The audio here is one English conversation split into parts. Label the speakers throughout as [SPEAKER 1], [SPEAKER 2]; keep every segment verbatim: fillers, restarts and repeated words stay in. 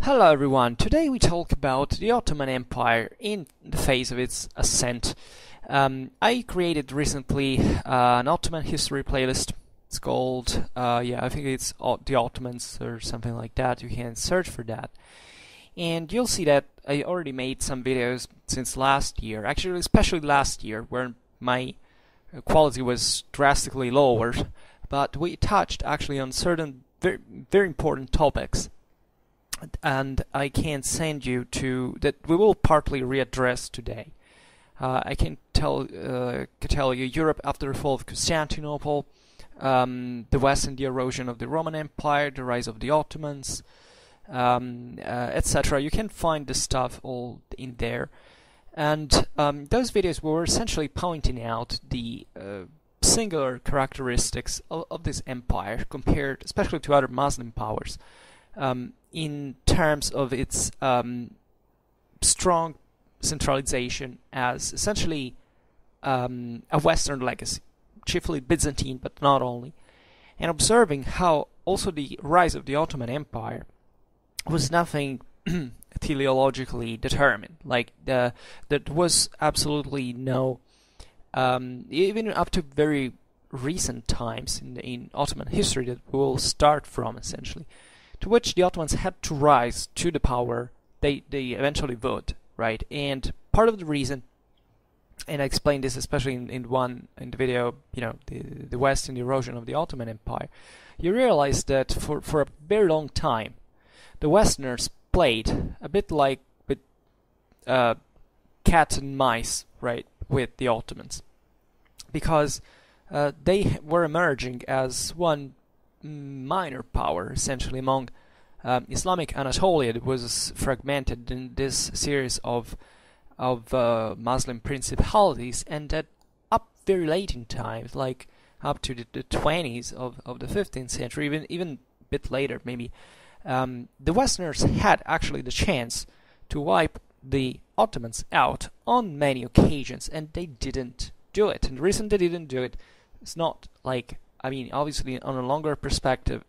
[SPEAKER 1] Hello everyone, today we talk about the Ottoman Empire in the phase of its ascent. Um, I created recently uh, an Ottoman history playlist. It's called, uh, yeah, I think it's Ot- the Ottomans or something like that. You can search for that. And you'll see that I already made some videos since last year, actually especially last year, where my uh, quality was drastically lowered. But we touched actually on certain very, very important topics. And I can send you to that we will partly readdress today. Uh, I can tell uh, can tell you Europe after the fall of Constantinople, um, the West and the erosion of the Roman Empire, the rise of the Ottomans, um, uh, et cetera. You can find the stuff all in there, and um, those videos were essentially pointing out the uh, singular characteristics of, of this empire compared, especially to other Muslim powers. Um, in terms of its um, strong centralization as essentially um, a Western legacy, chiefly Byzantine, but not only, and observing how also the rise of the Ottoman Empire was nothing teleologically determined. Like the, there was absolutely no, um, even up to very recent times in, in Ottoman history that we will start from essentially, to which the Ottomans had to rise to the power they, they eventually would, right? And part of the reason, and I explained this especially in, in one in the video, you know, the the West and the erosion of the Ottoman Empire, you realize that for, for a very long time, the Westerners played a bit like with uh, cat and mice, right, with the Ottomans, because uh, they were emerging as one minor power essentially among um, Islamic Anatolia that was fragmented in this series of of uh, Muslim principalities, and that up very late in time, like up to the, the twenties of, of the fifteenth century, even even a bit later maybe, um, the Westerners had actually the chance to wipe the Ottomans out on many occasions, and they didn't do it. And the reason they didn't do it is not like, I mean, obviously, on a longer perspective,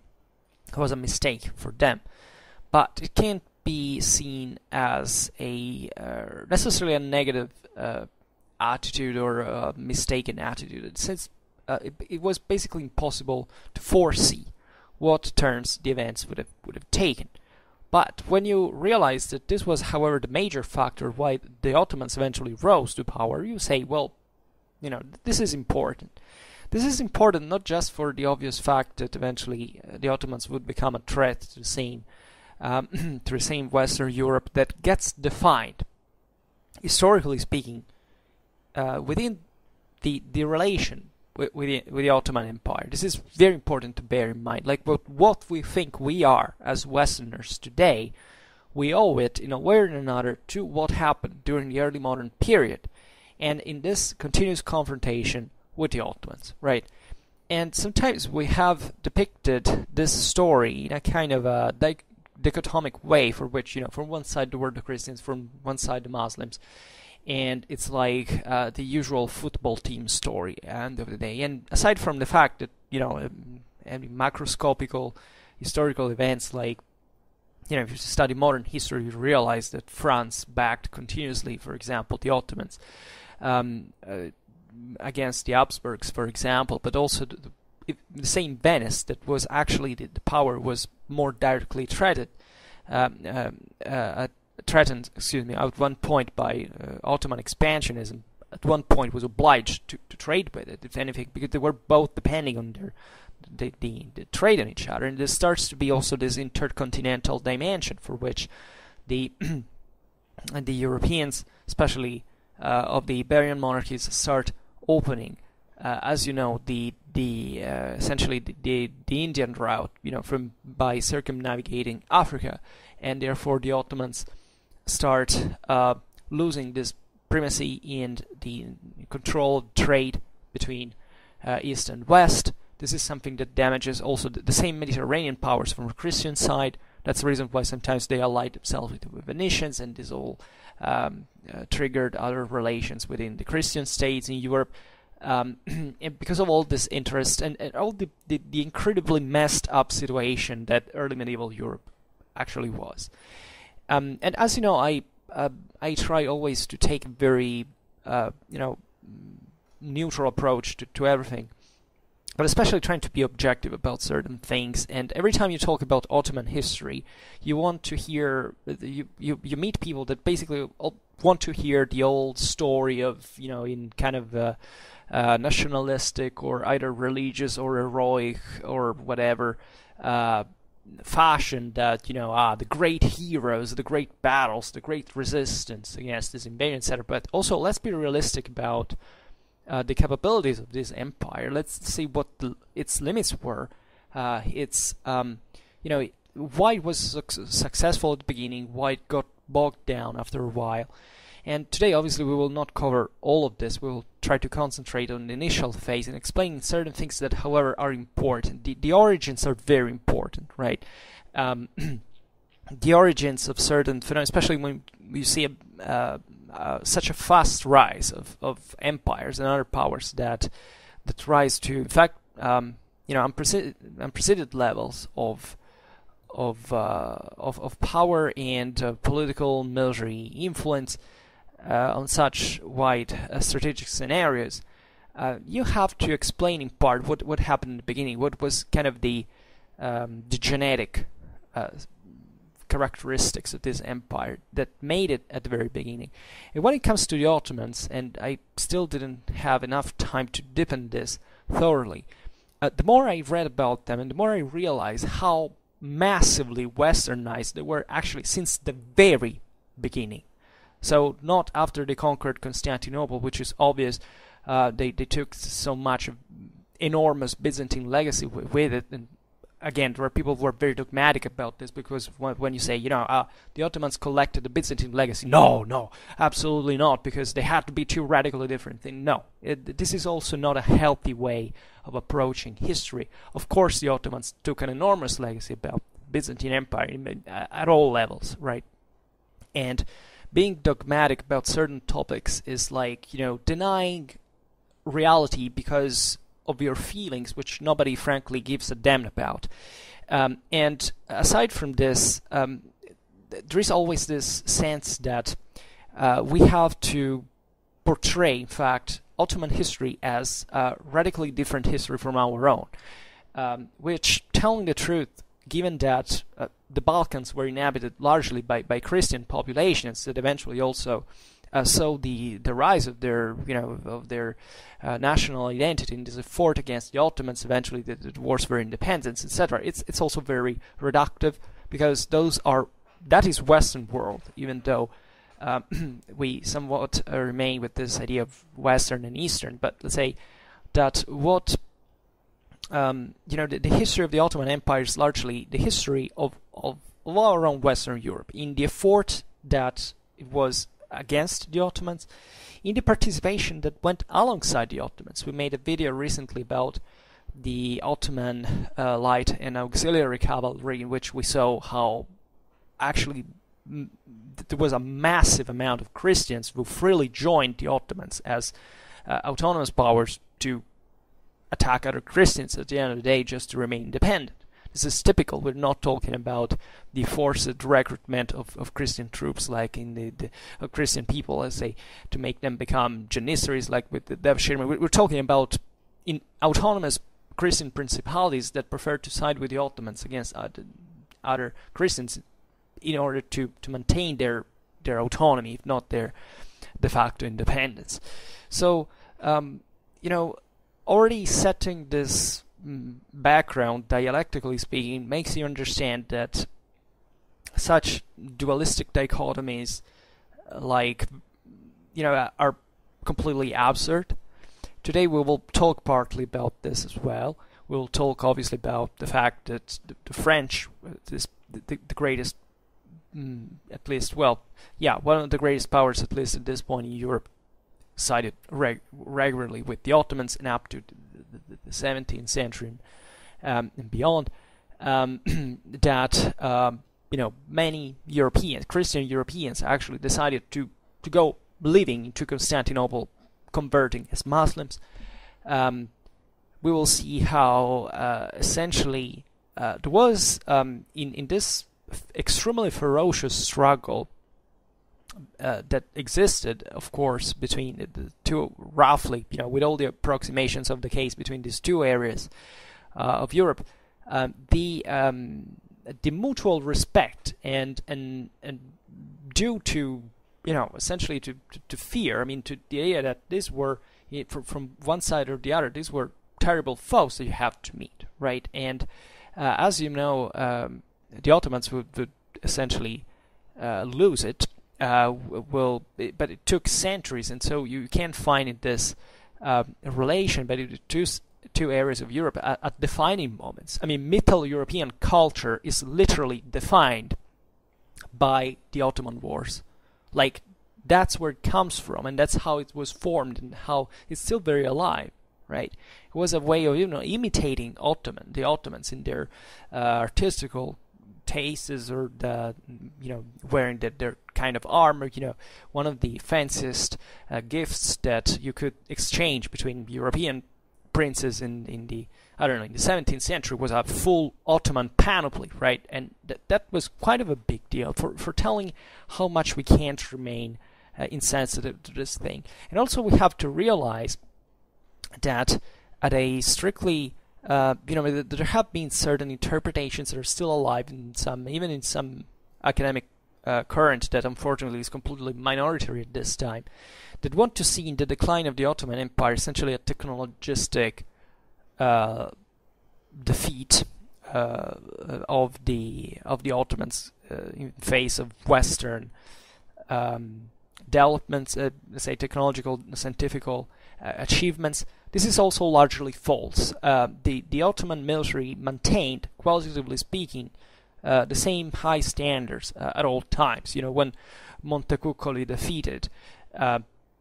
[SPEAKER 1] it was a mistake for them, but it can't be seen as a uh, necessarily a negative uh, attitude or a mistaken attitude. Since uh, it, it was basically impossible to foresee what turns the events would have would have taken. But when you realize that this was, however, the major factor why the Ottomans eventually rose to power, you say, well, you know, this is important. This is important not just for the obvious fact that eventually uh, the Ottomans would become a threat to the same, um, to the same Western Europe that gets defined, historically speaking, uh, within the the relation with, with, the, with the Ottoman Empire. This is very important to bear in mind. Like what what we think we are as Westerners today, we owe it in a way or another to what happened during the early modern period, and in this continuous confrontation with the Ottomans, right? And sometimes we have depicted this story in a kind of a dic- dichotomic way, for which, you know, from one side there were the Christians, from one side the Muslims, and it's like uh, the usual football team story at the end of the day. And aside from the fact that, you know, um, any macroscopical historical events, like, you know, if you study modern history, you realize that France backed continuously, for example, the Ottomans, um, uh, against the Habsburgs, for example, but also the, the, the same Venice that was actually the, the power was more directly threatened, um, um, uh, threatened, excuse me, at one point by uh, Ottoman expansionism. At one point, was obliged to, to trade with it, if anything, because they were both depending on their the, the, the trade on each other, and there starts to be also this intercontinental dimension for which the the Europeans, especially uh, of the Iberian monarchies, start opening, uh, as you know, the the uh, essentially the, the the Indian route, you know, from by circumnavigating Africa, and therefore the Ottomans start uh, losing this primacy in the control of trade between uh, East and West. This is something that damages also the, the same Mediterranean powers from the Christian side. That's the reason why sometimes they allied themselves with the Venetians, and this all um, uh, triggered other relations within the Christian states in Europe. Um, and because of all this interest and, and all the, the, the incredibly messed up situation that early medieval Europe actually was. Um, and as you know, I uh, I try always to take a very uh, you know neutral approach to, to everything, but especially trying to be objective about certain things. And every time you talk about Ottoman history, you want to hear you you, you meet people that basically want to hear the old story of, you know, in kind of a, uh, nationalistic or either religious or heroic or whatever uh, fashion, that, you know, ah, the great heroes, the great battles, the great resistance against this invasion, et cetera. But also, let's be realistic about uh, the capabilities of this empire. Let's see what the, its limits were. Uh, it's, um, you know, why it was su successful at the beginning, why it got bogged down after a while. And today, obviously, we will not cover all of this. We will try to concentrate on the initial phase and explain certain things that, however, are important. The, the origins are very important, right? Um, the origins of certain phenomena, especially when you see a, uh, uh, such a fast rise of, of empires and other powers that that rise to, in fact, um, you know, unprecedented, unprecedented levels of of uh, of, of power and uh, political military influence. Uh, on such wide uh, strategic scenarios, uh, you have to explain in part what what happened in the beginning, what was kind of the um, the genetic uh, characteristics of this empire that made it at the very beginning. And when it comes to the Ottomans, and I still didn't have enough time to dip in this thoroughly, uh, the more I read about them and the more I realized how massively westernized they were actually since the very beginning. So not after they conquered Constantinople, which is obvious. Uh, they, they took so much of enormous Byzantine legacy with, with it. And again, there are people who are very dogmatic about this, because when, when you say, you know, uh, the Ottomans collected the Byzantine legacy. No, no, absolutely not, because they had to be two radically different things. No, it, this is also not a healthy way of approaching history. Of course, the Ottomans took an enormous legacy about Byzantine Empire at all levels, right? And being dogmatic about certain topics is like, you know, denying reality because of your feelings, which nobody frankly gives a damn about. Um, and aside from this, um, there is always this sense that uh, we have to portray, in fact, Ottoman history as a radically different history from our own, um, which, telling the truth, given that uh, the Balkans were inhabited largely by, by Christian populations that eventually also uh, saw the the rise of their, you know, of their uh, national identity and this effort against the Ottomans, eventually the, the wars for independence, et cetera. It's it's also very reductive, because those are that is Western world, even though um, we somewhat uh, remain with this idea of Western and Eastern. But let's say that what Um, you know, the, the history of the Ottoman Empire is largely the history of, of, of all around Western Europe, in the effort that it was against the Ottomans, in the participation that went alongside the Ottomans. We made a video recently about the Ottoman uh, light and auxiliary cavalry, in which we saw how actually m there was a massive amount of Christians who freely joined the Ottomans as uh, autonomous powers to attack other Christians at the end of the day, just to remain independent. This is typical. We're not talking about the forced recruitment of, of Christian troops, like in the, the uh, Christian people, let's say, to make them become Janissaries, like with the Devshirme. We're talking about in autonomous Christian principalities that prefer to side with the Ottomans against other, other Christians in order to, to maintain their their autonomy, if not their de facto independence. So, um, you know, already setting this mm, background, dialectically speaking, makes you understand that such dualistic dichotomies, like, you know, are completely absurd. Today we will talk partly about this as well. We'll talk obviously about the fact that the, the French, this, the, the greatest, mm, at least, well, yeah, one of the greatest powers, at least at this point in Europe, sided reg regularly with the Ottomans and up to the, the, the seventeenth century um, and beyond. Um, that um, you know, many Europeans, Christian Europeans, actually decided to to go living into Constantinople, converting as Muslims. Um, we will see how uh, essentially uh, there was um, in in this extremely ferocious struggle uh, that existed, of course, between the, the two, roughly, you know, with all the approximations of the case between these two areas uh, of Europe, um, the um, the mutual respect and and and due to, you know, essentially to, to, to fear, I mean, to the idea that these were, from one side or the other, these were terrible foes that you have to meet, right? And uh, as you know, um, the Ottomans would, would essentially uh, lose it. Uh, will, but it took centuries, and so you can find in this uh, relation between the two two areas of Europe at, at defining moments. I mean, Middle European culture is literally defined by the Ottoman Wars. Like, that's where it comes from, and that's how it was formed, and how it's still very alive, right? It was a way of, you know, imitating Ottoman, the Ottomans in their uh, artistical tastes, or the, you know, wearing the, their kind of armor. You know, one of the fanciest uh, gifts that you could exchange between European princes in in the, I don't know, in the seventeenth century was a full Ottoman panoply, right? And th- that was quite of a big deal for for telling how much we can't remain uh, insensitive to this thing. And also we have to realize that at a strictly Uh, you know, th- there have been certain interpretations that are still alive in some, even in some academic uh, current that unfortunately is completely minority at this time, that want to see in the decline of the Ottoman Empire essentially a technologistic uh, defeat uh, of the of the Ottomans uh, in face of Western um, developments, uh, let's say technological, scientific uh, achievements. This is also largely false. Uh, the, the Ottoman military maintained, qualitatively speaking, uh, the same high standards uh, at all times. You know, when Montecuccoli defeated uh,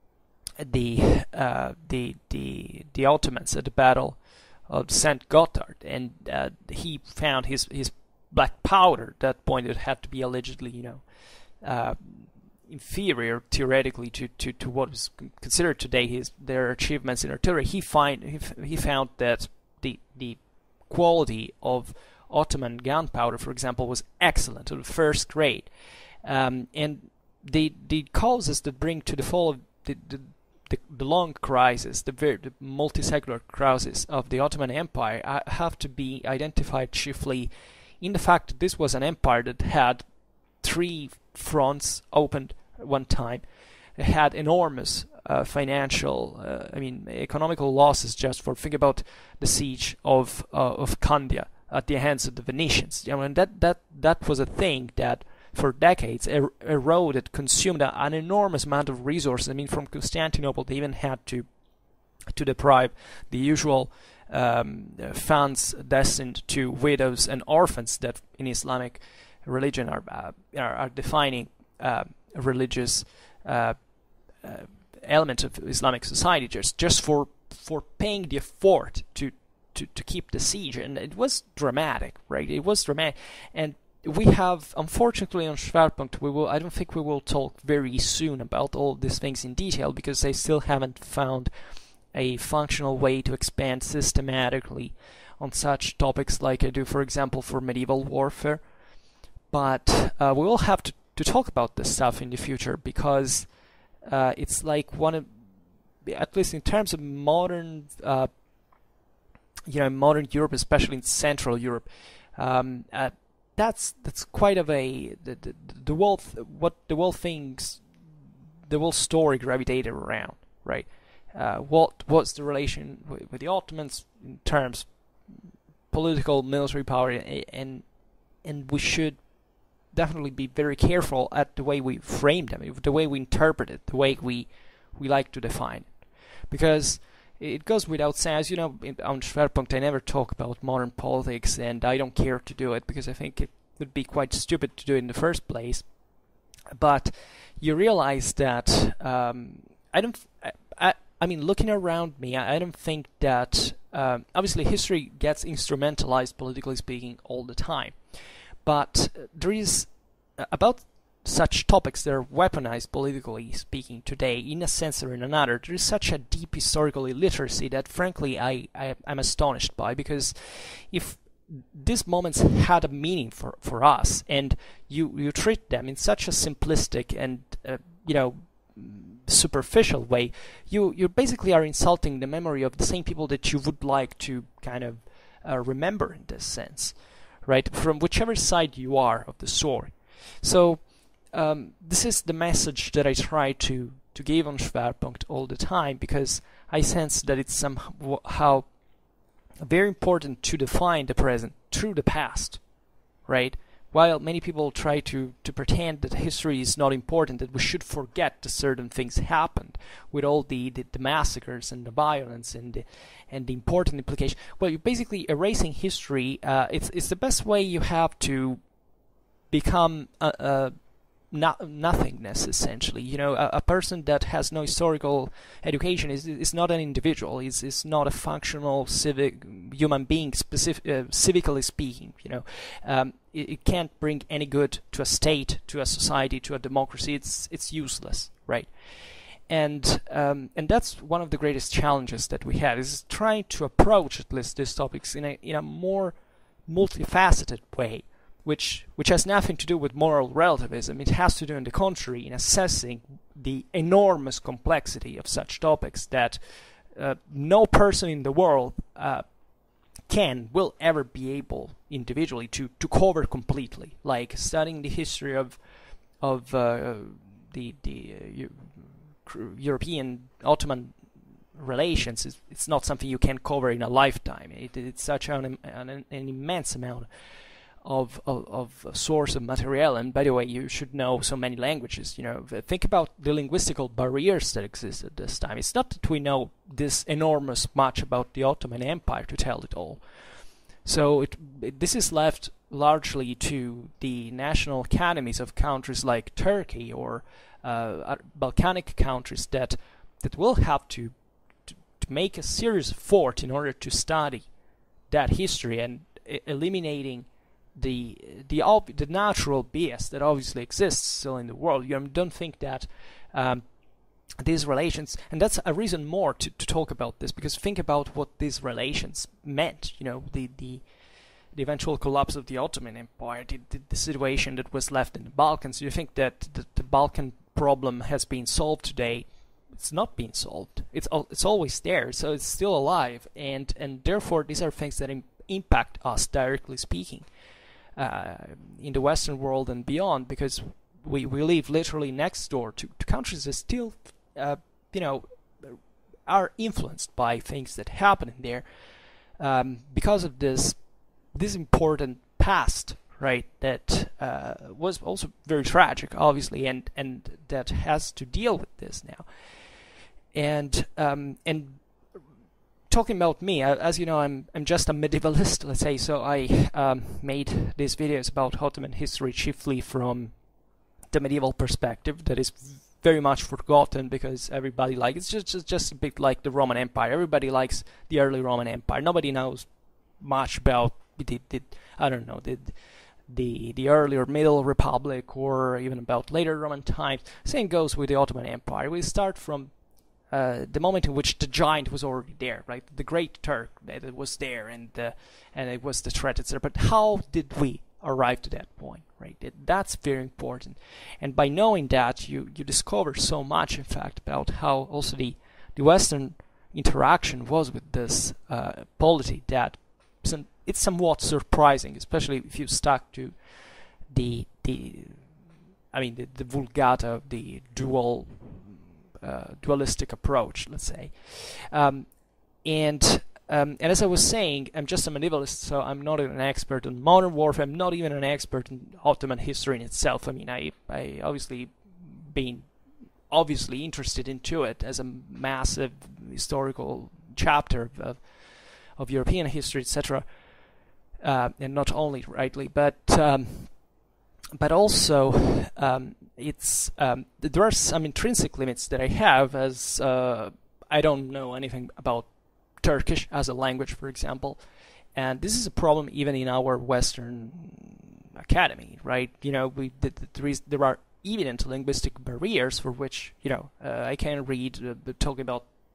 [SPEAKER 1] the, uh, the the the Ottomans at the Battle of Saint Gothard, and uh, he found his his black powder. At that point, it had to be allegedly, you know, uh, inferior theoretically to, to, to what was considered today his their achievements in artillery. He find he, f- he found that the the quality of Ottoman gunpowder, for example, was excellent, of first grade, um, and the the causes that bring to the fall of the the, the, the long crisis, the, very, the multi-secular crisis of the Ottoman Empire, uh, have to be identified chiefly in the fact that this was an empire that had three fronts opened at one time. It had enormous uh, financial, uh, I mean, economical losses just for, think about the siege of uh, of Candia at the hands of the Venetians. You know, and that, that, that was a thing that for decades er- eroded, consumed a, an enormous amount of resources. I mean, from Constantinople, they even had to to deprive the usual um, funds destined to widows and orphans that in Islamic religion are uh, are, are defining uh, religious uh, uh, element of Islamic society, just just for for paying the effort to, to to keep the siege. And it was dramatic, right? It was dramatic. And we have, unfortunately, on Schwerpunkt, we will I don't think we will talk very soon about all these things in detail, because they still haven't found a functional way to expand systematically on such topics like I do, for example, for medieval warfare. But uh, we will have to, to talk about this stuff in the future, because uh, it's like one of, at least in terms of modern, uh, you know, modern Europe, especially in Central Europe, um, uh, that's that's quite of a the the, the world what the world thinks, the world story gravitated around, right? Uh, what was the relation with, with the Ottomans in terms political, military power, and and we should definitely be very careful at the way we frame them, the way we interpret it, the way we we like to define it. Because it goes without saying, as you know, in, on Schwerpunkt I never talk about modern politics, and I don't care to do it because I think it would be quite stupid to do it in the first place. But you realize that um, I don't, I, I, I mean, looking around me, I, I don't think that, um, obviously history gets instrumentalized, politically speaking, all the time. But there is, uh, about such topics that are weaponized politically speaking today, in a sense or in another, there is such a deep historical illiteracy that frankly I, I, I'm astonished by, because if these moments had a meaning for, for us, and you, you treat them in such a simplistic and uh, you know superficial way. You you basically are insulting the memory of the same people that you would like to kind of uh, remember in this sense, right? From whichever side you are of the story. So um, this is the message that I try to to give on Schwerpunkt all the time, because I sense that it's somehow very important to define the present through the past, right? While many people try to, to pretend that history is not important, that we should forget that certain things happened with all the, the, the massacres and the violence and the, and the important implication. Well, you're basically erasing history. Uh, it's, it's the best way you have to become a, a No, nothingness, essentially. You know, a, a person that has no historical education is is not an individual. is is not a functional civic human being, specific, uh, civically speaking. You know, um, it, it can't bring any good to a state, to a society, to a democracy. It's it's useless, right? And um, and that's one of the greatest challenges that we have, is trying to approach at least these topics in a in a more multifaceted way. Which, which has nothing to do with moral relativism. It has to do, on the contrary, in assessing the enormous complexity of such topics that uh, no person in the world uh, can, will ever be able individually to, to cover completely. Like studying the history of of uh, the the uh, European Ottoman relations, is, it's not something you can cover in a lifetime. It, it's such an, an, an immense amount Of, of, of a source of material. And by the way, you should know so many languages. You know, think about the linguistical barriers that exist at this time. It's not that we know this enormous much about the Ottoman Empire to tell it all. So it, it, this is left largely to the national academies of countries like Turkey or uh, Balkanic countries that that will have to, to to make a serious effort in order to study that history, and e- eliminating the the ob- the natural bias that obviously exists still in the world. You don't think that um, these relations, and that's a reason more to, to talk about this, because think about what these relations meant. You know, the the, the eventual collapse of the Ottoman Empire, the, the, the situation that was left in the Balkans. You think that the, the Balkan problem has been solved today? It's not been solved. It's al- it's always there, so it's still alive, and and therefore these are things that im- impact us, directly speaking. Uh, in the Western world and beyond, because we, we live literally next door to, to countries that still, uh, you know, are influenced by things that happen in there, um, because of this this important past, right? That uh, was also very tragic, obviously, and and that has to deal with this now. And um, and. Talking about me, as you know, I'm I'm just a medievalist, let's say, so I um, made these videos about Ottoman history chiefly from the medieval perspective that is very much forgotten, because everybody likes, it's just, just, just a bit like the Roman Empire. Everybody likes the early Roman Empire. Nobody knows much about the, the I don't know, the, the, the earlier Middle Republic, or even about later Roman times. Same goes with the Ottoman Empire. We start from Uh, the moment in which the giant was already there, right? The Great Turk that was there, and uh, and it was the threat, et cetera. But how did we arrive to that point, right? It, that's very important. And by knowing that, you you discover so much, in fact, about how also the the Western interaction was with this uh, polity, that some, it's somewhat surprising, especially if you stuck to the the I mean the, the Vulgata of the dual. Uh, dualistic approach, let's say, um, and um, and as I was saying, I'm just a medievalist, so I'm not an expert on modern warfare. I'm not even an expert in Ottoman history in itself. I mean, I I obviously been obviously interested into it as a massive historical chapter of of, of European history, et cetera. Uh, and not only rightly, but um, but also. Um, It's um, there are some intrinsic limits that I have, as uh, I don't know anything about Turkish as a language, for example, and this is a problem even in our Western academy, right? You know, we the, the, there is there are evident linguistic barriers for which, you know, uh, I can read uh, talking about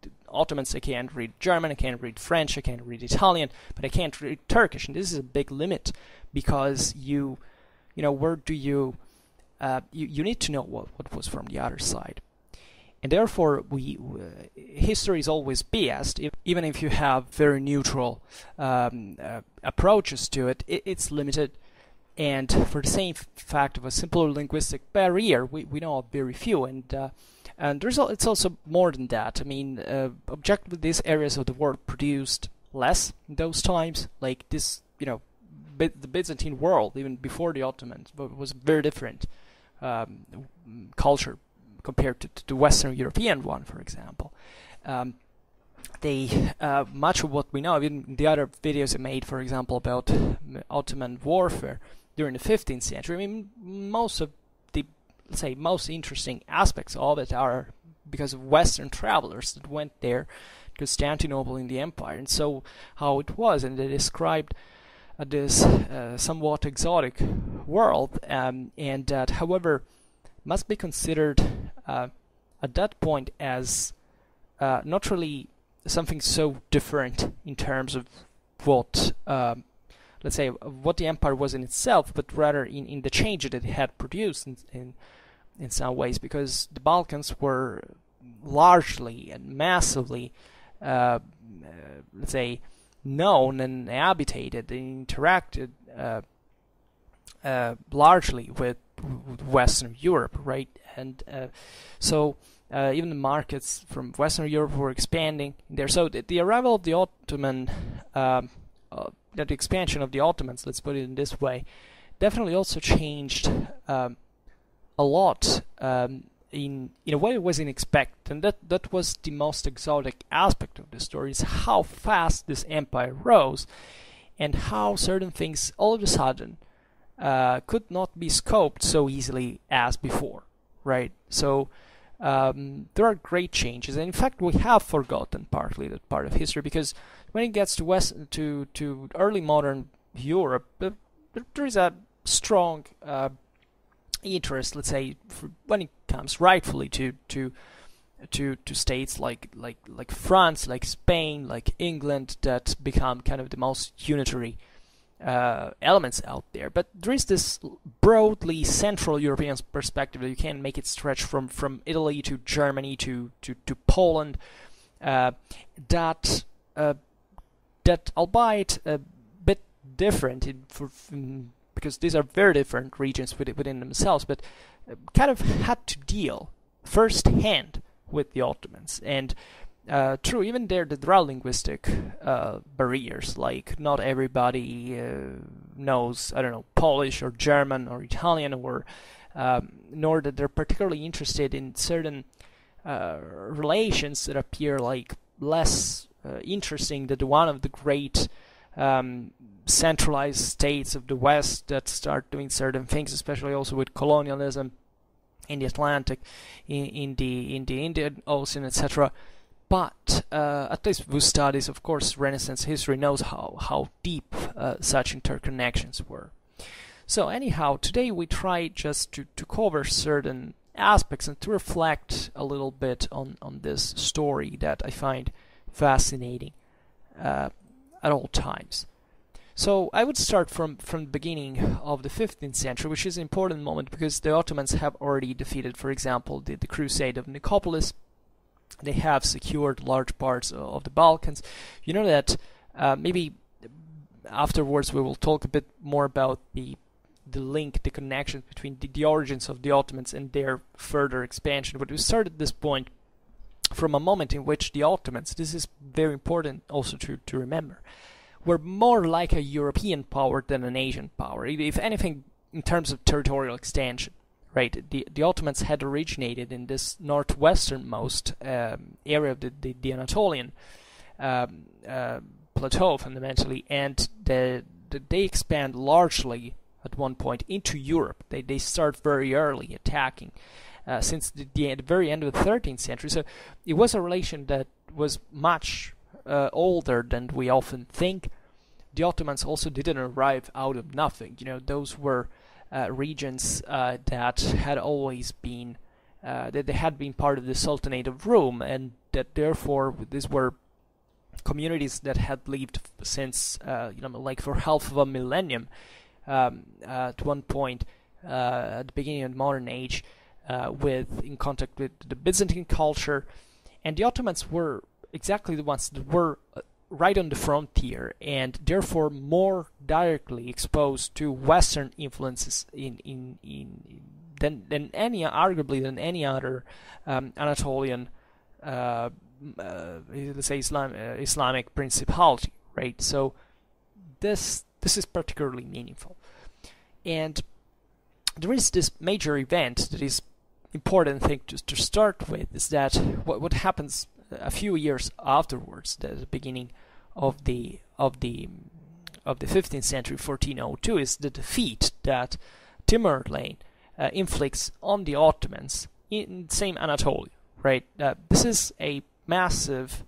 [SPEAKER 1] Ottomans, I can't read German, I can't read French, I can't read Italian, but I can't read Turkish, and this is a big limit because you, you know, where do you, uh, you, you need to know what, what was from the other side. And therefore, we uh, history is always biased. If, even if you have very neutral um, uh, approaches to it, it, it's limited. And for the same fact of a simple linguistic barrier, we, we know of very few. And uh, and there's al it's also more than that. I mean, uh, objectively, these areas of the world produced less in those times. Like this, you know, By the Byzantine world, even before the Ottomans, but was very different um, culture compared to, to the Western European one, for example. Um, they uh, much of what we know, even the other videos I made, for example, about Ottoman warfare during the fifteenth century. I mean, most of the, let's say, most interesting aspects of it are because of Western travelers that went there, Constantinople in the empire, and so how it was, and they described uh, this uh, somewhat exotic world, um, and that, however, must be considered uh, at that point as uh, not really something so different in terms of what, um, let's say, what the empire was in itself, but rather in, in the change that it had produced in, in in some ways, because the Balkans were largely and massively, uh, uh, let's say, known and habitated and interacted uh, uh, largely with, with Western Europe, right? And uh, so uh, even the markets from Western Europe were expanding there. So the, the arrival of the Ottoman, um, uh, the expansion of the Ottomans, let's put it in this way, definitely also changed um, a lot. Um, in in a way it was unexpected, and that that was the most exotic aspect of the story, is how fast this empire rose and how certain things all of a sudden uh, could not be scoped so easily as before, right? So um, there are great changes, and in fact we have forgotten partly that part of history, because when it gets to west to to early modern Europe, uh, there is a strong uh, interest, let's say, for when it comes rightfully to to to to states like like like France, like Spain, like England, that become kind of the most unitary uh, elements out there. But there is this broadly Central European perspective that you can make it stretch from from Italy to Germany to to to Poland. Uh, that uh, that albeit a bit different in, for. In, because these are very different regions within, within themselves, but uh, kind of had to deal first-hand with the Ottomans. And uh, true, even there, there are linguistic uh, barriers, like not everybody uh, knows, I don't know, Polish or German or Italian, or um, nor that they're particularly interested in certain uh, relations that appear like less uh, interesting than one of the great um, centralized states of the West that start doing certain things, especially also with colonialism in the Atlantic, in, in the in the Indian Ocean, et cetera. But uh, at least who studies, of course, Renaissance history knows how how deep uh, such interconnections were. So anyhow, today we try just to to cover certain aspects and to reflect a little bit on on this story that I find fascinating uh, at all times. So I would start from, from the beginning of the fifteenth century, which is an important moment because the Ottomans have already defeated, for example, the, the Crusade of Nicopolis. They have secured large parts of the Balkans. You know that uh, maybe afterwards we will talk a bit more about the the link, the connection between the, the origins of the Ottomans and their further expansion. But we start at this point from a moment in which the Ottomans, this is very important also to, to remember, were more like a European power than an Asian power, if anything, in terms of territorial extension, right? The the Ottomans had originated in this northwesternmost um, area of the, the, the Anatolian um, uh, plateau, fundamentally, and the, the, they expand largely at one point into Europe. They, they start very early attacking, uh, since the, the, the very end of the thirteenth century. So it was a relation that was much Uh, older than we often think. The Ottomans also didn't arrive out of nothing. You know, those were uh, regions uh, that had always been uh, that they had been part of the Sultanate of Rome, and that therefore these were communities that had lived since uh, you know like for half of a millennium. Um, uh, at one point uh, at the beginning of the modern age, uh, with in contact with the Byzantine culture, and the Ottomans were exactly the ones that were uh, right on the frontier, and therefore more directly exposed to Western influences in in, in than than any arguably than any other um, Anatolian uh, uh, let's say Islam uh, Islamic principality, right? So this. This is particularly meaningful. And there is this major event that is important thing to, to start with, is that what, what happens a few years afterwards, the, the beginning of the of the of the fifteenth century, fourteen oh two, is the defeat that Timur-Lenk uh, inflicts on the Ottomans in same Anatolia, right? Uh, this is a massive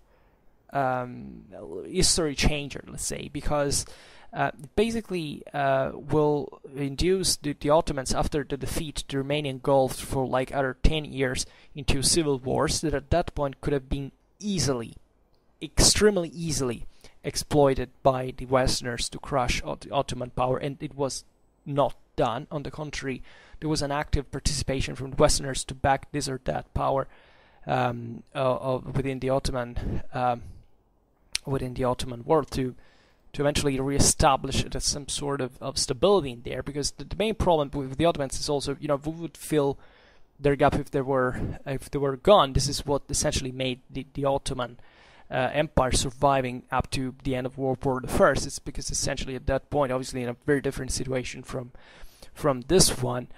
[SPEAKER 1] um, history changer, let's say, because Uh, basically uh, will induce the, the Ottomans, after the defeat, to remain engulfed for like other ten years into civil wars that at that point could have been easily, extremely easily exploited by the Westerners to crush Ot- Ottoman power, and it was not done. On the contrary, there was an active participation from the Westerners to back this or that power um, uh, of within the Ottoman um, within the Ottoman world to to eventually re-establish it as some sort of, of stability in there, because the, the main problem with the Ottomans is also, you know, we would fill their gap if they were if they were gone. This is what essentially made the, the Ottoman uh, Empire surviving up to the end of World War the First. It's because essentially at that point, obviously in a very different situation from from this one,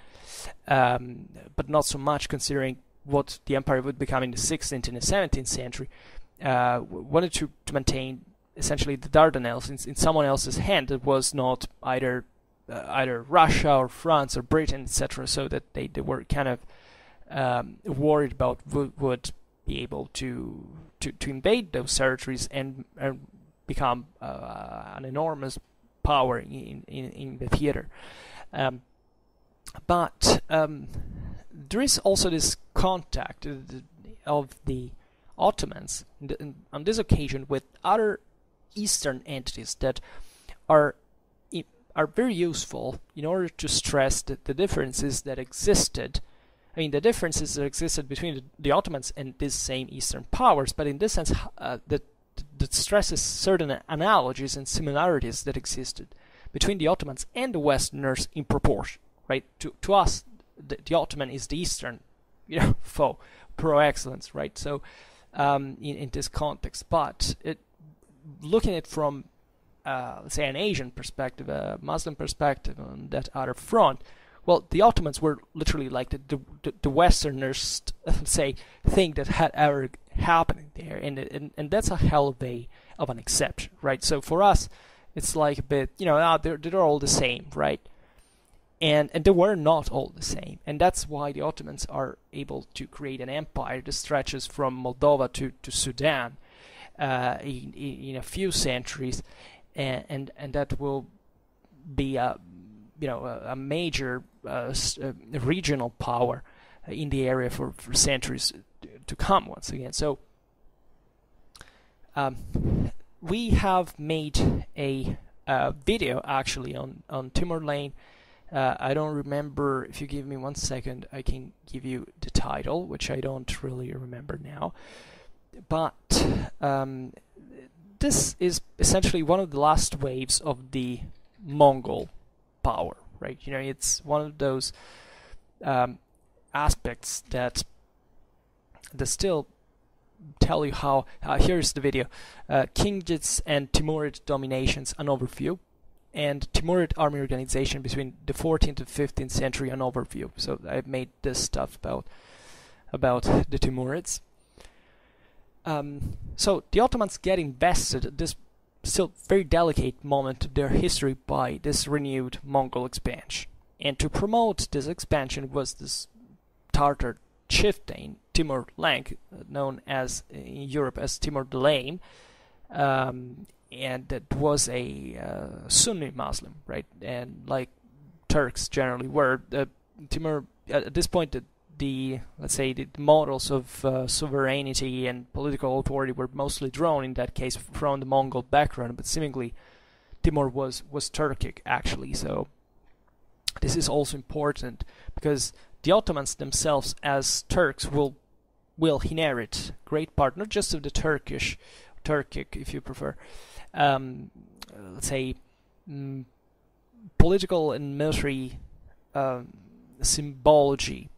[SPEAKER 1] um, but not so much considering what the empire would become in the sixteenth and the seventeenth century, uh, wanted to, to maintain essentially the Dardanelles in, in someone else's hand. That was not either uh, either Russia or France or Britain, et cetera. So that they, they were kind of um, worried about who would be able to to, to invade those territories and, and become uh, an enormous power in in, in the theater. Um, but um, there is also this contact of the Ottomans on this occasion with other Eastern entities that are are very useful in order to stress the, the differences that existed. I mean, the differences that existed between the, the Ottomans and these same Eastern powers, but in this sense, uh, that that stresses certain analogies and similarities that existed between the Ottomans and the Westerners in proportion. Right? To to us, the, the Ottoman is the Eastern, you know, foe pro excellence. Right? So, um, in in this context, but it. Looking at it from, uh, let's say, an Asian perspective, a Muslim perspective on that other front, well, the Ottomans were literally like the the, the Westerners, say, thing that had ever happened there, and, and and that's a hell of a of an exception, right? So for us, it's like a bit, you know, ah, they're they're all the same, right? And and they were not all the same, and that's why the Ottomans are able to create an empire that stretches from Moldova to to Sudan. Uh, in, in a few centuries, and, and and that will be a you know a, a major uh, uh, regional power in the area for, for centuries to come. Once again, so um, we have made a uh, video actually on on Timur-Lenk. Uh, I don't remember. If you give me one second, I can give you the title, which I don't really remember now. But um, this is essentially one of the last waves of the Mongol power, right? You know, it's one of those um, aspects that that still tell you how. Uh, here's the video: uh, Khingids and Timurid dominations, an overview, and Timurid army organization between the fourteenth and fifteenth century, an overview. So I've made this stuff about about the Timurids. Um, so the Ottomans get invested at this still very delicate moment of their history by this renewed Mongol expansion. And to promote this expansion was this Tartar chieftain, Timur-Lenk, known as in Europe as Timur the Lame, um, and that was a uh, Sunni Muslim, right? And like Turks generally were, uh, Timur at this point the the, let's say, the models of uh, sovereignty and political authority were mostly drawn in that case from the Mongol background, but seemingly Timur was was Turkic actually. So this is also important because the Ottomans themselves, as Turks, will will inherit great part, not just of the Turkish, Turkic, if you prefer, um, uh, let's say, mm, political and military um, symbology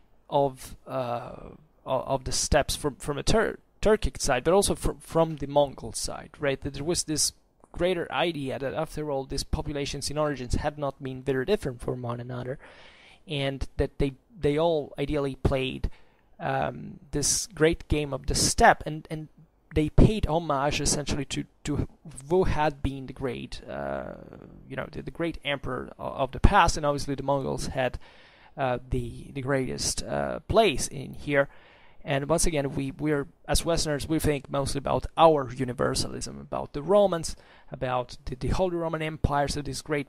[SPEAKER 1] of uh, of the steppes from from a Tur Turkic side, but also from from the Mongol side, right? That there was this greater idea that after all, these populations in origins had not been very different from one another, and that they they all ideally played um, this great game of the steppe, and and they paid homage essentially to to who had been the great, uh, you know, the, the great emperor of the past, and obviously the Mongols had uh, the the greatest uh, place in here. And once again, we we're as Westerners, we think mostly about our universalism, about the Romans, about the, the Holy Roman Empire, so these great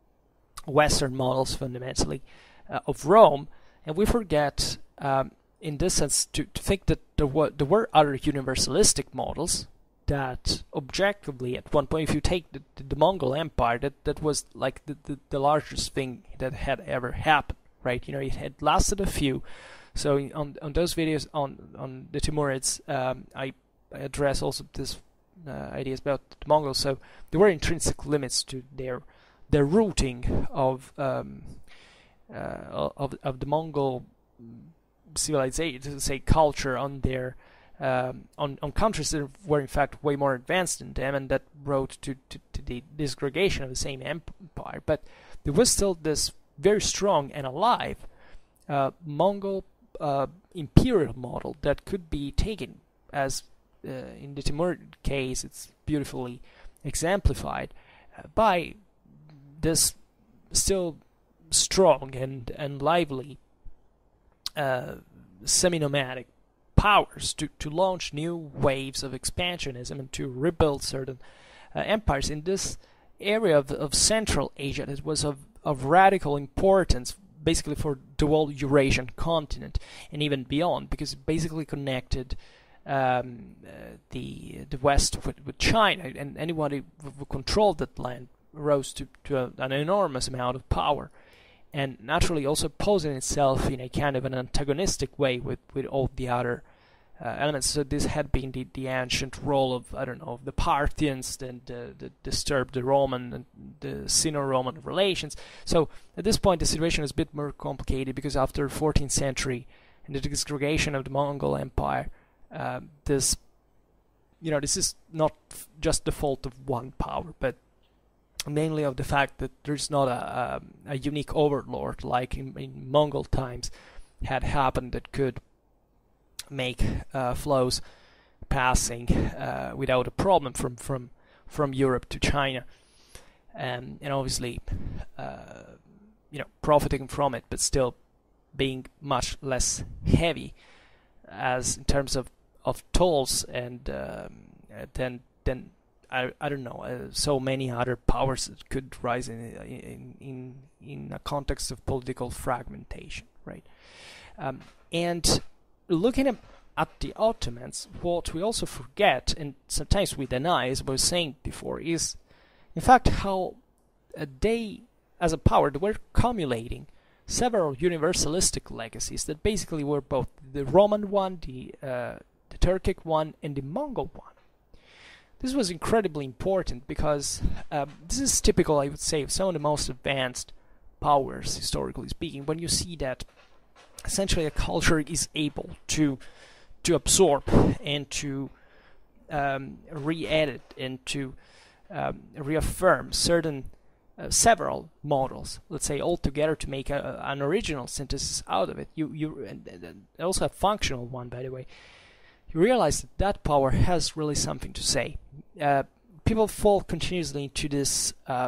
[SPEAKER 1] Western models fundamentally uh, of Rome, and we forget, um, in this sense, to, to think that there were there were other universalistic models that objectively, at one point, if you take the, the, the Mongol Empire, that that was like the, the the largest thing that had ever happened, right? You know, it had lasted a few. So on on those videos on on the Timurids, um, I, I address also this uh, ideas about the Mongols. So there were intrinsic limits to their their rooting of um, uh, of of the Mongol civilization, to say culture, on their um, on on countries that were in fact way more advanced than them, and that brought to to, to the disgregation of the same empire. But there was still this very strong and alive uh, Mongol Uh, imperial model that could be taken as, uh, in the Timur case, it's beautifully exemplified uh, by this still strong and, and lively uh, semi-nomadic powers to, to launch new waves of expansionism and to rebuild certain uh, empires in this area of, of Central Asia that was of, of radical importance basically for the whole Eurasian continent and even beyond, because it basically connected um, uh, the the West with, with China, and anybody who controlled that land rose to, to a, an enormous amount of power, and naturally also posing itself in a kind of an antagonistic way with, with all the other uh, elements. So this had been the, the ancient role of, I don't know, of the Parthians and uh, the disturbed the Roman and the Sino-Roman relations. So at this point the situation is a bit more complicated, because after fourteenth century and the disgregation of the Mongol Empire, uh, this, you know, this is not just the fault of one power, but mainly of the fact that there's not a, a, a unique overlord like in, in Mongol times had happened that could make uh, flows passing uh, without a problem from from from Europe to China, um, and obviously uh, you know, profiting from it, but still being much less heavy as in terms of of tolls and um, than than I I don't know uh, so many other powers that could rise in in in in a context of political fragmentation, right? Um, and looking at, at the Ottomans, what we also forget, and sometimes we deny, as I was saying before, is in fact how uh, they, as a power, they were accumulating several universalistic legacies that basically were both the Roman one, the, uh, the Turkic one, and the Mongol one. This was incredibly important because um, this is typical, I would say, of some of the most advanced powers, historically speaking, when you see that essentially a culture is able to to absorb and to um, re-edit and to um, reaffirm certain uh, several models, let's say, all together to make a, an original synthesis out of it. You you and, and also a functional one, by the way. You realize that that power has really something to say. Uh, people fall continuously into this uh,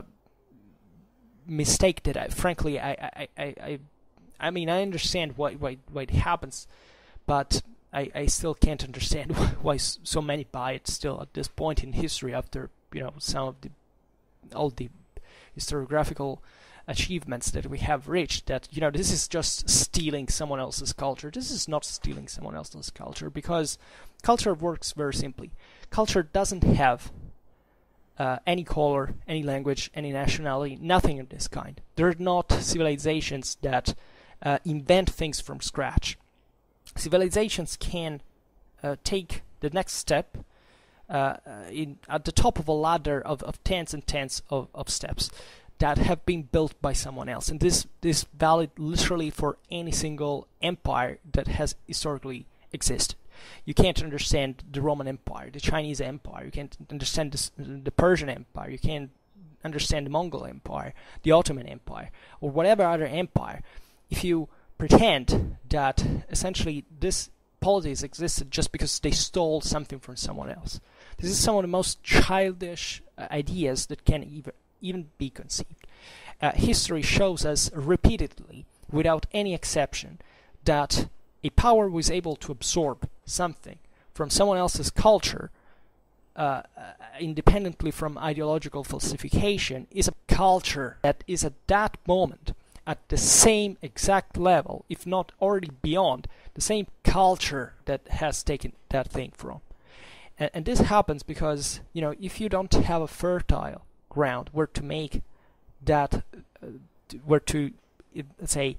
[SPEAKER 1] mistake that, I, frankly, I I I. I I mean, I understand why why why it happens, but I, I still can't understand why, why so many buy it still at this point in history, after, you know, some of the all the historiographical achievements that we have reached, that, you know, this is just stealing someone else's culture. This is not stealing someone else's culture, because culture works very simply. Culture doesn't have uh, any color, any language, any nationality, nothing of this kind. They're not civilizations that uh, invent things from scratch. Civilizations can uh, take the next step uh, in at the top of a ladder of, of tens and tens of, of steps that have been built by someone else, and this this valid literally for any single empire that has historically existed. You can't understand the Roman Empire, the Chinese Empire, you can't understand this, the Persian Empire, you can't understand the Mongol Empire, the Ottoman Empire, or whatever other empire, if you pretend that essentially this polities existed just because they stole something from someone else. This is some of the most childish uh, ideas that can even, even be conceived. Uh, history shows us repeatedly, without any exception, that a power was able to absorb something from someone else's culture uh, uh, independently from ideological falsification is a culture that is at that moment at the same exact level, if not already beyond, the same culture that has taken that thing from. And, and this happens because, you know, if you don't have a fertile ground where to make that, uh, where to, uh, let's say,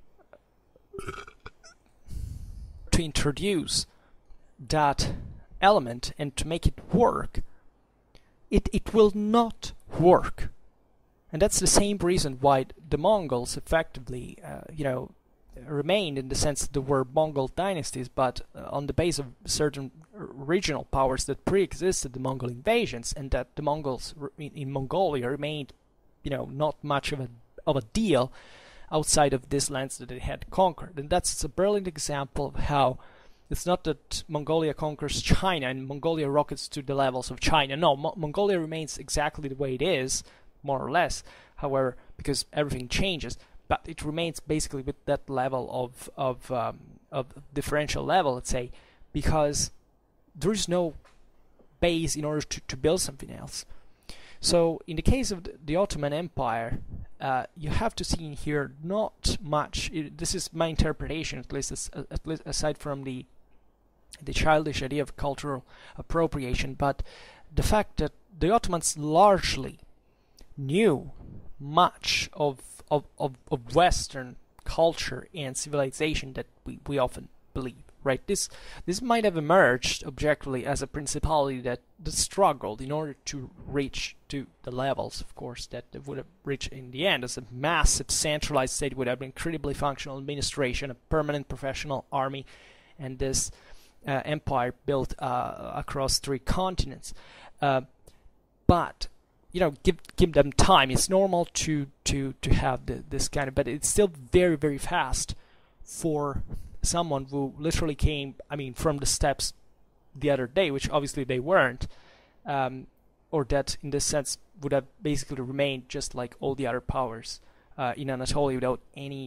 [SPEAKER 1] to introduce that element and to make it work, it, it will not work. And that's the same reason why the Mongols effectively, uh, you know, remained in the sense that there were Mongol dynasties, but uh, on the base of certain regional powers that pre-existed the Mongol invasions, and that the Mongols in, in Mongolia remained, you know, not much of a of a deal outside of these lands that they had conquered. And that's a brilliant example of how it's not that Mongolia conquers China and Mongolia rockets to the levels of China. No, Mo Mongolia remains exactly the way it is, more or less, however, because everything changes, but it remains basically with that level of of um, of differential level, let's say, because there is no base in order to, to build something else. So in the case of the, the Ottoman Empire, uh, you have to see in here not much. It, this is my interpretation, at least, as, at least aside from the the childish idea of cultural appropriation, but the fact that the Ottomans largely knew much of, of, of, of Western culture and civilization that we, we often believe, right? This this might have emerged objectively as a principality that, that struggled in order to reach to the levels, of course, that it would have reached in the end as a massive centralized state with an incredibly functional administration, a permanent professional army, and this uh, empire built uh, across three continents. Uh, but you know, give give them time. It's normal to to to have the, this kind of, but it's still very very fast for someone who literally came, I mean, from the steppes the other day, which obviously they weren't, um, or that in this sense would have basically remained just like all the other powers uh, in Anatolia without any,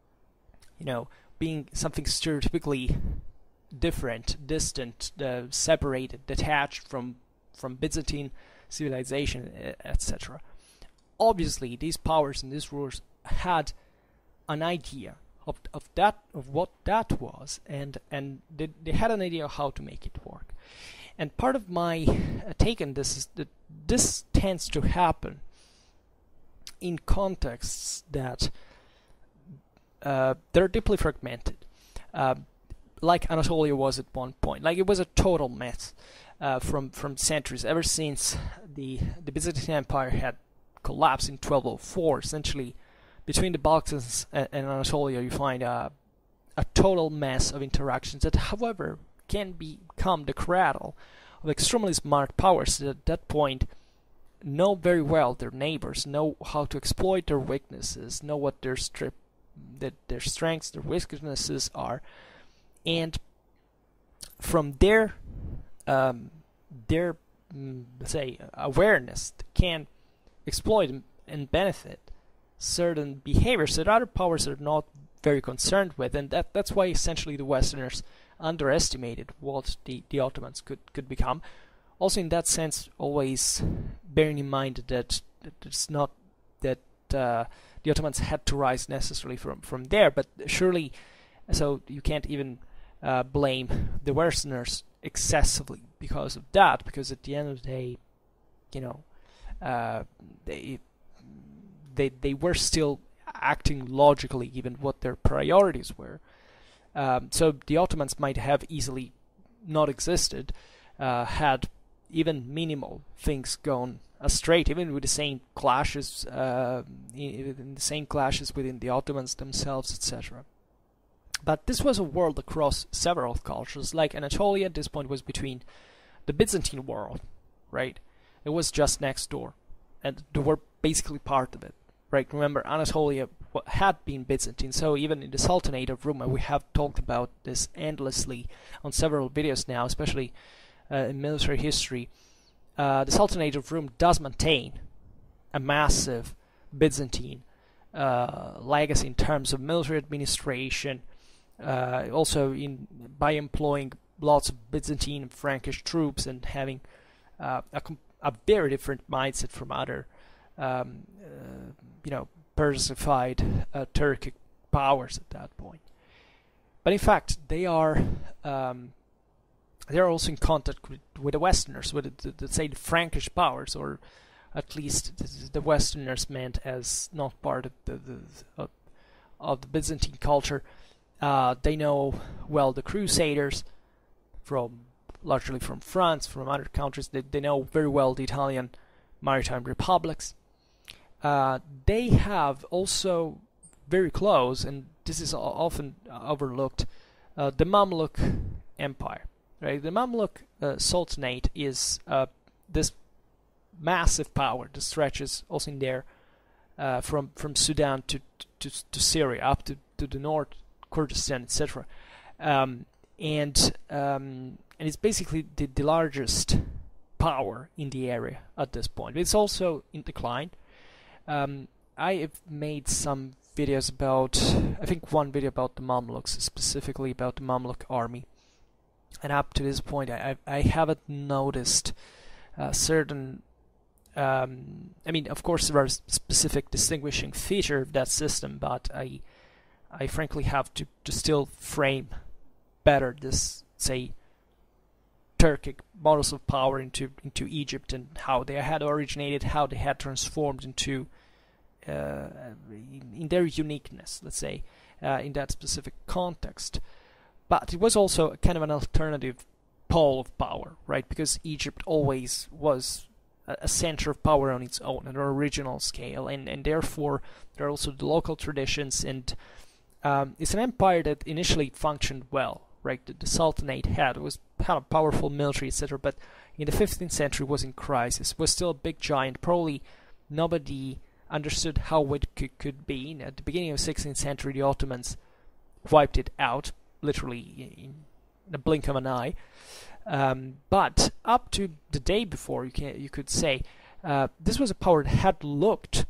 [SPEAKER 1] you know, being something stereotypically different, distant, uh, separated, detached from from Byzantine civilization, et cetera. Obviously, these powers and these rulers had an idea of of that of what that was, and and they, they had an idea of how to make it work. And part of my uh, take on this is that this tends to happen in contexts that uh, they're deeply fragmented, uh, like Anatolia was at one point. Like, it was a total mess. Uh, from from centuries, ever since the the Byzantine Empire had collapsed in twelve oh four. Essentially, between the Balkans and, and Anatolia, you find a a total mess of interactions that, however, can become the cradle of extremely smart powers that at that point know very well their neighbors, know how to exploit their weaknesses, know what their strip that their strengths, their weaknesses are, and from their Um, their, mm, let's say, awareness can exploit and benefit certain behaviors that other powers are not very concerned with, and that that's why essentially the Westerners underestimated what the, the Ottomans could, could become. Also, in that sense, always bearing in mind that, that it's not that uh, the the Ottomans had to rise necessarily from, from there, but surely, so you can't even uh, blame the Westerners excessively because of that, because at the end of the day, you know, uh, they, they, they were still acting logically given what their priorities were. Um, so the Ottomans might have easily not existed uh, had even minimal things gone astray, even with the same clashes, uh, in the same clashes within the Ottomans themselves, et cetera. But this was a world across several cultures. Like Anatolia at this point was between the Byzantine world, right? It was just next door, and they were basically part of it, right? Remember, Anatolia had been Byzantine, so even in the Sultanate of Rome, we have talked about this endlessly on several videos now, especially uh, in military history. Uh, the Sultanate of Rome does maintain a massive Byzantine uh, legacy in terms of military administration, uh, also in by employing lots of Byzantine and Frankish troops and having uh, a, a very different mindset from other, um, uh, you know, Persified uh, Turkic powers at that point. But in fact, they are um, they are also in contact with, with the Westerners, with the, the, say the Frankish powers, or at least the, the Westerners meant as not part of the, the of, of the Byzantine culture. Uh, they know well the Crusaders, from largely from France, from other countries. They they know very well the Italian maritime republics. Uh, they have also very close, and this is often overlooked, uh, the Mamluk Empire. Right, the Mamluk uh, Sultanate is uh, this massive power that stretches also in there uh, from from Sudan to to, to Syria, up to, to the north, Kurdistan, et cetera. Um, and um, and it's basically the, the largest power in the area at this point. It's also in decline. Um, I have made some videos about, I think one video about the Mamluks, specifically about the Mamluk army. And up to this point, I, I, I haven't noticed uh, certain, um, I mean, of course there are specific distinguishing features of that system, but I I frankly have to, to still frame better this, say, Turkic models of power into into Egypt and how they had originated, how they had transformed into uh, in, in their uniqueness, let's say, uh, in that specific context. But it was also kind of an alternative pole of power, right? Because Egypt always was a, a center of power on its own, at an original scale, and and therefore there are also the local traditions, and um, it's an empire that initially functioned well. Right, the, the Sultanate had was had a powerful military, et cetera. But in the fifteenth century, was in crisis. Was still a big giant. Probably nobody understood how it could, could be. At the beginning of the sixteenth century, the Ottomans wiped it out, literally in the blink of an eye. Um, but up to the day before, you can you could say uh, this was a power that had looked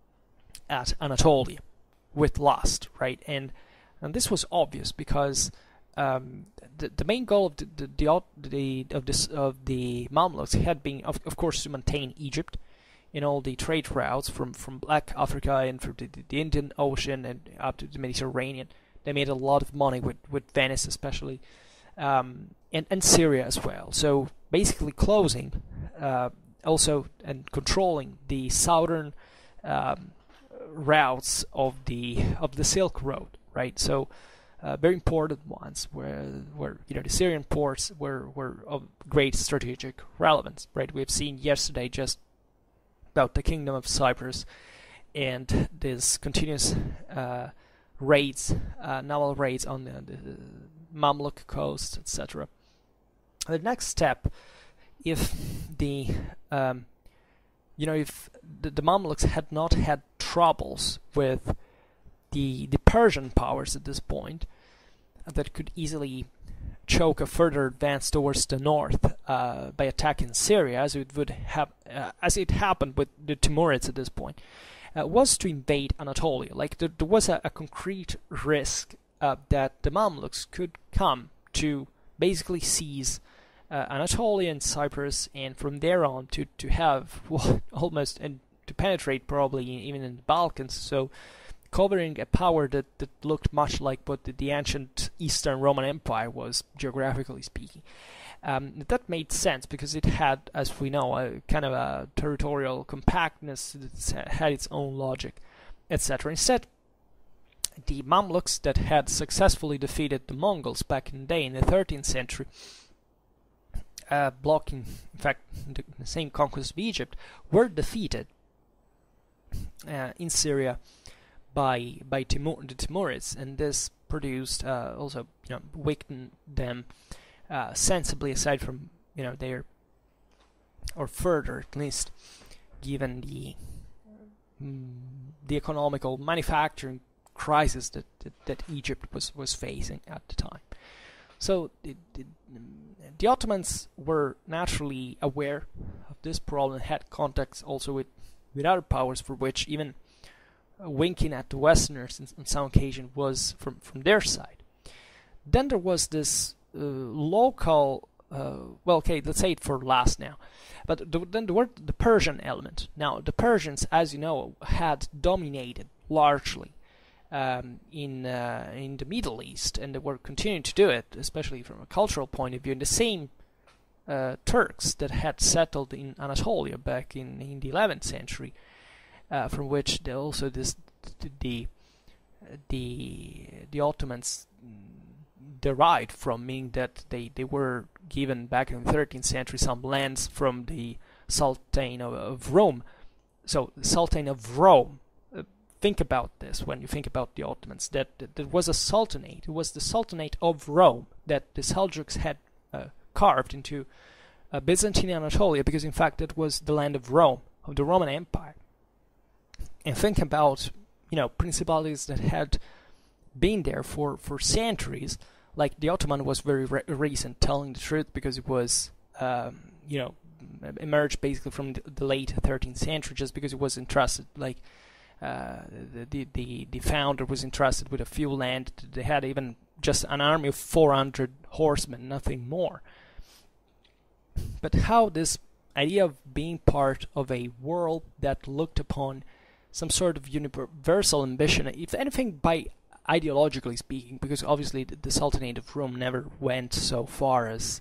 [SPEAKER 1] at Anatolia with lust, right? And and this was obvious because Um, the, the main goal of the the, the, the of this of the Mamluks had been, of, of course, to maintain Egypt in all the trade routes from, from Black Africa and from the, the Indian Ocean and up to the Mediterranean. They made a lot of money with, with Venice, especially, um, and and Syria as well. So basically, closing, uh, also and controlling the southern um, routes of the of the Silk Road, right? So. Uh, very important ones, where where you know the Syrian ports were were of great strategic relevance, right? We've seen yesterday just about the Kingdom of Cyprus and this continuous uh, raids, uh, naval raids on the, the Mamluk coast, et cetera. The next step, if the um, you know if the, the Mamluks had not had troubles with the the Persian powers at this point, that could easily choke a further advance towards the north uh, by attacking Syria, as it would have, uh, as it happened with the Timurids at this point, uh, was to invade Anatolia. Like there, there was a, a concrete risk uh, that the Mamluks could come to basically seize uh, Anatolia and Cyprus, and from there on to to have well, almost an to penetrate probably even in the Balkans. So covering a power that, that looked much like what the, the ancient Eastern Roman Empire was, geographically speaking. Um, that made sense because it had, as we know, a kind of a territorial compactness, it had its own logic, et cetera. Instead, the Mamluks that had successfully defeated the Mongols back in the day in the thirteenth century, uh, blocking, in fact, the, the same conquest of Egypt, were defeated uh, in Syria by by Timur, the Timurids, and this produced uh, also, you know, weakened them uh, sensibly, aside from, you know, their, or further at least, given the mm, the economical manufacturing crisis that, that, that Egypt was, was facing at the time. So it, it, the Ottomans were naturally aware of this problem, had contacts also with, with other powers, for which even uh, winking at the Westerners in, on some occasion was from, from their side. Then there was this uh, local, uh, well, okay, let's say it for last now, but the, then there were the Persian element. Now, the Persians, as you know, had dominated largely Um, in uh, in the Middle East, and they were continuing to do it, especially from a cultural point of view. And the same uh, Turks that had settled in Anatolia back in, in the eleventh century, uh, from which they also this the the the Ottomans derived from, meaning that they they were given back in the thirteenth century some lands from the Sultan of, of Rome. So the Sultan of Rome. Think about this when you think about the Ottomans, that, that there was a sultanate. It was the Sultanate of Rome that the Seljuks had uh, carved into uh, Byzantine Anatolia, because in fact it was the land of Rome, of the Roman Empire. And think about, you know, principalities that had been there for, for centuries. Like the Ottoman was very re recent, telling the truth, because it was, um, you know, emerged basically from the, the late thirteenth century, just because it was entrusted, like, Uh, the, the the founder was entrusted with a few land. They had even just an army of four hundred horsemen, nothing more. But how this idea of being part of a world that looked upon some sort of universal ambition, if anything, by ideologically speaking, because obviously the, the Sultanate of Rome never went so far as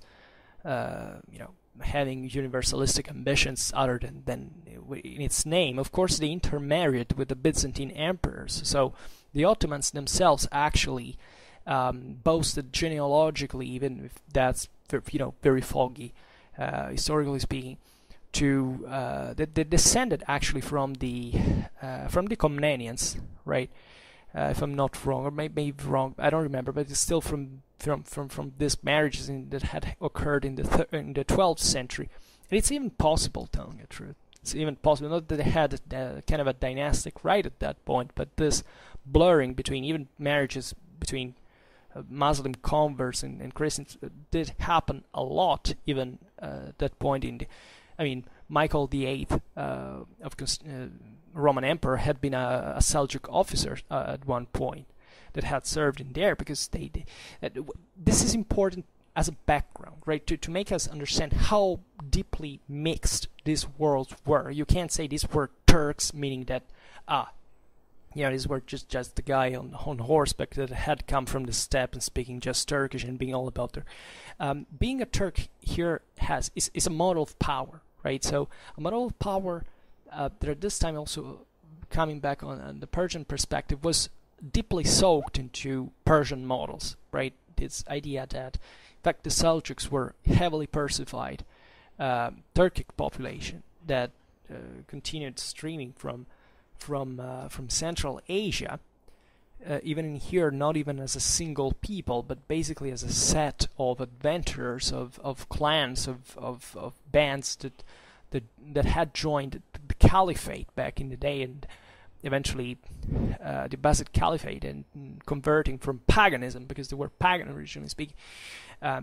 [SPEAKER 1] uh, you know, having universalistic ambitions other than, than in its name. Of course, they intermarried with the Byzantine emperors, so the Ottomans themselves actually um, boasted genealogically, even if that's, you know, very foggy, uh, historically speaking, to uh, that they descended actually from the uh, from the Komnenians, right? Uh, if I'm not wrong, or maybe, maybe wrong, I don't remember, but it's still from from from from these marriages in, that had occurred in the th in the twelfth century. And it's even possible, telling the truth, it's even possible, not that they had a, kind of a dynastic right at that point, but this blurring between even marriages between uh, Muslim converts and, and Christians uh, did happen a lot, even uh, at that point in the, I mean, Michael the Eighth uh, of uh, Roman Emperor had been a, a Seljuk officer uh, at one point that had served in there, because they, they uh, this is important as a background, right, to, to make us understand how deeply mixed these worlds were. You can't say these were Turks, meaning that, ah, you know, these were just, just the guy on, on horseback that had come from the steppe and speaking just Turkish and being all about their... Um, being a Turk here has is, is a model of power, right? So a model of power uh, that at this time, also coming back on, on the Persian perspective, was deeply soaked into Persian models, right? This idea that, in fact, the Seljuks were heavily Persified um, Turkic population that uh, continued streaming from from uh, from Central Asia, uh, even in here, not even as a single people, but basically as a set of adventurers, of of clans, of of, of bands that that that had joined the Caliphate back in the day, and eventually uh, the Abbasid Caliphate, and, and converting from paganism, because they were pagan originally speaking, uh,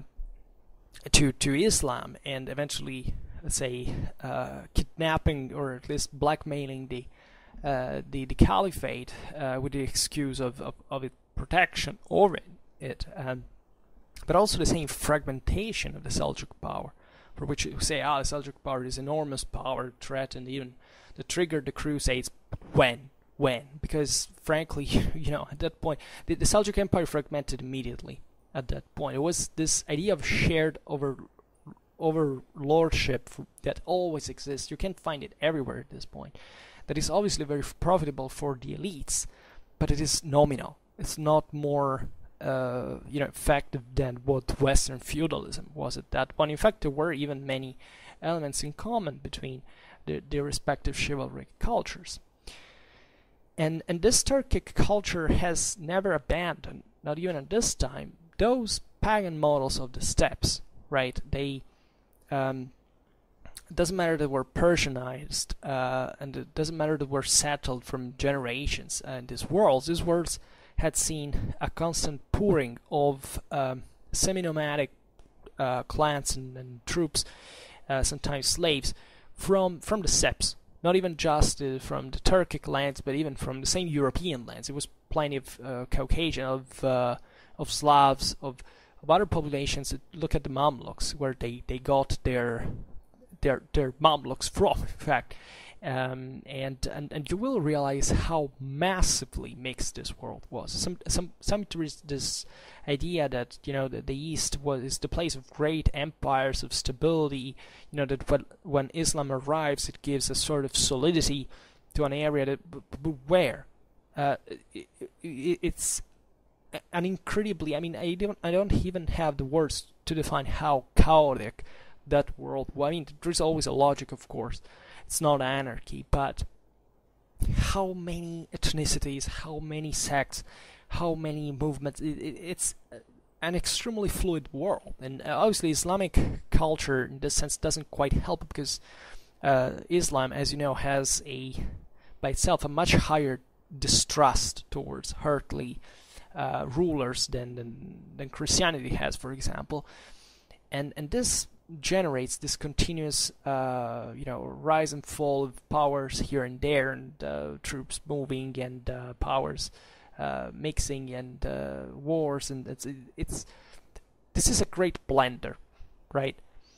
[SPEAKER 1] to to Islam, and eventually, let's say, uh, kidnapping or at least blackmailing the uh, the the Caliphate uh, with the excuse of of, of its protection over it, it um, but also the same fragmentation of the Seljuk power, for which you say, ah, the Seljuk power is enormous power, threatened even to trigger the Crusades. When? When? Because frankly, you know, at that point, the, the Seljuk Empire fragmented immediately. At that point, it was this idea of shared over overlordship that always exists. You can't find it everywhere at this point. That is obviously very profitable for the elites, but it is nominal. It's not more, uh, you know, effective than what Western feudalism was at that point. In fact, there were even many elements in common between the, the respective chivalric cultures. And and this Turkic culture has never abandoned, not even at this time, those pagan models of the steppes, right? They, um, it doesn't matter that we're Persianized, uh, and it doesn't matter that we're settled from generations uh, in these worlds. These worlds had seen a constant pouring of um, semi-nomadic uh, clans and, and troops, uh, sometimes slaves, from from the steppes. Not even just uh, from the Turkic lands, but even from the same European lands. It was plenty of uh, Caucasian, of uh, of Slavs, of, of other populations. Look at the Mamluks, where they, they got their their their Mamluks from, in fact. Um, and, and and you will realize how massively mixed this world was. Some some some there is this idea that, you know, the, the East was is the place of great empires, of stability. You know, that when when Islam arrives, it gives a sort of solidity to an area that b- b- where uh, it, it, it's an incredibly. I mean, I don't I don't even have the words to define how chaotic that world was. I mean, there's always a logic, of course. It's not anarchy, but how many ethnicities, how many sects, how many movements. It, it, it's an extremely fluid world, and obviously Islamic culture in this sense doesn't quite help, because uh, Islam, as you know, has a by itself a much higher distrust towards earthly uh, rulers than, than than Christianity has, for example, and and this generates this continuous, uh, you know, rise and fall of powers here and there, and uh, troops moving, and uh, powers uh, mixing, and uh, wars, and it's it's this is a great blender, right?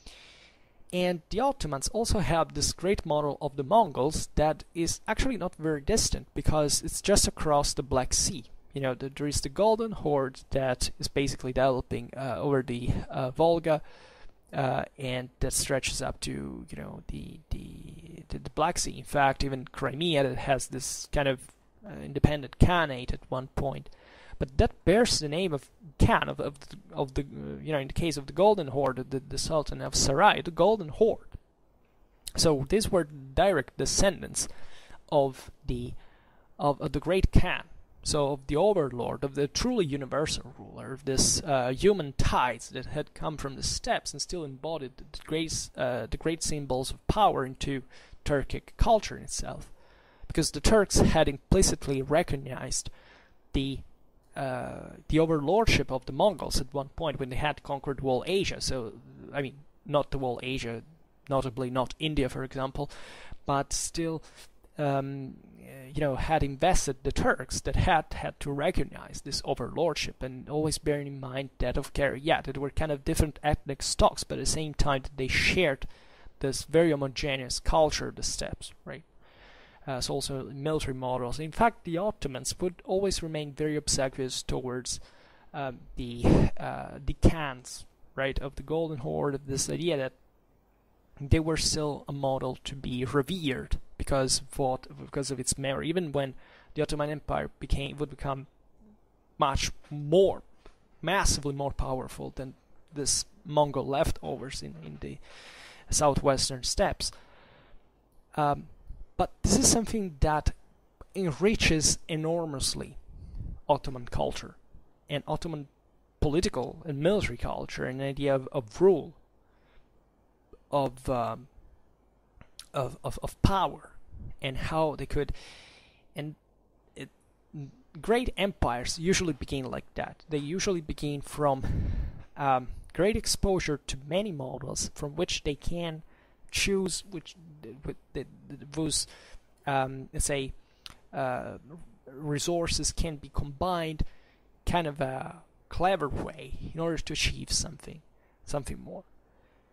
[SPEAKER 1] And the Ottomans also have this great model of the Mongols that is actually not very distant, because it's just across the Black Sea. You know, the, there is the Golden Horde that is basically developing uh, over the uh, Volga. Uh, and that stretches up to, you know, the, the the the Black Sea. In fact, even Crimea, that has this kind of uh, independent Khanate at one point, but that bears the name of Khan of of the, of the uh, you know, in the case of the Golden Horde, the, the Sultan of Sarai, the Golden Horde. So these were direct descendants of the of, of the great Khan. So of the overlord, of the truly universal ruler, of this uh, human tides that had come from the steppes and still embodied the great, uh, the great symbols of power into Turkic culture in itself. Because the Turks had implicitly recognized the uh, the overlordship of the Mongols at one point when they had conquered whole Asia. So, I mean, not the whole Asia, notably not India, for example, but still... Um, you know, had invested the Turks that had had to recognize this overlordship, and always bearing in mind that of Kara, yeah, that were kind of different ethnic stocks, but at the same time that they shared this very homogeneous culture of the steppes, right? Uh, so also military models. In fact, the Ottomans would always remain very obsequious towards um, the uh, the Khans, right, of the Golden Horde, of this idea that they were still a model to be revered because of what, because of its memory. Even when the Ottoman Empire became would become much more, massively more powerful than this Mongol leftovers in, in the southwestern steppes. Um, but this is something that enriches enormously Ottoman culture and Ottoman political and military culture, and the idea of, of rule. Of, um, of of of power, and how they could, and it, great empires usually begin like that. They usually begin from um, great exposure to many models from which they can choose which with the, those um, let's say uh, resources can be combined, kind of a clever way in order to achieve something, something more.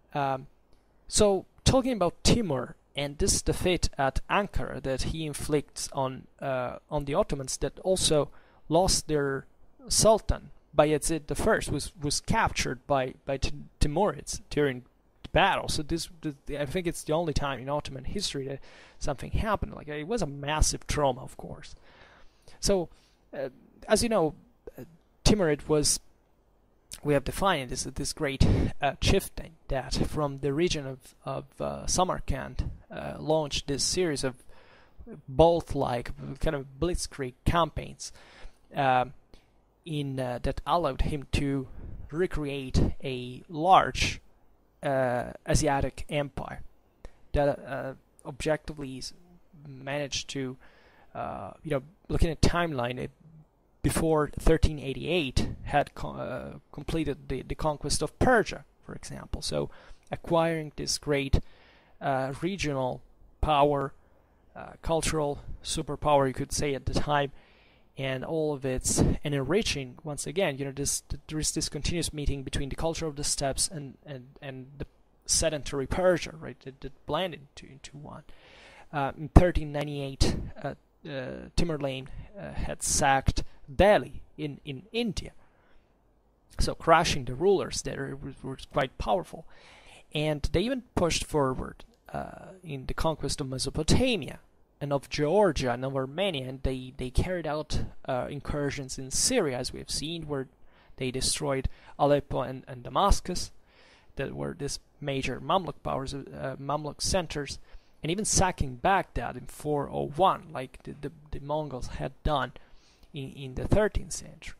[SPEAKER 1] Um, so talking about Timur and this defeat at Ankara that he inflicts on uh, on the Ottomans, that also lost their Sultan, Bayezid the First, was was captured by by T- Timurids during the battle. So this, this, I think, it's the only time in Ottoman history that something happened. Like, it was a massive trauma, of course. So, uh, as you know, uh, Timurid was, we have defined this this great uh, chieftain that from the region of of uh, Samarkand uh, launched this series of both like kind of blitzkrieg campaigns um, in uh, that allowed him to recreate a large uh, Asiatic empire that uh, objectively managed to, uh, you know, looking at timeline, it, before thirteen eighty-eight had co- uh, completed the, the conquest of Persia, for example. So acquiring this great uh, regional power, uh, cultural superpower, you could say at the time, and all of its, and enriching, once again, you know, this, there is this continuous meeting between the culture of the steppes and, and, and the sedentary Persia, right, that, that blended into, into one. Uh, in thirteen ninety-eight, uh, uh, Tamerlane uh, had sacked Delhi in, in India, so crushing the rulers there was, was quite powerful. And they even pushed forward uh, in the conquest of Mesopotamia and of Georgia and of Armenia, and they, they carried out uh, incursions in Syria, as we have seen, where they destroyed Aleppo and, and Damascus, that were these major Mamluk powers, uh, Mamluk centers, and even sacking Baghdad in four oh one, like the, the, the Mongols had done in, in the thirteenth century.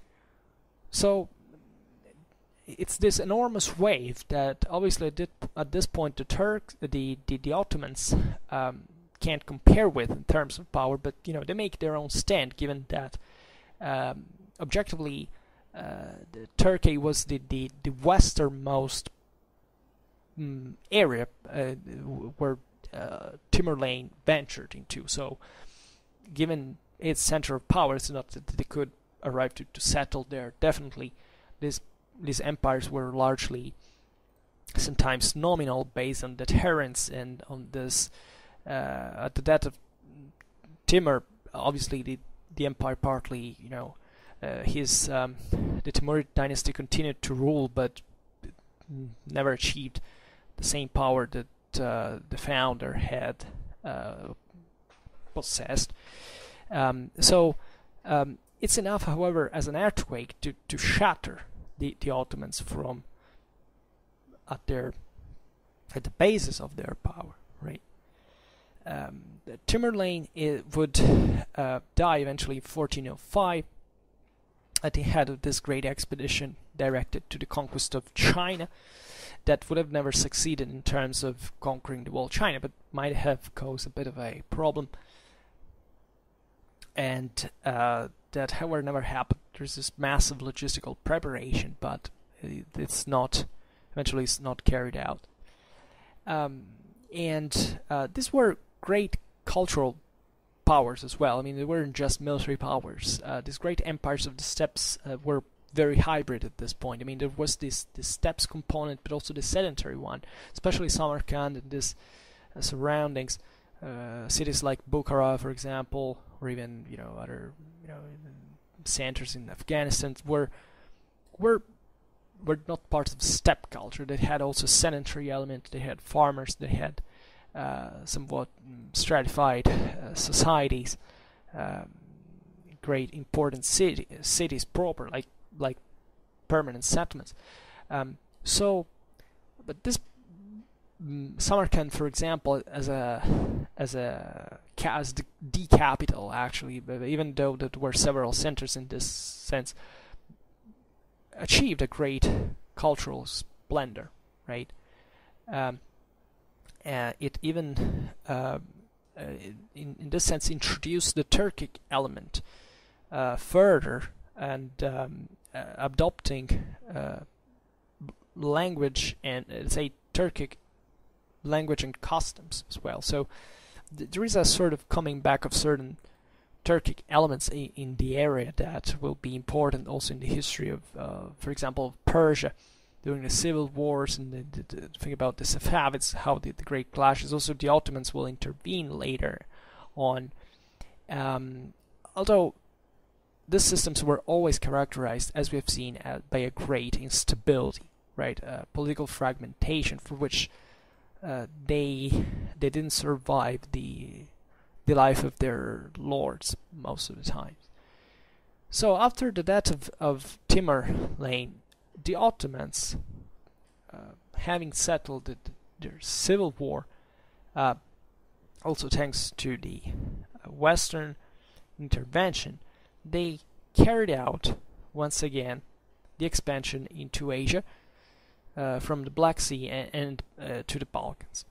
[SPEAKER 1] So it's this enormous wave that obviously at, it, at this point the Turks, the, the, the Ottomans um, can't compare with in terms of power, but you know, they make their own stand, given that um, objectively uh, the Turkey was the, the, the westernmost mm, area uh, where uh, Tamerlane ventured into. So given its center of power, it's not that they could arrive to, to settle there. Definitely this, these empires were largely sometimes nominal, based on deterrence and on this uh, at the death of Timur, obviously the the empire partly, you know, uh, his um, the Timurid dynasty continued to rule, but never achieved the same power that uh, the founder had uh, possessed. Um, so um, it's enough, however, as an earthquake to, to shatter the, the Ottomans from at their at the basis of their power, right? Um, Tamerlane would uh, die eventually in fourteen oh five at the head of this great expedition directed to the conquest of China that would have never succeeded in terms of conquering the whole China, but might have caused a bit of a problem. And uh, that, however, never happened. There's this massive logistical preparation, but it's not, eventually it's not carried out. Um, and uh, these were great cultural powers as well. I mean, they weren't just military powers. Uh, these great empires of the steppes uh, were very hybrid at this point. I mean, there was this, this steppes component, but also the sedentary one, especially Samarkand and this uh, surroundings. Uh, cities like Bukhara, for example, or even, you know, other, you know, centers in Afghanistan were were were not part of steppe culture. They had also sedentary element. They had farmers. They had uh, somewhat stratified uh, societies, um, great important city, cities proper, like like permanent settlements. Um, so, but this mm, Samarkand, for example, as a as a as the, the capital, actually, but even though there were several centers in this sense, achieved a great cultural splendor, right? Um, uh, it even, uh, uh, in, in this sense, introduced the Turkic element uh, further, and um, uh, adopting uh, language and, uh, say, Turkic language and customs as well. So th- there is a sort of coming back of certain Turkic elements i- in the area that will be important also in the history of, uh, for example, of Persia during the civil wars, and the, the, the thing about the Safavids, how the, the great clashes. Also, the Ottomans will intervene later on. Um, although these systems were always characterized, as we have seen, uh, by a great instability, right? Uh, political fragmentation, for which uh, they they didn't survive the the life of their lords most of the time. So after the death of, of Tamerlane, the Ottomans, uh, having settled the, their civil war, uh, also thanks to the uh, Western intervention, they carried out once again the expansion into Asia, uh, from the Black Sea and, and uh, to the Balkans.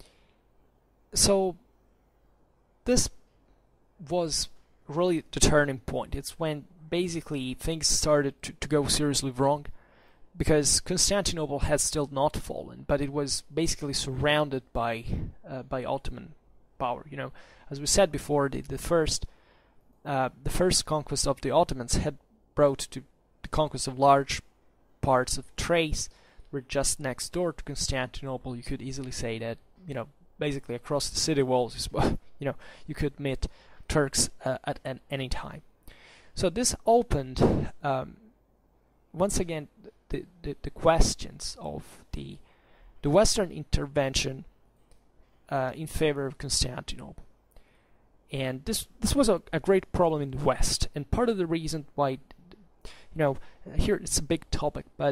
[SPEAKER 1] So this was really the turning point. It's when basically things started to, to go seriously wrong, because Constantinople had still not fallen, but it was basically surrounded by uh, by Ottoman power. You know, as we said before, the, the first uh, the first conquest of the Ottomans had brought to the conquest of large parts of Thrace. Were just next door to Constantinople. You could easily say that, you know, basically across the city walls, you know, you could meet Turks uh, at, at any time. So this opened, um, once again, the, the, the questions of the the Western intervention uh, in favor of Constantinople. And this this was a, a great problem in the West, and part of the reason why, you know, here it's a big topic, but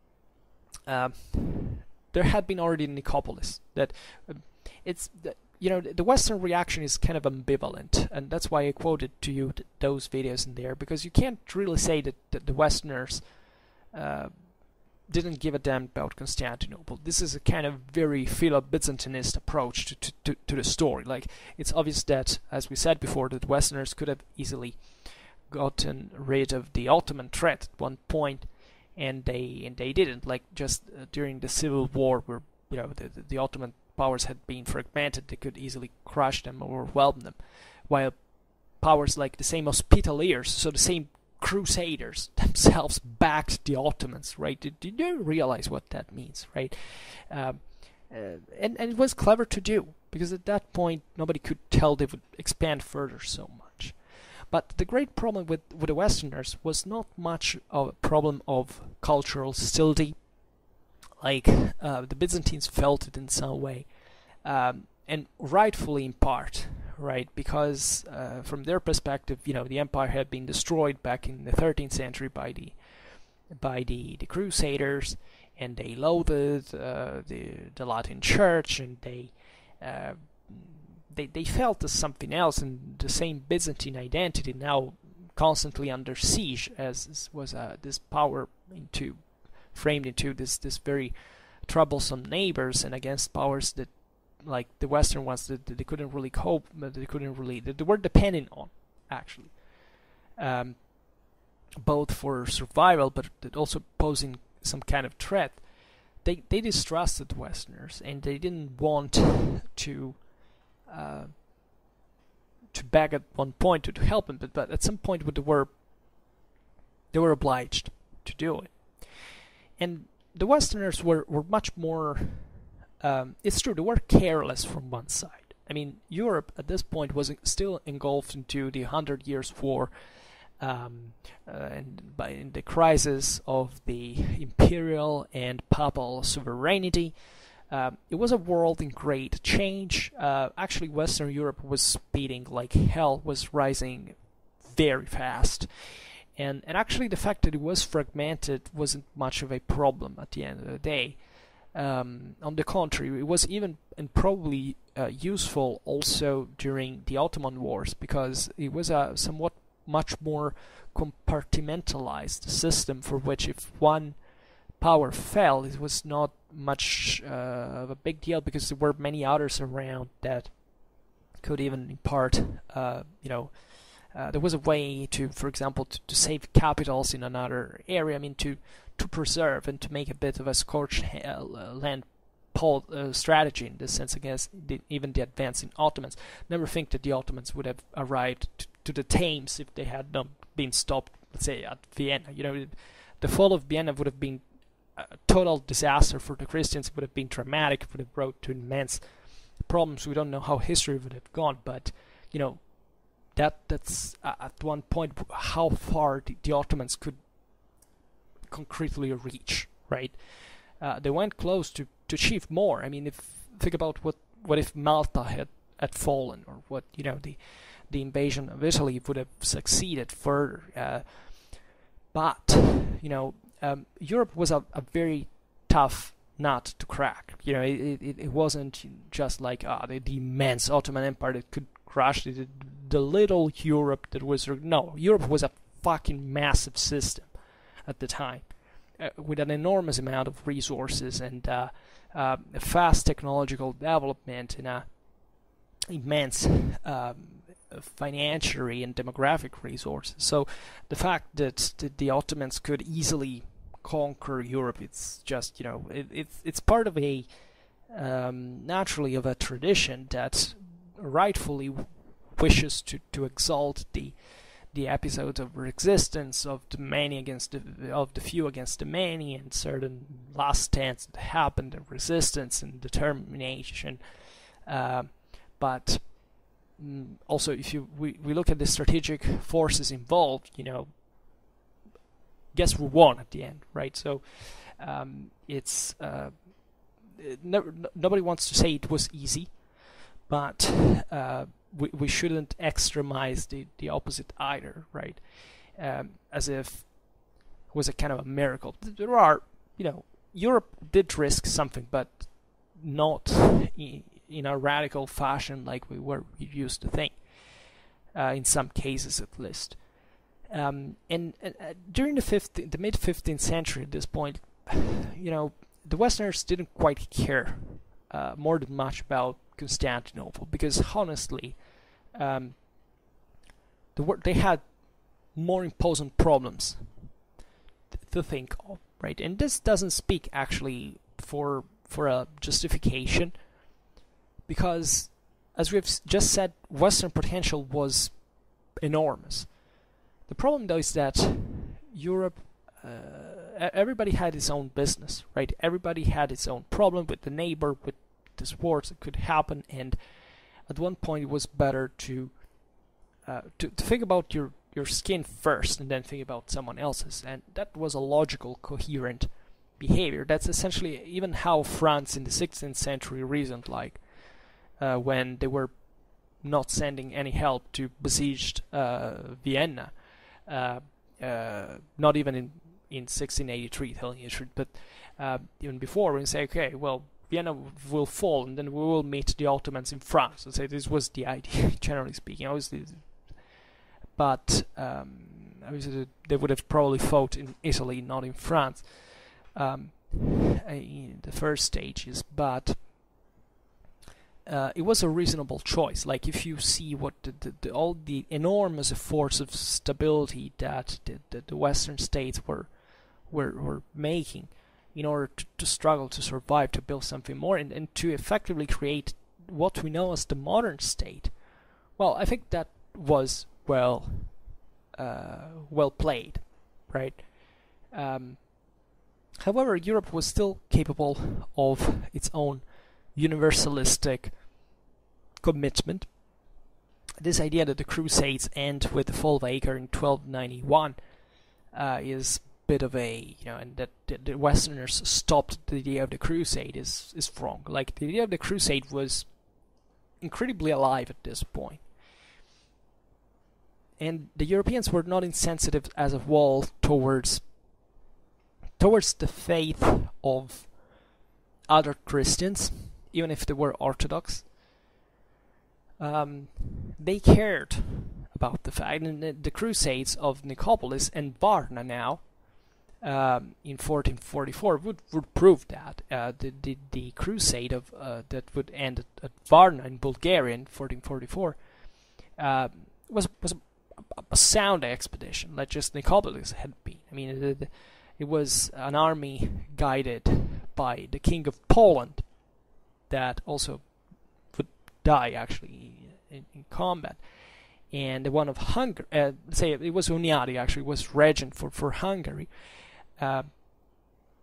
[SPEAKER 1] um, there had been already Nicopolis. That uh, it's the, you know, the Western reaction is kind of ambivalent, and that's why I quoted to you th those videos in there, because you can't really say that, that the Westerners uh, didn't give a damn about Constantinople. This is a kind of very Philo-Byzantinist approach to, to, to, to the story. Like, it's obvious that, as we said before, that Westerners could have easily gotten rid of the Ottoman threat at one point, and they and they didn't. Like, just uh, during the Civil War, where, you know, the, the, the Ottoman powers had been fragmented, they could easily crush them or overwhelm them, while powers like the same Hospitallers, so the same Crusaders themselves, backed the Ottomans, right? Did, did you realize what that means, right? Um, uh, and, and it was clever to do, because at that point nobody could tell they would expand further so much. But the great problem with, with the Westerners was not much of a problem of cultural hostility, like uh, the Byzantines felt it in some way, um, and rightfully in part, right? Because uh, from their perspective, you know, the empire had been destroyed back in the thirteenth century by the by the, the Crusaders, and they loathed uh, the the Latin Church, and they uh, they they felt as something else, and the same Byzantine identity now constantly under siege, as this was uh, this power into framed into this this very troublesome neighbors, and against powers that, like the Western ones, that, that they couldn't really cope, that they couldn't really, that they were dependent on, actually, um, both for survival, but that also posing some kind of threat. They they distrusted the Westerners, and they didn't want to uh, to beg at one point to, to help them, but but at some point they were they were obliged to do it. And the Westerners were, were much more, um, it's true, they were careless from one side. I mean, Europe at this point was still engulfed into the Hundred Years' War, um, uh, and by in the crisis of the imperial and papal sovereignty. Um, it was a world in great change. Uh, actually, Western Europe was speeding like hell, was rising very fast. And, and actually the fact that it was fragmented wasn't much of a problem at the end of the day. Um, on the contrary, it was even and probably uh, useful also during the Ottoman Wars, because it was a somewhat much more compartmentalized system, for which if one power fell, it was not much uh, of a big deal, because there were many others around that could even impart, uh, you know, Uh, there was a way to, for example, to, to save capitals in another area. I mean, to to preserve and to make a bit of a scorched uh, land pol uh, strategy in this sense against the, even the advancing Ottomans. Never think that the Ottomans would have arrived to, to the Thames if they had not been stopped, let's say, at Vienna. You know, the fall of Vienna would have been a total disaster for the Christians. It would have been dramatic. It would have brought to immense problems. We don't know how history would have gone, but you know, that that's uh, at one point how far the, the Ottomans could concretely reach, right? Uh, they went close to, to achieve more. I mean, if think about what what if Malta had, had fallen, or what, you know, the the invasion of Italy would have succeeded further. Uh, but you know, um, Europe was a, a very tough nut to crack. You know, it it, it wasn't just like ah the, the immense Ottoman Empire that could crush the, the little Europe that was. No, Europe was a fucking massive system at the time, uh, with an enormous amount of resources and uh, uh, fast technological development and a immense um, financiary and demographic resources. So the fact that, that the Ottomans could easily conquer Europe, it's just, you know, it, it's it's part of a um, naturally of a tradition that rightfully wishes to, to exalt the the episodes of resistance of the many against the of the few against the many, and certain last stands that happened, and resistance and determination. Uh, but mm, also, if you we, we look at the strategic forces involved, you know, guess who won at the end, right? So um, it's uh, no, nobody wants to say it was easy, but uh, we we shouldn't extremize the, the opposite either, right? Um, as if it was a kind of a miracle. There are, you know, Europe did risk something, but not in, in a radical fashion like we were used to think, uh, in some cases at least. Um, and, and uh, during the fifteenth, the mid fifteenth century, at this point, you know, the Westerners didn't quite care uh, more than much about Constantinople, because honestly, um, the wor- they had more imposing problems th- to think of, right? And this doesn't speak actually for for a justification, because, as we've s- just said, Western potential was enormous. The problem, though, is that Europe, uh, everybody had its own business, right? Everybody had its own problem with the neighbor, with this wars that could happen, and at one point it was better to uh, to, to think about your, your skin first and then think about someone else's, and that was a logical, coherent behavior. That's essentially even how France in the sixteenth century reasoned, like uh, when they were not sending any help to besieged uh, Vienna, uh, uh, not even in, in sixteen eighty-three, telling you the truth, but uh, even before, when you say, okay, well, Vienna will fall, and then we will meet the Ottomans in France. So say this was the idea, generally speaking. Obviously, but um, obviously they would have probably fought in Italy, not in France, um, in the first stages. But uh, it was a reasonable choice. Like, if you see what the, the, the, all the enormous efforts of stability that the, the, the Western states were were were making in order to, to struggle to survive, to build something more, and, and to effectively create what we know as the modern state. Well, I think that was well uh, well played, right? Um, however, Europe was still capable of its own universalistic commitment. This idea that the Crusades end with the fall of Acre in twelve ninety-one uh, is bit of a, you know, and that the, the Westerners stopped the idea of the Crusade is is wrong. Like, the idea of the Crusade was incredibly alive at this point, and the Europeans were not insensitive as a whole towards towards the faith of other Christians, even if they were Orthodox. Um, they cared about the fact, and the, the Crusades of Nicopolis and Varna now, Um, in fourteen forty-four would, would prove that uh, the, the the crusade of uh, that would end at, at Varna in Bulgaria in fourteen forty-four uh, was was a, a sound expedition, like just Nicopolis had been. I mean, it, it was an army guided by the King of Poland that also would die actually in, in combat, and the one of Hungary. Uh, say it was Hunyadi actually was regent for for Hungary. Uh,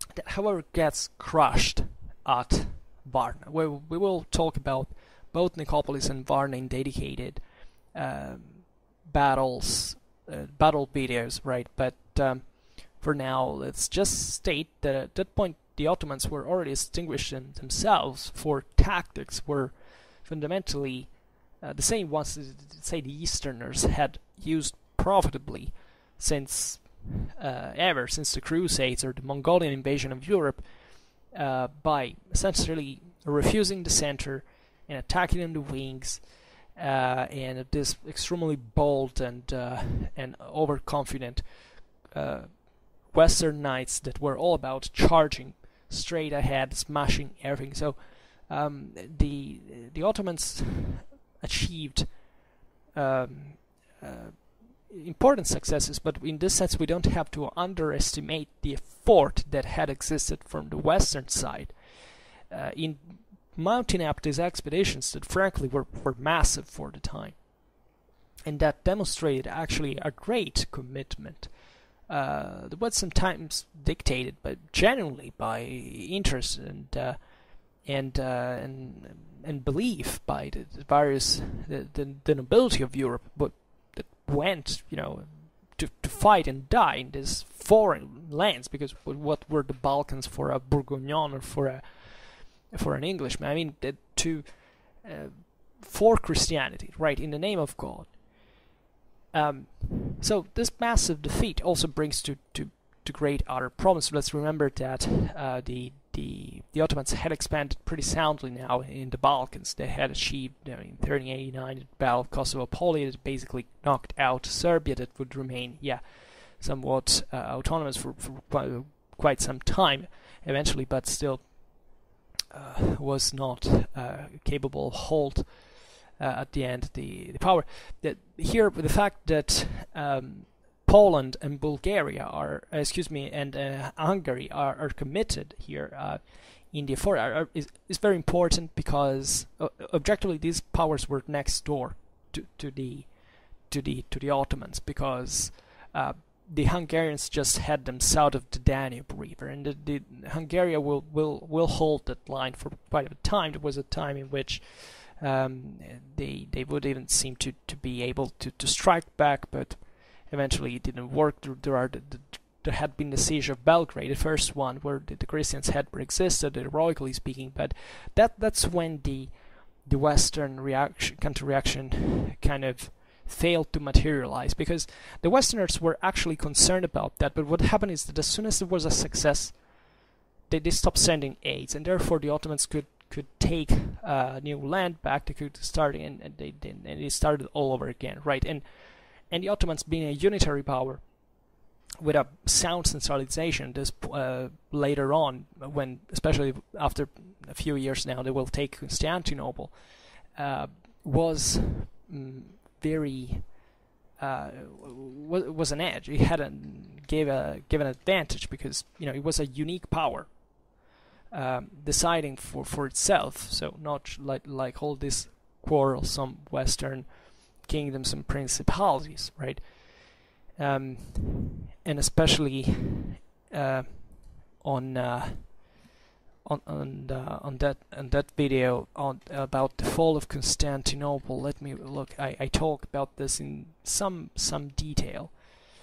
[SPEAKER 1] that however gets crushed at Varna. We, we will talk about both Nicopolis and Varna in dedicated um, battles, uh, battle videos, right? But um, for now, let's just state that at that point the Ottomans were already distinguished in themselves for tactics were fundamentally uh, the same ones that, say, the Easterners had used profitably since uh, ever, since the Crusades or the Mongolian invasion of Europe, uh, by essentially refusing the center and attacking on the wings, uh, and this extremely bold and uh, and overconfident uh, Western knights that were all about charging straight ahead, smashing everything. So um, the the Ottomans achieved um, uh, important successes, but in this sense we don't have to underestimate the effort that had existed from the Western side uh, in mounting up these expeditions that frankly were, were massive for the time, and that demonstrated actually a great commitment uh, that was sometimes dictated but genuinely by interest and uh, and, uh, and and belief by the, the various the, the, the nobility of Europe, but that went, you know, to, to fight and die in these foreign lands, because what were the Balkans for a Bourguignon or for a for an Englishman? I mean, to uh, for Christianity, right, in the name of God. Um, so this massive defeat also brings to to, to great other problems. Let's remember that uh, the the the Ottomans had expanded pretty soundly now in the Balkans. They had achieved, you know, in thirteen eighty-nine the Battle of Kosovo Poly that basically knocked out Serbia, that would remain, yeah, somewhat uh, autonomous for, for quite, quite some time eventually, but still uh, was not uh, capable of hold uh, at the end the, the power. That here, the fact that um, Poland and Bulgaria are, uh, excuse me, and uh, Hungary are, are committed here uh, in the effort are, are, is, is very important, because uh, objectively these powers were next door to, to the to the to the Ottomans, because uh, the Hungarians just had them south of the Danube River, and the, the Hungary will will will hold that line for quite a time. There was a time in which um, they they would even seem to, to be able to, to strike back, but eventually it didn't work. There, there, are the, the, there had been the siege of Belgrade, the first one where the, the Christians had resisted, heroically speaking, but that that's when the the Western reaction, counter-reaction kind of failed to materialize, because the Westerners were actually concerned about that. But what happened is that as soon as there was a success, they, they stopped sending aids, and therefore the Ottomans could could take uh, new land back. They could start, and, and they and they started all over again, right? And and the Ottomans, being a unitary power with a sound centralization, this uh, later on, when especially after a few years now, they will take Constantinople, uh, was mm, very uh, was, was an edge. It had a gave a gave an advantage, because, you know, it was a unique power, um, deciding for, for itself. So not like like all these quarrelsome Western kingdoms and principalities, right? Um, and especially uh, on uh, on on, uh, on that on that video on about the fall of Constantinople. Let me look. I, I talk about this in some some detail.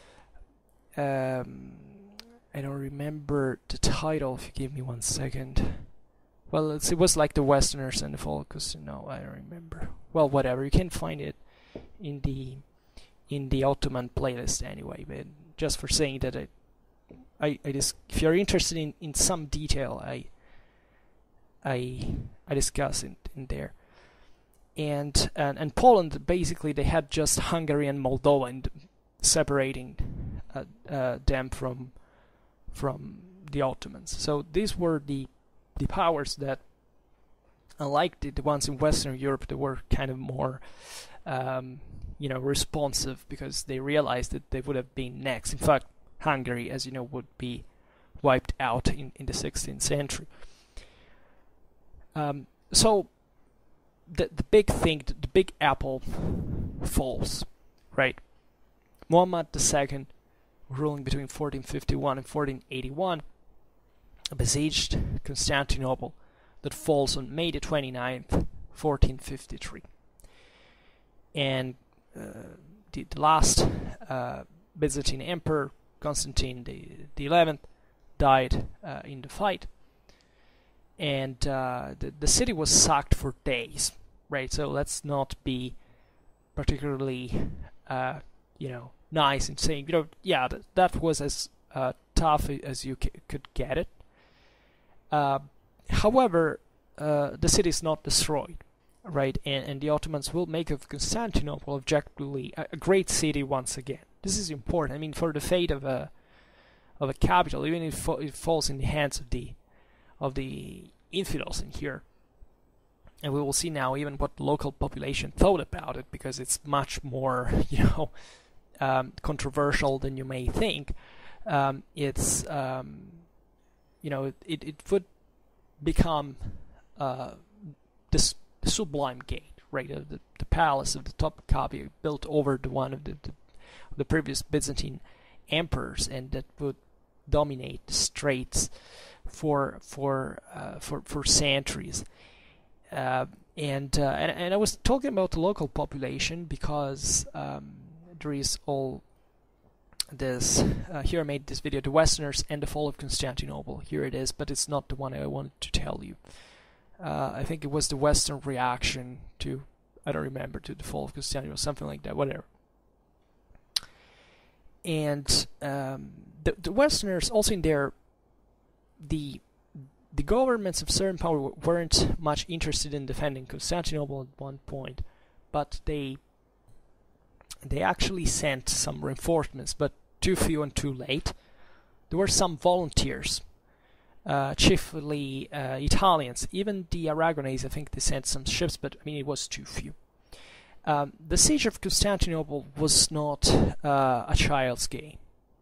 [SPEAKER 1] Um, I don't remember the title. If you give me one second. Well, it's, it was like the Westerners and the fall of Constantinople. I don't remember. Well, whatever. You can find it in the in the Ottoman playlist anyway. But just for saying that, I I, I just, if you're interested in, in some detail, I I I discuss it in there. And, and and Poland, basically they had just Hungary and Moldova and separating uh, uh, them from from the Ottomans. So these were the the powers that, unlike the, the ones in Western Europe, they were kind of more um, you know, responsive, because they realized that they would have been next. In fact, Hungary, as you know, would be wiped out in, in the sixteenth century. Um, so the the big thing, the, the big apple falls, right? Muhammad the Second, ruling between fourteen fifty-one and fourteen eighty-one, besieged Constantinople, that falls on May the twenty-ninth, fourteen fifty-three. And uh, the, the last uh, Byzantine emperor, Constantine the, the eleventh, died uh, in the fight. And uh, the, the city was sacked for days, right? So let's not be particularly, uh, you know, nice in saying, you know, yeah, th that was as uh, tough as you c could get it. Uh, however, uh, the city is not destroyed, right? And, and the Ottomans will make of Constantinople objectively a, a great city once again. This is important. I mean, for the fate of a of a capital, even if it, it falls in the hands of the of the infidels in here, and we will see now even what the local population thought about it, because it's much more, you know, um, controversial than you may think. Um, it's um, you know, it, it would become uh, this sublime gate, right? Uh, the, the palace of the Topkapi, built over the one of the, the, the previous Byzantine emperors, and that would dominate the straits for for uh, for for centuries. Uh, and, uh, and and I was talking about the local population because um, there is all this. Uh, here I made this video, the Westerners and the fall of Constantinople. Here it is, but it's not the one I wanted to tell you. Uh, I think it was the Western reaction to, I don't remember, to the fall of Constantinople, something like that, whatever. And um, the, the Westerners, also in their, the the governments of certain power weren't much interested in defending Constantinople at one point, but they they actually sent some reinforcements, but too few and too late. There were some volunteers, uh, chiefly uh, Italians. Even the Aragonese, I think they sent some ships, but I mean it was too few. Um, the siege of Constantinople was not uh, a child's game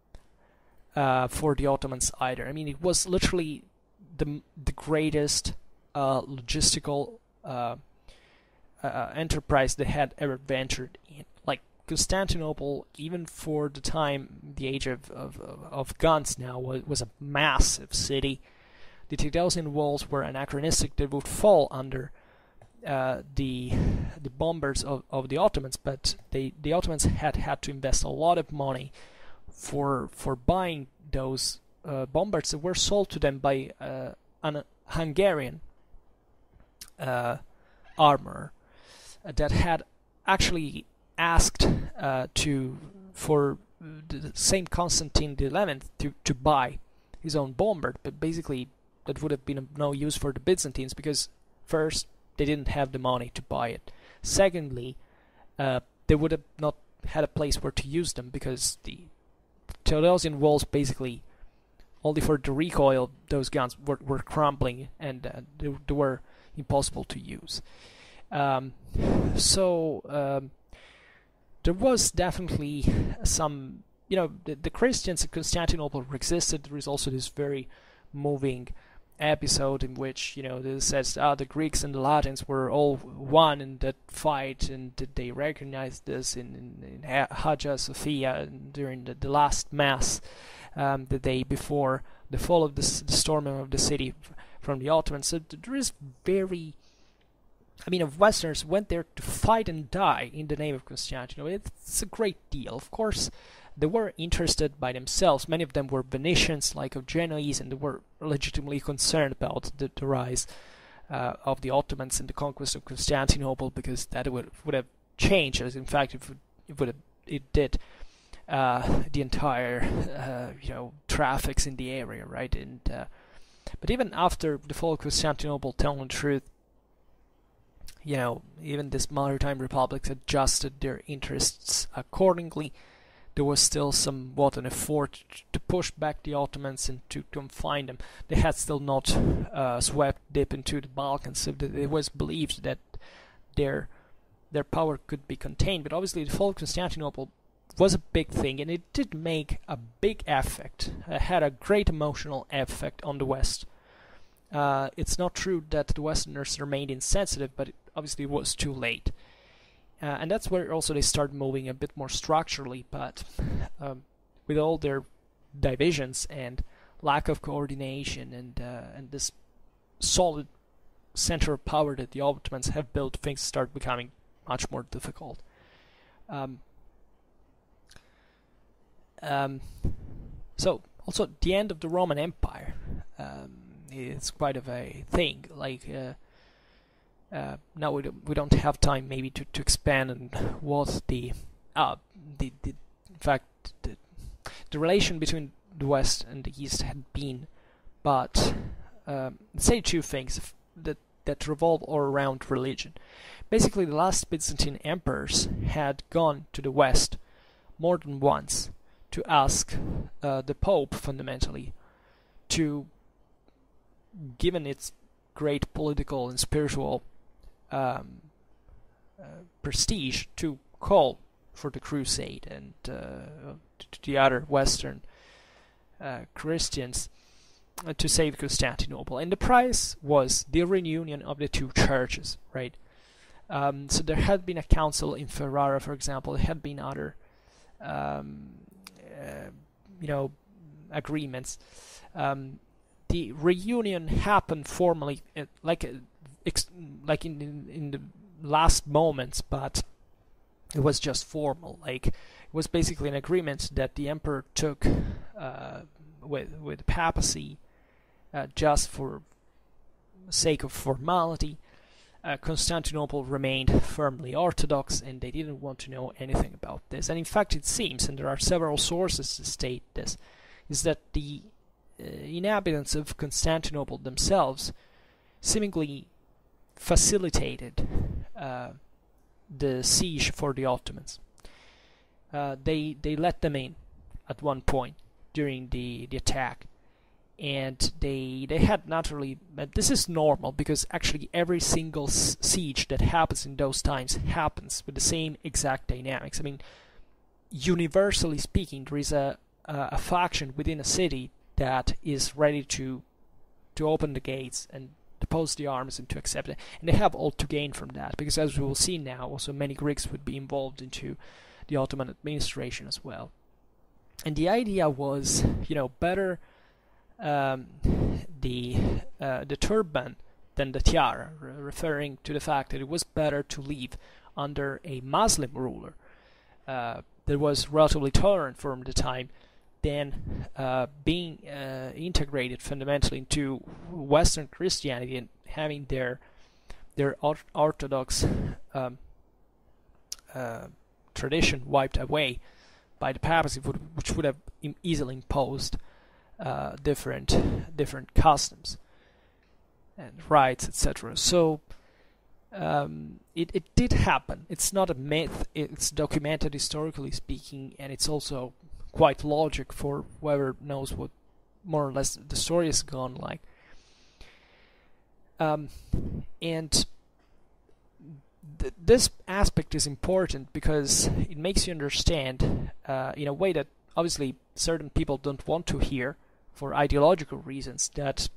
[SPEAKER 1] uh, for the Ottomans either. I mean, it was literally the the greatest uh, logistical uh, uh, enterprise they had ever ventured in. Like Constantinople, even for the time, the age of of, of guns now, was, was a massive city. The Tidalsian walls were anachronistic; they would fall under uh, the the bombers of, of the Ottomans. But they the Ottomans had had to invest a lot of money for for buying those Uh, bombards that were sold to them by uh, an Hungarian uh, armor uh, that had actually asked uh, to for the same Constantine the eleventh to to buy his own bombard, but basically that would have been of no use for the Byzantines, because first, they didn't have the money to buy it. Secondly, uh, they would have not had a place where to use them, because the Theodosian walls basically, only for the recoil, those guns were, were crumbling, and uh, they, they were impossible to use. Um, so um, there was definitely some, you know, the, the Christians in Constantinople resisted. There is also this very moving episode in which, you know, this says, ah, the Greeks and the Latins were all one in that fight, and they recognized this in, in, in Hagia Sophia during the, the last mass. Um, the day before the fall of the, the storming of the city from the Ottomans. So there is very, I mean, if Westerners went there to fight and die in the name of Constantinople, it's a great deal. Of course, they were interested by themselves. Many of them were Venetians, like of Genoese, and they were legitimately concerned about the, the rise uh, of the Ottomans and the conquest of Constantinople, because that would would have changed, as in fact, if it would have, it did. Uh, the entire, uh, you know, traffics in the area, right? And uh, but even after the fall of Constantinople, telling the truth, you know, even this maritime republics adjusted their interests accordingly. There was still somewhat an effort to push back the Ottomans and to confine them. They had still not uh, swept deep into the Balkans, so that it was believed that their their power could be contained. But obviously, the fall of Constantinople was a big thing, and it did make a big effect. It had a great emotional effect on the West. Uh, it's not true that the Westerners remained insensitive, but it obviously was too late. Uh, and that's where also they started moving a bit more structurally, but um, with all their divisions and lack of coordination and uh, and this solid center of power that the Ottomans have built, things start becoming much more difficult. Um, um, so also the end of the Roman Empire um, is quite of a thing. Like uh, uh, now we don't, we don't have time maybe to, to expand on what the uh, the, the in fact the, the relation between the West and the East had been, but um, say two things that that revolve all around religion. Basically, the last Byzantine emperors had gone to the West more than once to ask uh, the Pope, fundamentally, to, given its great political and spiritual um, uh, prestige, to call for the crusade and uh, to the other Western uh, Christians uh, to save Constantinople. And the price was the reunion of the two churches, right? Um, so there had been a council in Ferrara, for example. There had been other, um, uh, you know, agreements. Um, the reunion happened formally, uh, like uh, ex like in, in in the last moments, but it was just formal. Like it was basically an agreement that the emperor took uh, with with the papacy uh, just for sake of formality. Uh, Constantinople remained firmly Orthodox, and they didn't want to know anything about this. And in fact, it seems, and there are several sources to state this, is that the uh, inhabitants of Constantinople themselves seemingly facilitated uh, the siege for the Ottomans. Uh, they they let them in at one point during the, the attack. And they they had naturally, but this is normal because actually every single s siege that happens in those times happens with the same exact dynamics. I mean, universally speaking, there is a a, a faction within a city that is ready to to open the gates and depose the arms and to accept it, and they have all to gain from that, because as we will see now, also many Greeks would be involved into the Ottoman administration as well. And the idea was, you know, better Um, the uh, the turban than the tiara, re referring to the fact that it was better to live under a Muslim ruler uh, that was relatively tolerant for the time than uh, being uh, integrated fundamentally into Western Christianity and having their their or Orthodox um, uh, tradition wiped away by the papacy, which would have easily imposed Uh, different different customs and rights, et cetera. So um, it it did happen. It's not a myth. It's documented historically speaking, and it's also quite logic for whoever knows what more or less the story has gone like. Um, and th this aspect is important because it makes you understand uh, in a way that obviously certain people don't want to hear, for ideological reasons, that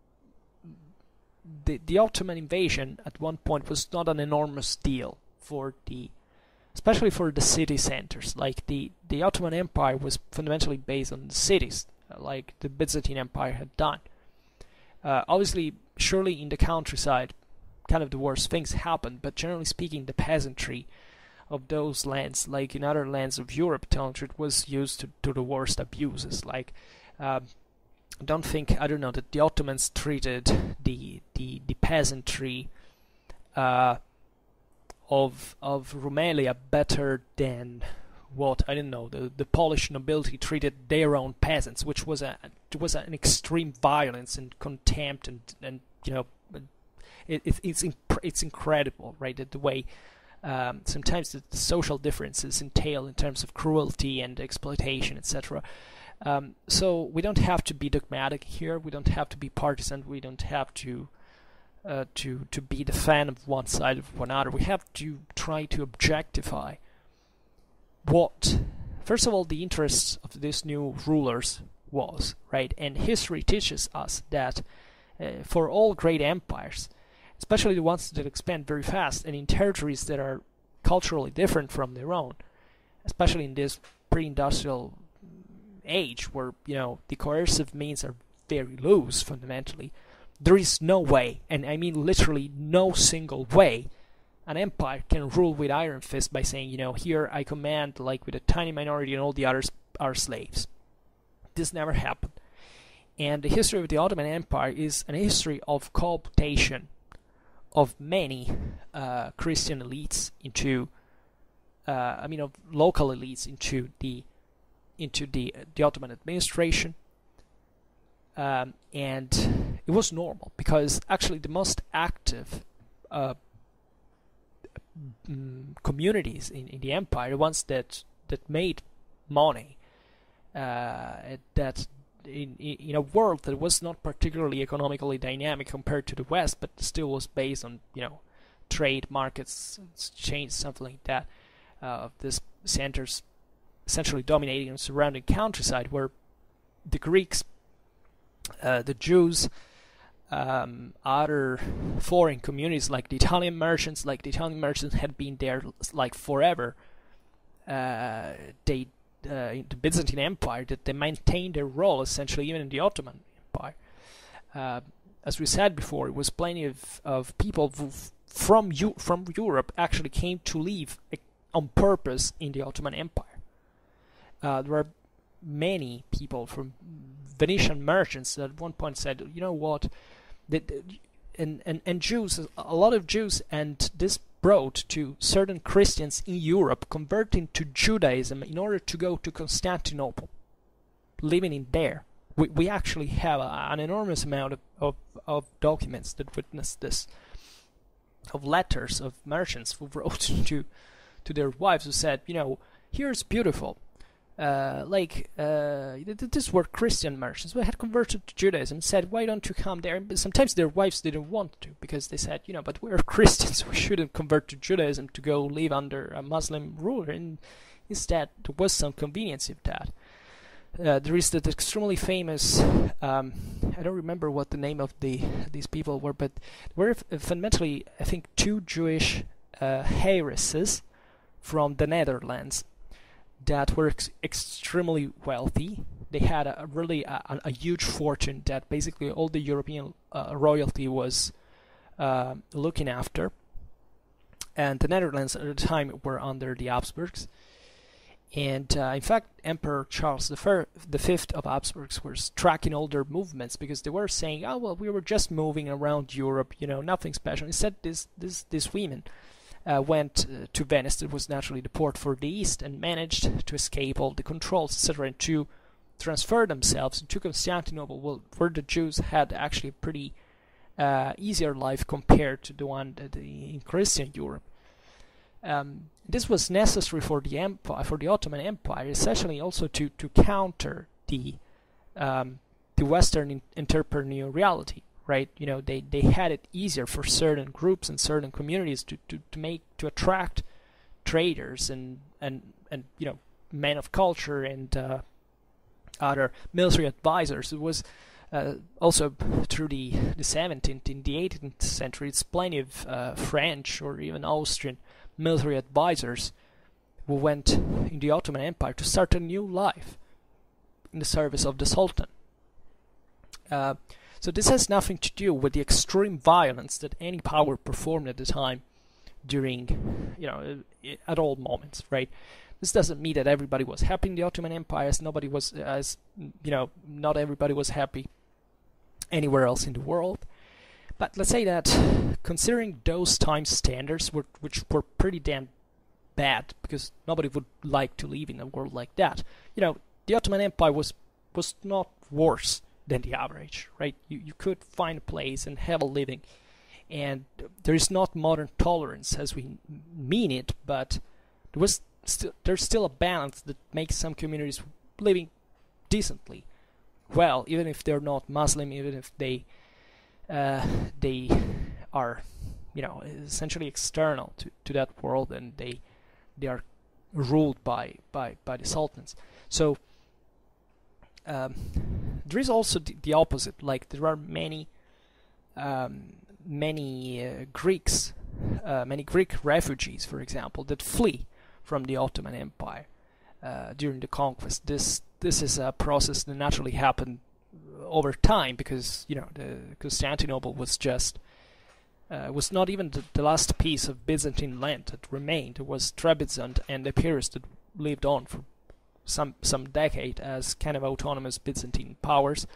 [SPEAKER 1] the, the Ottoman invasion at one point was not an enormous deal for the, especially for the city centers. Like the, the Ottoman Empire was fundamentally based on the cities, like the Byzantine Empire had done. Uh, obviously, surely in the countryside, kind of the worst things happened, but generally speaking, the peasantry of those lands, like in other lands of Europe, it was used to, to the worst abuses. Like, um, I don't think, I don't know, that the Ottomans treated the the, the peasantry uh, of of Rumelia better than what, I don't know, the, the Polish nobility treated their own peasants, which was a it was an extreme violence and contempt, and and you know, it, it, it's imp it's incredible, right? That the way um, sometimes the, the social differences entail in terms of cruelty and exploitation, et cetera. Um, so we don't have to be dogmatic here. We don't have to be partisan. We don't have to uh, to to be the fan of one side or one other. We have to try to objectify what, first of all, the interests of these new rulers was, right? And history teaches us that uh, for all great empires, especially the ones that expand very fast and in territories that are culturally different from their own, especially in this pre-industrial age where, you know, the coercive means are very loose fundamentally, there is no way, and I mean literally no single way, an empire can rule with iron fist by saying, you know, here I command like with a tiny minority and all the others are slaves. This never happened. And the history of the Ottoman Empire is an history of cooptation of many uh, Christian elites into, uh, I mean, of local elites into the into the the Ottoman administration, um, and it was normal because actually the most active uh, communities in, in the empire, the ones that that made money, uh, that in, in a world that was not particularly economically dynamic compared to the West, but still was based on, you know, trade, markets, exchange, something like that, uh, of this centers essentially dominating the surrounding countryside, where the Greeks, uh, the Jews, um, other foreign communities like the Italian merchants, like the Italian merchants had been there like forever. Uh, they Uh, the Byzantine Empire, that they maintained their role essentially even in the Ottoman Empire. Uh, as we said before, it was plenty of, of people who from U from Europe actually came to live on purpose in the Ottoman Empire. Uh, there are many people from Venetian merchants that at one point said, you know what, that, and, and, and Jews, a lot of Jews, and this brought to certain Christians in Europe converting to Judaism in order to go to Constantinople, living in there. We, we actually have a, an enormous amount of, of, of documents that witness this, of letters of merchants who wrote to to their wives who said, you know, here's beautiful. Uh, like, uh, these were Christian merchants who had converted to Judaism, said, why don't you come there? But sometimes their wives didn't want to, because they said, you know, but we're Christians, we shouldn't convert to Judaism to go live under a Muslim ruler. And instead, there was some convenience of that. Uh, there is that extremely famous, um, I don't remember what the name of the these people were, but were fundamentally, I think, two Jewish uh, heiresses from the Netherlands that were ex extremely wealthy. They had a, a really a, a huge fortune that basically all the European uh, royalty was uh, looking after. And the Netherlands at the time were under the Habsburgs. And uh, in fact, Emperor Charles the Fifth of Habsburgs was tracking all their movements, because they were saying, oh, well, we were just moving around Europe, you know, nothing special. Instead, this, this, this women Uh, went uh, to Venice, that was naturally the port for the East, and managed to escape all the controls, et cetera, and to transfer themselves to Constantinople, well, where the Jews had actually a pretty uh, easier life compared to the one that the, in Christian Europe. Um, this was necessary for the empire, for the Ottoman Empire, essentially also to to counter the um, the Western entrepreneuriality. Right, you know, they, they had it easier for certain groups and certain communities to, to, to make to attract traders and and and you know, men of culture and uh, other military advisors. It was uh, also through the the seventeenth, in the eighteenth century, it's plenty of uh, French or even Austrian military advisors who went in the Ottoman Empire to start a new life in the service of the Sultan. Uh, So this has nothing to do with the extreme violence that any power performed at the time during, you know, at all moments, right? This doesn't mean that everybody was happy in the Ottoman Empire, as nobody was, as, you know, not everybody was happy anywhere else in the world. But let's say that considering those time standards, were, which were pretty damn bad, because nobody would like to live in a world like that, you know, the Ottoman Empire was, was not worse than the average, right? You, you could find a place and have a living, and there is not modern tolerance as we mean it, but there was still there's still a balance that makes some communities living decently well, even if they're not Muslim, even if they uh, they are, you know, essentially external to, to that world, and they they are ruled by by by the sultans. So Um, there is also the, the opposite. Like, there are many, um, many uh, Greeks, uh, many Greek refugees, for example, that flee from the Ottoman Empire uh, during the conquest. This this is a process that naturally happened over time, because you know the Constantinople was just uh, was not even the, the last piece of Byzantine land that remained. It was Trebizond and Epirus that lived on for some some decade as kind of autonomous Byzantine powers.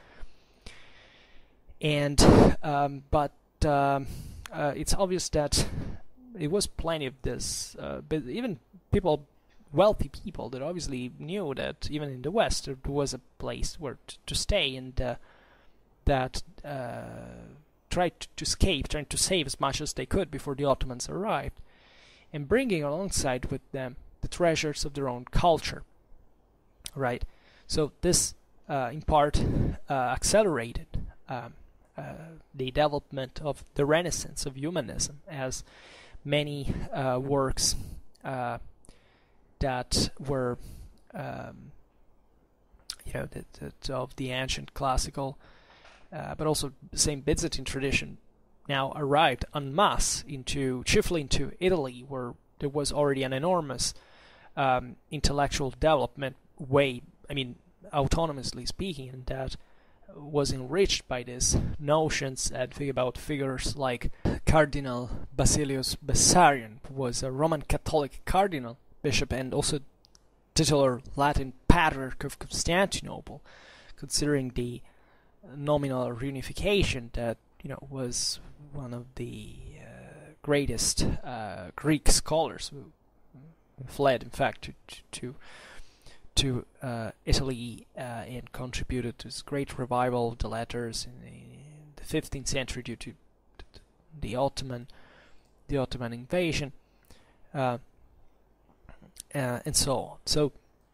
[SPEAKER 1] And um, but um, uh, it's obvious that it was plenty of this. Uh, but even people, wealthy people, that obviously knew that even in the West there was a place where t to stay, and uh, that uh, tried to escape, trying to save as much as they could before the Ottomans arrived, and bringing alongside with them the treasures of their own culture. Right. So this, uh, in part, uh, accelerated um, uh, the development of the Renaissance of humanism, as many uh, works uh, that were, um, you know, that, that of the ancient classical, uh, but also the same Byzantine tradition, now arrived en masse into, chiefly into Italy, where there was already an enormous um, intellectual development way, I mean, autonomously speaking, and that was enriched by these notions. And think about figures like Cardinal Basilius Bessarion, who was a Roman Catholic cardinal bishop and also titular Latin Patriarch of Constantinople, considering the nominal reunification that, you know, was one of the uh, greatest uh, Greek scholars who fled, in fact, to to to uh, Italy uh, and contributed to this great revival of the letters in the, in the fifteenth century due to the Ottoman the Ottoman invasion, uh, uh, and so on. So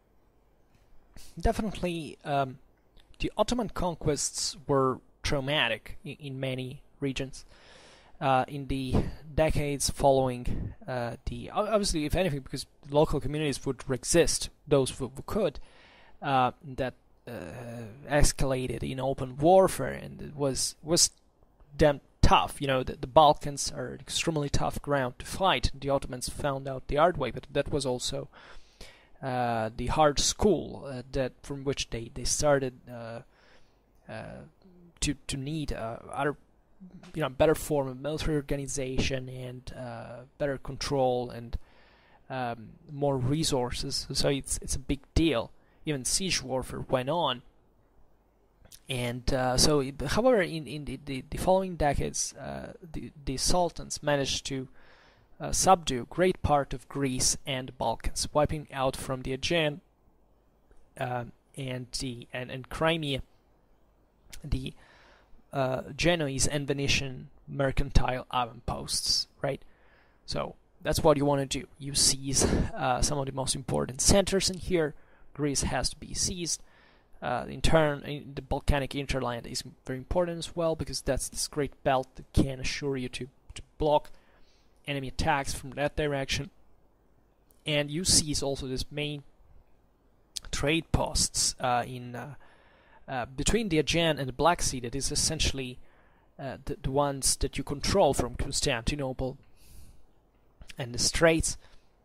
[SPEAKER 1] definitely um, the Ottoman conquests were traumatic in, in many regions. Uh, in the decades following uh, the, obviously, if anything, because local communities would resist those who, who could, uh, that uh, escalated in open warfare, and it was was damn tough. You know, the, the Balkans are extremely tough ground to fight. The Ottomans found out the hard way, but that was also uh, the hard school uh, that from which they they started uh, uh, to to need uh, other. You know, better form of military organization and uh, better control and um, more resources. So it's it's a big deal. Even siege warfare went on, and uh, so. It, however, in in the, the, the following decades, uh, the the sultans managed to uh, subdue great part of Greece and Balkans, wiping out from the Aegean uh, and the and, and Crimea the Uh, Genoese and Venetian mercantile avamposts, right? So that's what you want to do. You seize uh, some of the most important centers in here. Greece has to be seized. Uh, in turn, in the Balkanic hinterland is very important as well, because that's this great belt that can assure you to, to block enemy attacks from that direction. And you seize also these main trade posts uh, in uh, Uh, between the Aegean and the Black Sea, that is essentially uh, the, the ones that you control from Constantinople and the Straits,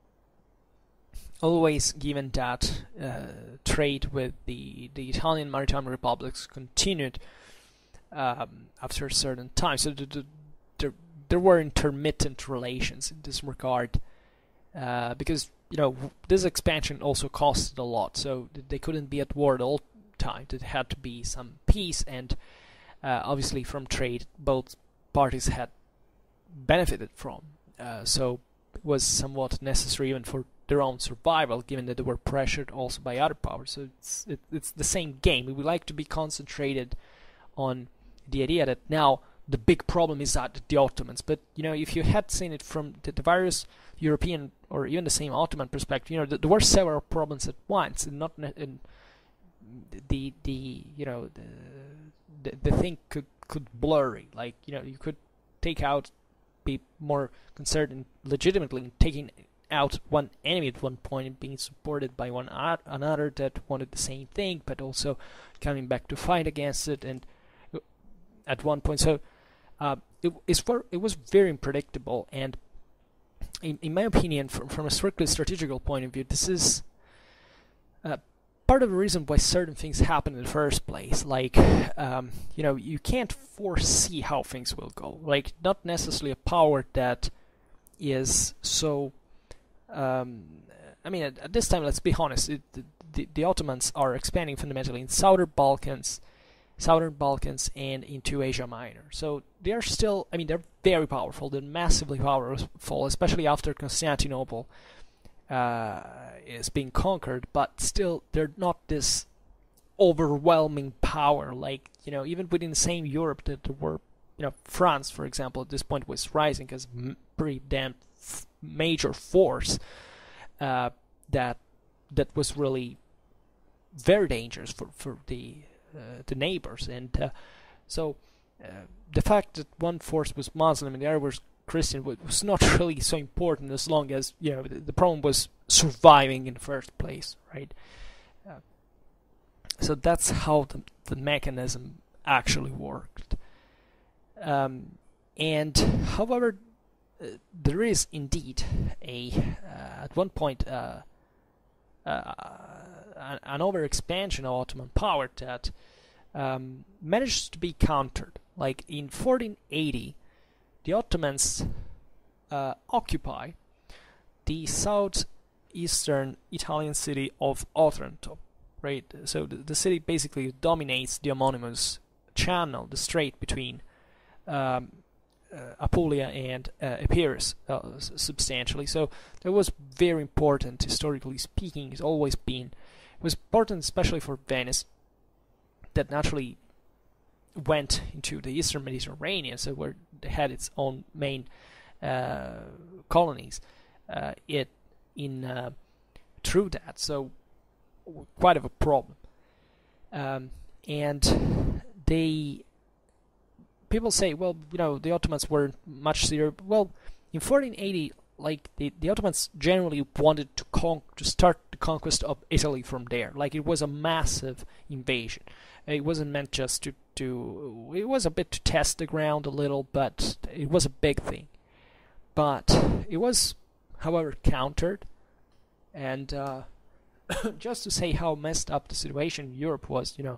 [SPEAKER 1] always given that uh, trade with the, the Italian maritime republics continued um, after a certain time. So the, the, the, there were intermittent relations in this regard, uh, because, you know, this expansion also costed a lot, so they couldn't be at war at all time. There had to be some peace, and uh, obviously from trade both parties had benefited from, uh, so it was somewhat necessary even for their own survival, given that they were pressured also by other powers. So it's it, it's the same game. We would like to be concentrated on the idea that now the big problem is that the Ottomans, but you know, if you had seen it from the, the various European or even the same Ottoman perspective, you know, th there were several problems at once, and not in the the you know the, the the thing could could blurry, like, you know, you could take out, be more concerned in legitimately in taking out one enemy at one point and being supported by one another that wanted the same thing, but also coming back to fight against it, and at one point, so uh, it is for it was very unpredictable, and in in my opinion, from from a strictly strategical point of view, this is uh, part of the reason why certain things happen in the first place. Like, um, you know, you can't foresee how things will go. Like, not necessarily a power that is so. Um, I mean, at, at this time, let's be honest. It, the, the the Ottomans are expanding fundamentally in southern Balkans, southern Balkans, and into Asia Minor. So they are still. I mean, they're very powerful. They're massively powerful, especially after Constantinople Uh, is being conquered, but still they're not this overwhelming power. Like, you know, even within the same Europe that there were, you know, France, for example, at this point was rising as a pretty damn f- major force uh, that that was really very dangerous for for the uh, the neighbors. And uh, so uh, the fact that one force was Muslim and the other was Christian was not really so important, as long as, you know, the, the problem was surviving in the first place, right? Uh, so that's how the, the mechanism actually worked. Um, and however, uh, there is indeed a uh, at one point uh, uh, an overexpansion of Ottoman power that um, managed to be countered. Like in fourteen eighty. The Ottomans uh, occupy the southeastern Italian city of Otranto, right? So the, the city basically dominates the homonymous channel, the strait between um, uh, Apulia and uh, Epirus, uh, s- substantially. So that was very important, historically speaking. It's always been. It was important, especially for Venice, that naturally went into the eastern Mediterranean, so where they had its own main uh, colonies uh, it in uh, through that, so quite of a problem. Um, and they people say, well, you know, the Ottomans were much serious. Well, in fourteen eighty, like the, the Ottomans generally wanted to con- to start the conquest of Italy from there. Like, it was a massive invasion. It wasn't meant just to, to it was a bit to test the ground a little, but it was a big thing. But it was, however, countered. And uh, just to say how messed up the situation in Europe was, you know,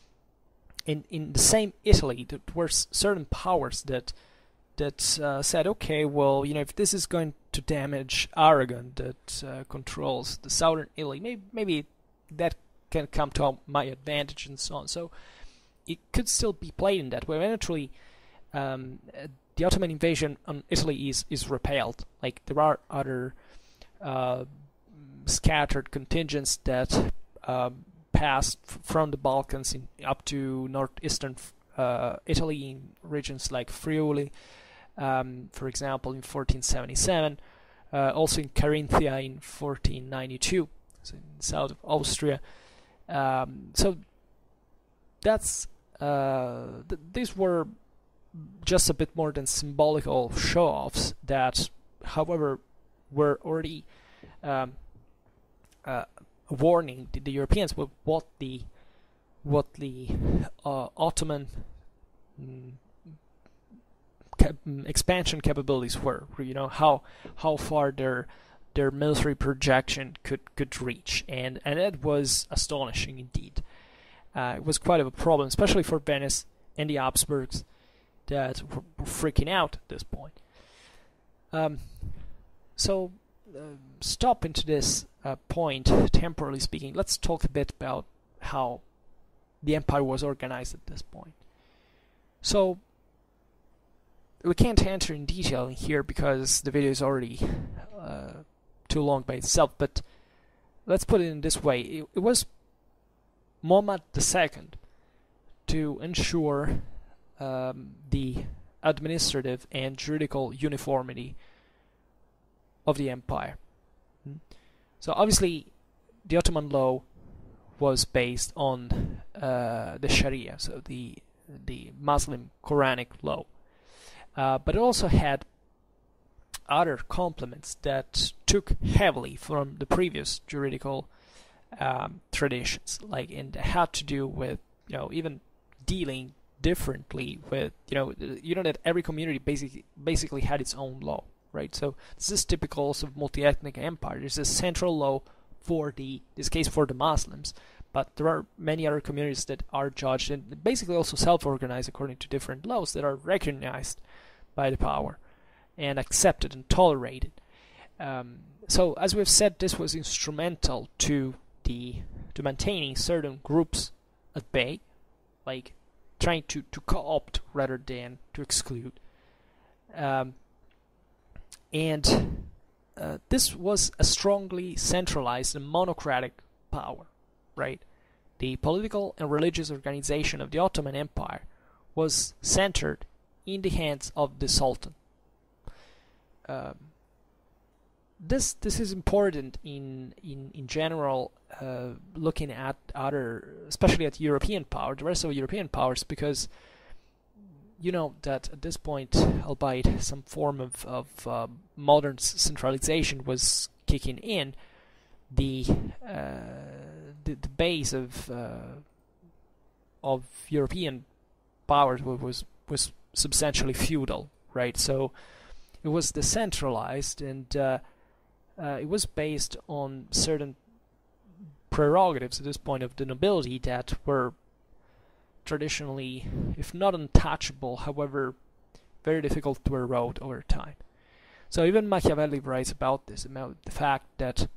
[SPEAKER 1] in, in the same Italy, there were certain powers that that uh, said, okay, well, you know, if this is going to damage Aragon that uh, controls the southern Italy, maybe, maybe that can come to my advantage and so on. So it could still be played in that way. Eventually, um, the Ottoman invasion on Italy is, is repelled. Like, there are other uh, scattered contingents that uh, passed f- from the Balkans in, up to northeastern uh, Italy in regions like Friuli, um, for example, in fourteen seventy-seven. Uh, also in Carinthia in fourteen ninety-two, so in the south of Austria. Um, so that's uh, th- these were just a bit more than symbolical show-offs that, however, were already um, uh, warning the, the Europeans with what the what the uh, Ottoman mm, cap- expansion capabilities were. You know, how how far their their military projection could, could reach, and and it was astonishing indeed. Uh, it was quite of a problem, especially for Venice and the Habsburgs that were, were freaking out at this point. Um, so, uh, stop into this uh, point, temporally speaking. Let's talk a bit about how the empire was organized at this point. So, we can't enter in detail in here because the video is already uh, too long by itself, but let's put it in this way. It, it was Muhammad the Second to ensure um, the administrative and juridical uniformity of the empire. So obviously the Ottoman law was based on uh, the Sharia, so the the Muslim Quranic law. Uh, but it also had other complements that took heavily from the previous juridical um, traditions, like, and had to do with, you know, even dealing differently with, you know, you know that every community basically basically had its own law, right? So this is typical of multi-ethnic empire. There's a central law for the, in this case, for the Muslims, but there are many other communities that are judged and basically also self-organize according to different laws that are recognized by the power and accepted and tolerated. Um, so, as we've said, this was instrumental to the to maintaining certain groups at bay, like trying to, to co-opt rather than to exclude. Um, and uh, this was a strongly centralized and monocratic power, right? The political and religious organization of the Ottoman Empire was centered in the hands of the Sultan. Um, this this is important in in in general, uh, looking at other, especially at European power, the rest of European powers, because you know that at this point, albeit some form of of uh, modern centralization was kicking in, the uh, the, the base of uh, of European powers was was substantially feudal, right? So it was decentralized, and uh, uh, it was based on certain prerogatives at this point of the nobility that were traditionally, if not untouchable, however, very difficult to erode over time. So even Machiavelli writes about this, about the fact that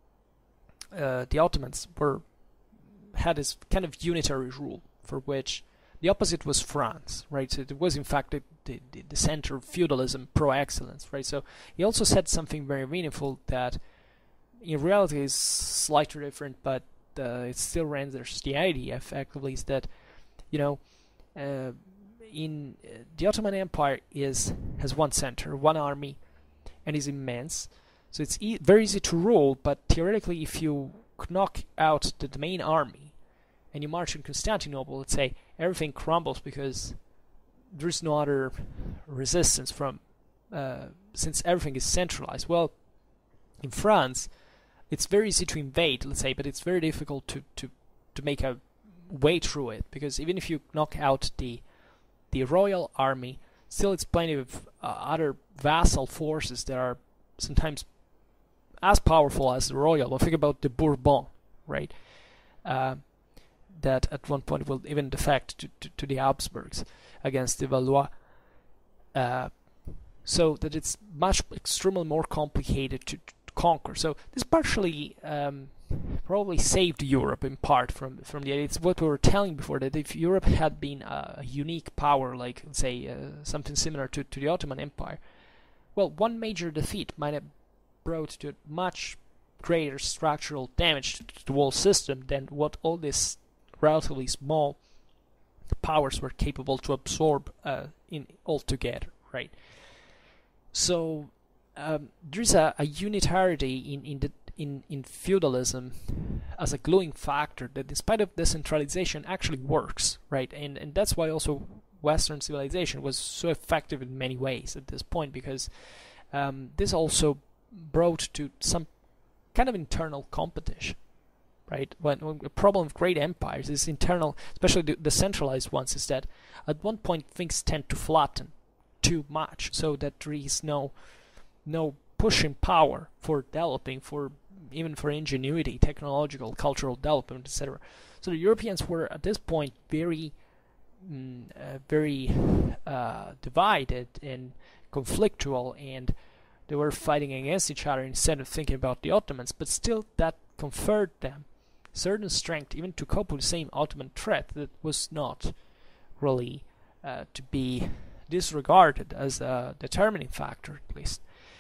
[SPEAKER 1] uh, the Ottomans were had this kind of unitary rule, for which the opposite was France, right? So it was in fact the, the, the center of feudalism pro excellence, right? So he also said something very meaningful that in reality is slightly different, but uh, it still renders the idea effectively, is that, you know, uh, in uh, the Ottoman Empire is has one center, one army, and is immense. So it's e very easy to rule, but theoretically, if you knock out the, the main army and you march in Constantinople, let's say, everything crumbles because there's no other resistance from, uh, since everything is centralized. Well, in France, it's very easy to invade, let's say, but it's very difficult to, to, to make a way through it, because even if you knock out the the royal army, still it's plenty of uh, other vassal forces that are sometimes as powerful as the royal. Well, think about the Bourbon, right? Uh, that at one point will even defect to, to, to the Habsburgs against the Valois. Uh, so that it's much extremely more complicated to, to conquer. So this partially um, probably saved Europe in part from from the idea. It's what we were telling before, that if Europe had been a unique power, like say uh, something similar to, to the Ottoman Empire, well, one major defeat might have brought to much greater structural damage to, to the whole system than what all these relatively small powers were capable to absorb uh, in altogether, right? So um, there's a, a unitarity in in the in in feudalism as a gluing factor that, in spite of decentralization, actually works, right? And and that's why also Western civilization was so effective in many ways at this point, because um, this also brought to some kind of internal competition, right? When, when the problem of great empires is internal, especially the, the centralized ones, is that at one point things tend to flatten too much, so that there is no no pushing power for developing, for even for ingenuity, technological, cultural development, et cetera. So the Europeans were at this point very, mm, uh, very uh, divided and conflictual, and they were fighting against each other instead of thinking about the Ottomans. But still, that conferred them certain strength, even to cope with the same Ottoman threat that was not really uh, to be disregarded as a determining factor, at least.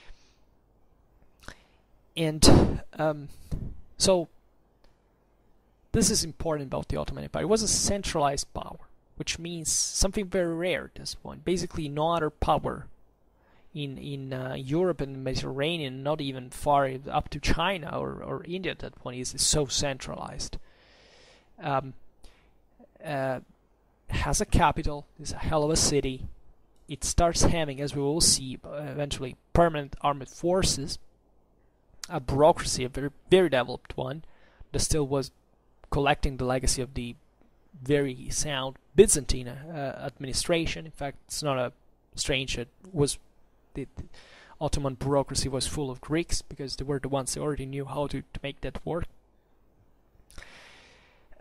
[SPEAKER 1] And um, so this is important about the Ottoman Empire. It was a centralized power, which means something very rare at this point. Basically, no other power in in uh, Europe and the Mediterranean, not even far up to China or, or India at that point, is, is so centralized. Um, uh, has a capital, is a hell of a city. It starts having, as we will see uh, eventually, permanent armed forces, a bureaucracy, a very very developed one, that still was collecting the legacy of the very sound Byzantine uh, administration. In fact, it's not a strange it was the, the Ottoman bureaucracy was full of Greeks, because they were the ones that already knew how to, to make that work.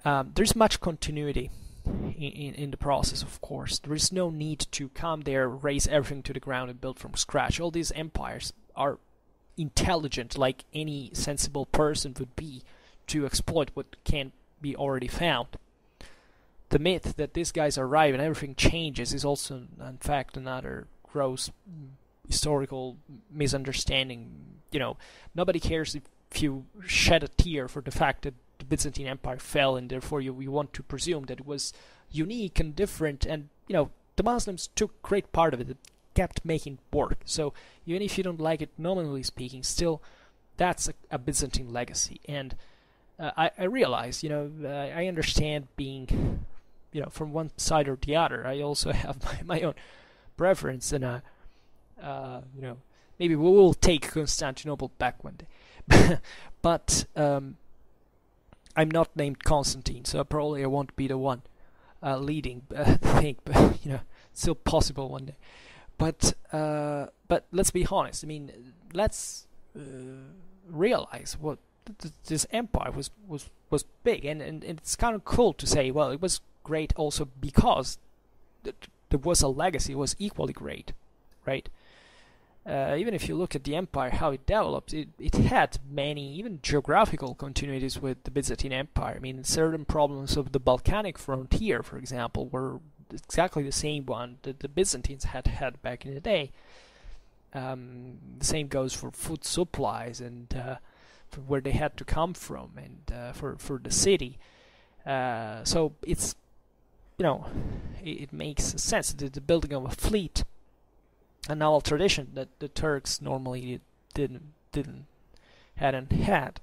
[SPEAKER 1] Um, there's much continuity in, in, in the process, of course. There is no need to come there, raise everything to the ground, and build from scratch. All these empires are intelligent, like any sensible person would be, to exploit what can be already found. The myth that these guys arrive and everything changes is also, in fact, another gross historical misunderstanding. You know, nobody cares if you shed a tear for the fact that the Byzantine Empire fell, and therefore you, you want to presume that it was unique and different, and, you know, the Muslims took great part of it. It kept making it work. So even if you don't like it, nominally speaking, still, that's a, a Byzantine legacy. And uh, I, I realize, you know, uh, I understand being, you know, from one side or the other. I also have my, my own preference, and uh, uh, you know, maybe we will take Constantinople back one day. But um, I'm not named Constantine, so probably I won't be the one uh, leading uh, the thing. But you know, it's still possible one day. But uh, but let's be honest. I mean, let's uh, realize what th this empire was was was big, and, and and it's kind of cool to say, well, it was great also because th there was a legacy. It was equally great, right? Uh, even if you look at the empire, how it developed, it, it had many, even geographical continuities with the Byzantine Empire. I mean, certain problems of the Balkanic frontier, for example, were exactly the same one that the Byzantines had had back in the day. Um, the same goes for food supplies and uh, for where they had to come from, and uh, for, for the city. Uh, so it's, you know, it, it makes sense that the building of a fleet, a novel tradition that the Turks normally didn't didn't hadn't had.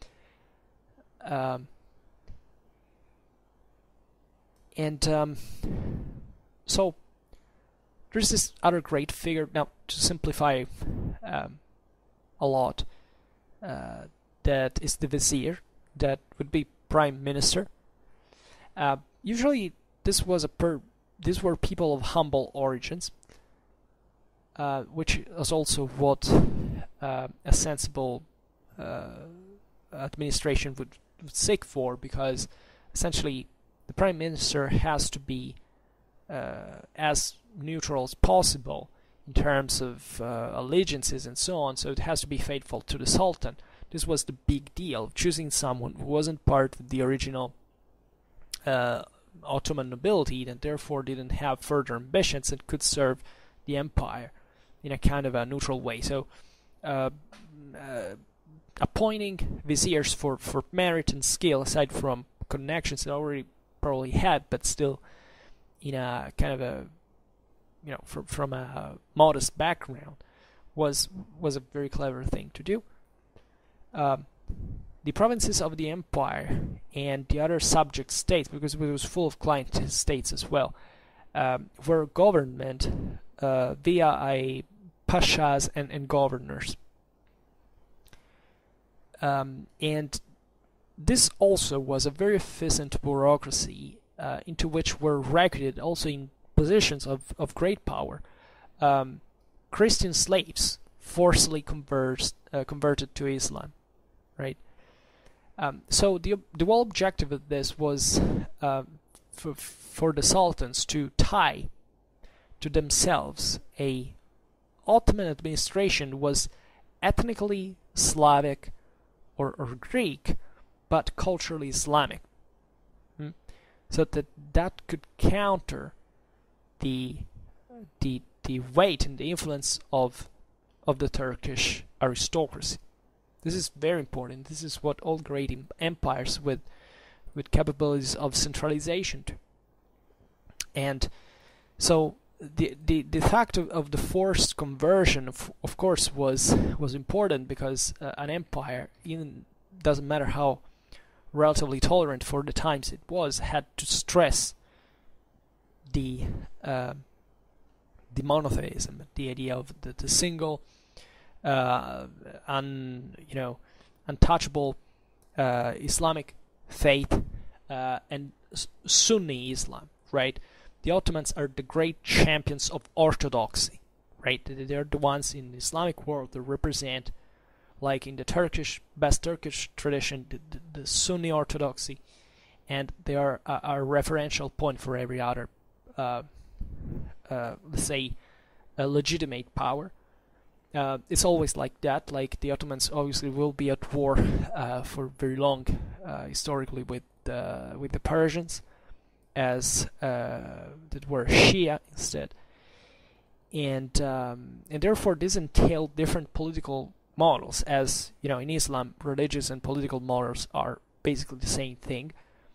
[SPEAKER 1] Um, and um, so there's this other great figure. Now, to simplify um, a lot, uh, that is the vizier. That would be prime minister. Uh, usually, this was a per. These were people of humble origins. Uh, which is also what uh, a sensible uh, administration would, would seek for, because essentially the prime minister has to be uh, as neutral as possible in terms of uh, allegiances and so on, so it has to be faithful to the Sultan. This was the big deal, choosing someone who wasn't part of the original uh, Ottoman nobility, and therefore didn't have further ambitions and could serve the empire in a kind of a neutral way. So uh, uh, appointing viziers for, for merit and skill, aside from connections they already probably had, but still in a kind of a, you know, from, from a modest background, was was a very clever thing to do. Um, the provinces of the empire and the other subject states, because it was full of client states as well, um, were government Uh, via a pashas and, and governors. Um, and this also was a very efficient bureaucracy uh, into which were recruited, also in positions of, of great power, um, Christian slaves forcibly converts, uh, converted to Islam, right? Um, so the, the whole objective of this was uh, for, for the sultans to tie to themselves a Ottoman administration was ethnically Slavic or, or Greek, but culturally Islamic. Hmm? So that that could counter the the the weight and the influence of of the Turkish aristocracy. This is very important. This is what all great empires with with capabilities of centralization do. And so The, the the fact of, of the forced conversion, of, of course, was was important, because uh, an empire, even doesn't matter how relatively tolerant for the times it was, had to stress the uh, the monotheism, the idea of the, the single, uh, un you know, untouchable uh, Islamic faith uh, and Sunni Islam, right? The Ottomans are the great champions of orthodoxy, right? They're the ones in the Islamic world that represent, like in the Turkish, best Turkish tradition, the, the, the Sunni orthodoxy, and they are a, a referential point for every other, uh, uh, let's say, a legitimate power. Uh, it's always like that. Like the Ottomans obviously will be at war uh, for very long, uh, historically, with uh, with the Persians, as uh, that were Shia instead, and um, and therefore this entailed different political models. As you know, in Islam, religious and political models are basically the same thing.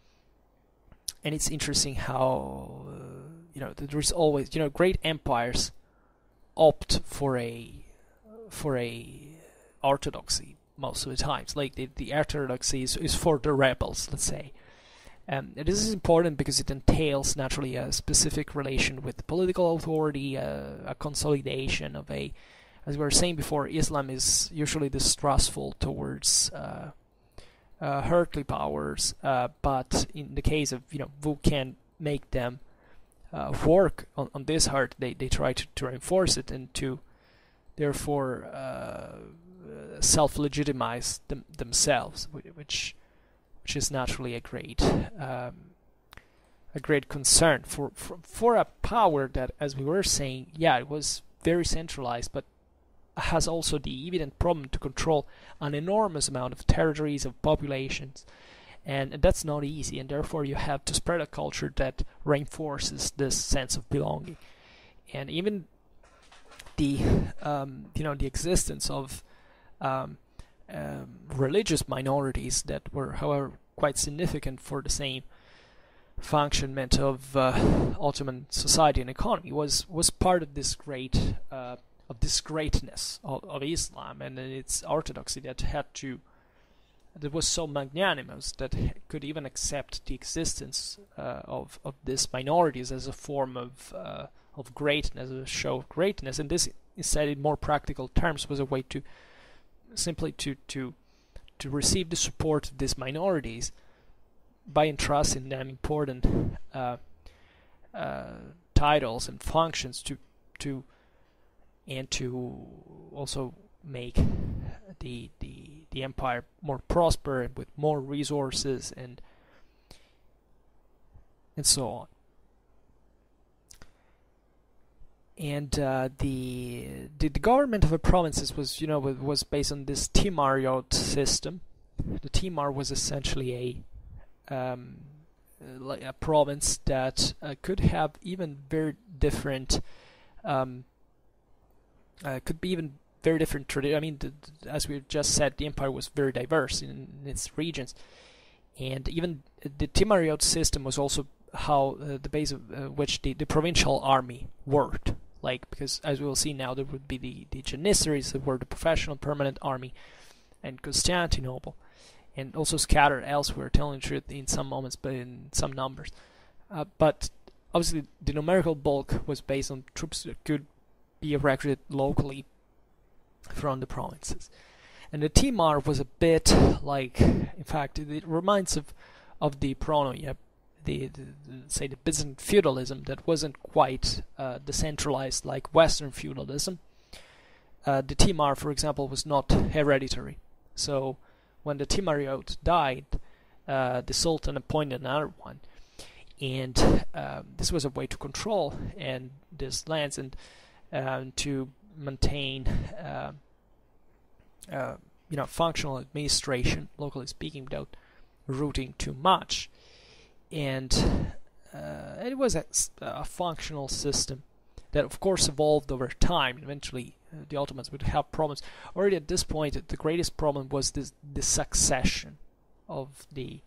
[SPEAKER 1] And it's interesting how uh, you know there is always, you know, great empires opt for a for a orthodoxy most of the times. Like the, the orthodoxy is, is for the rebels, let's say. Um, and this is important because it entails naturally a specific relation with political authority, uh, a consolidation of a, as we were saying before, Islam is usually distrustful towards uh, uh, earthly powers, uh, but in the case of, you know, who can make them uh, work on, on this heart, they, they try to, to reinforce it and to therefore uh, self-legitimize them, themselves, which which is naturally a great um, a great concern for, for for a power that, as we were saying, yeah, it was very centralized, but has also the evident problem to control an enormous amount of territories, of populations, and, and that's not easy, and therefore you have to spread a culture that reinforces this sense of belonging. And even the um, you know the existence of um, um, religious minorities that were, however, quite significant for the same functionment of uh, Ottoman society and economy was was part of this great uh, of this greatness of, of Islam and its orthodoxy that had to that was so magnanimous that could even accept the existence uh, of of these minorities as a form of uh, of greatness, a show of greatness. And this, said in more practical terms, was a way to simply to to to receive the support of these minorities by entrusting them important uh, uh, titles and functions to to and to also make the the the empire more prosperous with more resources and and so on. And uh, the, the the government of the provinces was, you know, was based on this Timariyot system. The Timar was essentially a um, like a province that uh, could have even very different, um, uh, could be even very different tradition. I mean, the, the, as we just said, the empire was very diverse in, in its regions, and even the Timariyot system was also how uh, the base of uh, which the, the provincial army worked. Like, because as we will see now, there would be the, the Janissaries, that were the professional permanent army, and Constantinople, and also scattered elsewhere, telling the truth in some moments, but in some numbers. Uh, but obviously, the numerical bulk was based on troops that could be recruited locally from the provinces. And the Timar was a bit like, in fact, it, it reminds of of the Pronoia. The, the, the say the Byzantine feudalism that wasn't quite uh, decentralized like Western feudalism. Uh, the Timar, for example, was not hereditary. So when the Timariyot died, uh, the Sultan appointed another one, and uh, this was a way to control and these lands and uh, to maintain uh, uh, you know functional administration, locally speaking, without rooting too much. And uh, it was a, a functional system that, of course, evolved over time. Eventually, uh, the Ottomans would have problems. Already at this point, the greatest problem was this, the succession of the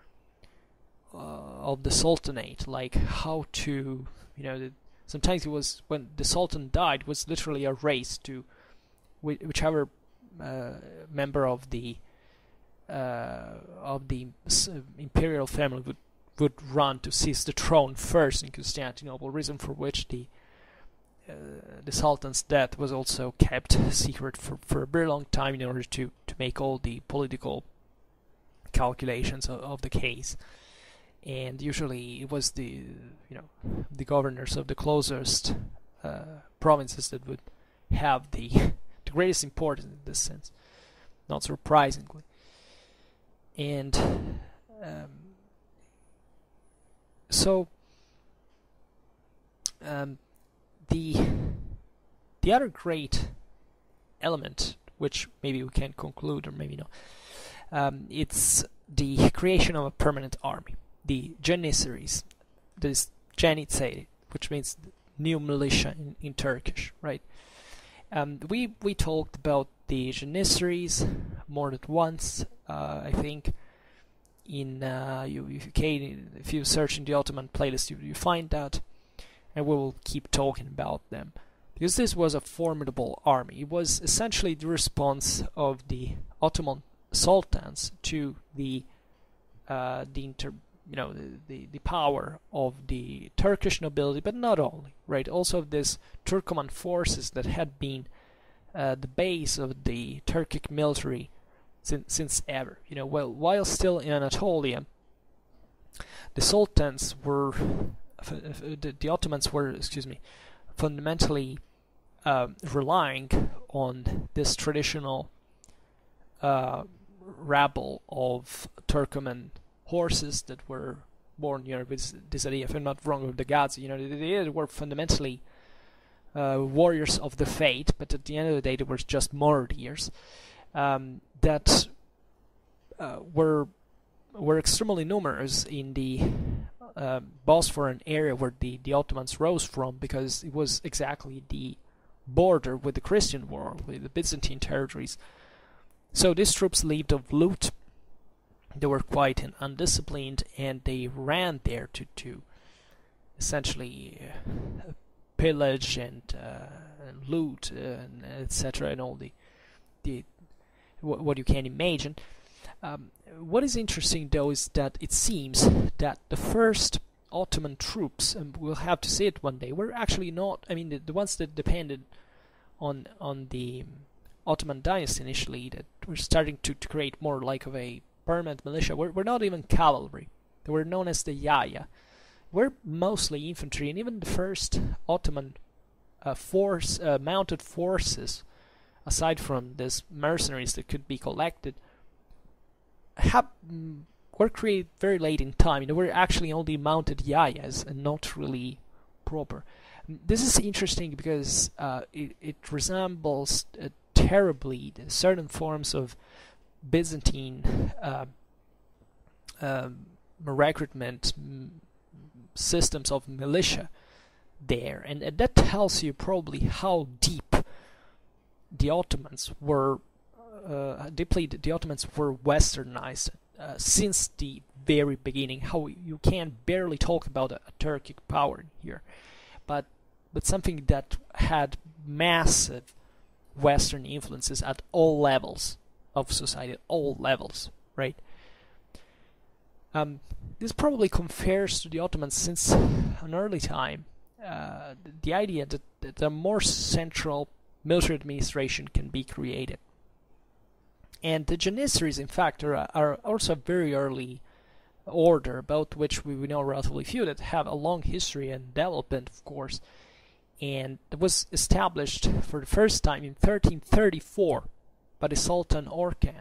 [SPEAKER 1] uh, of the Sultanate. Like how to, you know, the, sometimes it was when the Sultan died, it was literally a race to wh whichever uh, member of the uh, of the uh, imperial family would. would run to seize the throne first in Constantinople, reason for which the uh, the Sultan's death was also kept secret for, for a very long time in order to, to make all the political calculations of, of the case. And usually it was the you know the governors of the closest uh, provinces that would have the the greatest importance in this sense, not surprisingly. And um, so um, the the other great element, which maybe we can conclude or maybe not, um, it's the creation of a permanent army, the Janissaries, this Janitsary, which means new militia in, in Turkish, right? Um, we we talked about the Janissaries more than once, uh, I think. In uh, you, if you can, if you search in the Ottoman playlist, you you find that, and we will keep talking about them, because this was a formidable army. It was essentially the response of the Ottoman sultans to the uh, the inter, you know, the, the the power of the Turkish nobility, but not only, right? Also this Turkoman forces that had been uh, the base of the Turkic military since since ever. You know, well, while still in Anatolia, the sultans were the, the Ottomans were, excuse me, fundamentally uh, relying on this traditional uh, rabble of Turkoman horses that were born, you know, with this idea, if I'm not wrong, of the Ghazi. You know, they, they were fundamentally uh, warriors of the faith, but at the end of the day, they were just martyrs um, that uh, were were extremely numerous in the uh, Bosphorus area where the, the Ottomans rose from, because it was exactly the border with the Christian world, with the Byzantine territories. So these troops lived of loot. They were quite undisciplined, and they ran there to, to essentially uh, pillage and, uh, and loot, uh, and et cetera, and all the the wh what you can imagine. Um, what is interesting, though, is that it seems that the first Ottoman troops, and we'll have to see it one day, were actually not. I mean, the, the ones that depended on on the Ottoman dynasty initially, that were starting to, to create more like of a permanent militia, were, were not even cavalry. They were known as the Yaya. Were mostly infantry, and even the first Ottoman uh, force, uh, mounted forces, aside from these mercenaries that could be collected, have, mm, were created very late in time. They were actually only mounted Yayas and not really proper. This is interesting because uh, it, it resembles uh, terribly the certain forms of Byzantine uh, um, recruitment systems of militia there, and, and that tells you probably how deep the Ottomans were, uh, deeply the, the Ottomans were westernized uh, since the very beginning. How you can barely talk about a, a Turkic power here, but but something that had massive Western influences at all levels of society, at all levels, right? Um, this probably confers to the Ottomans since an early time uh, the, the idea that, that a more central military administration can be created. And the Janissaries, in fact, are, are also a very early order, about which we know relatively few, that have a long history and development, of course. And it was established for the first time in thirteen thirty-four by the Sultan Orkan,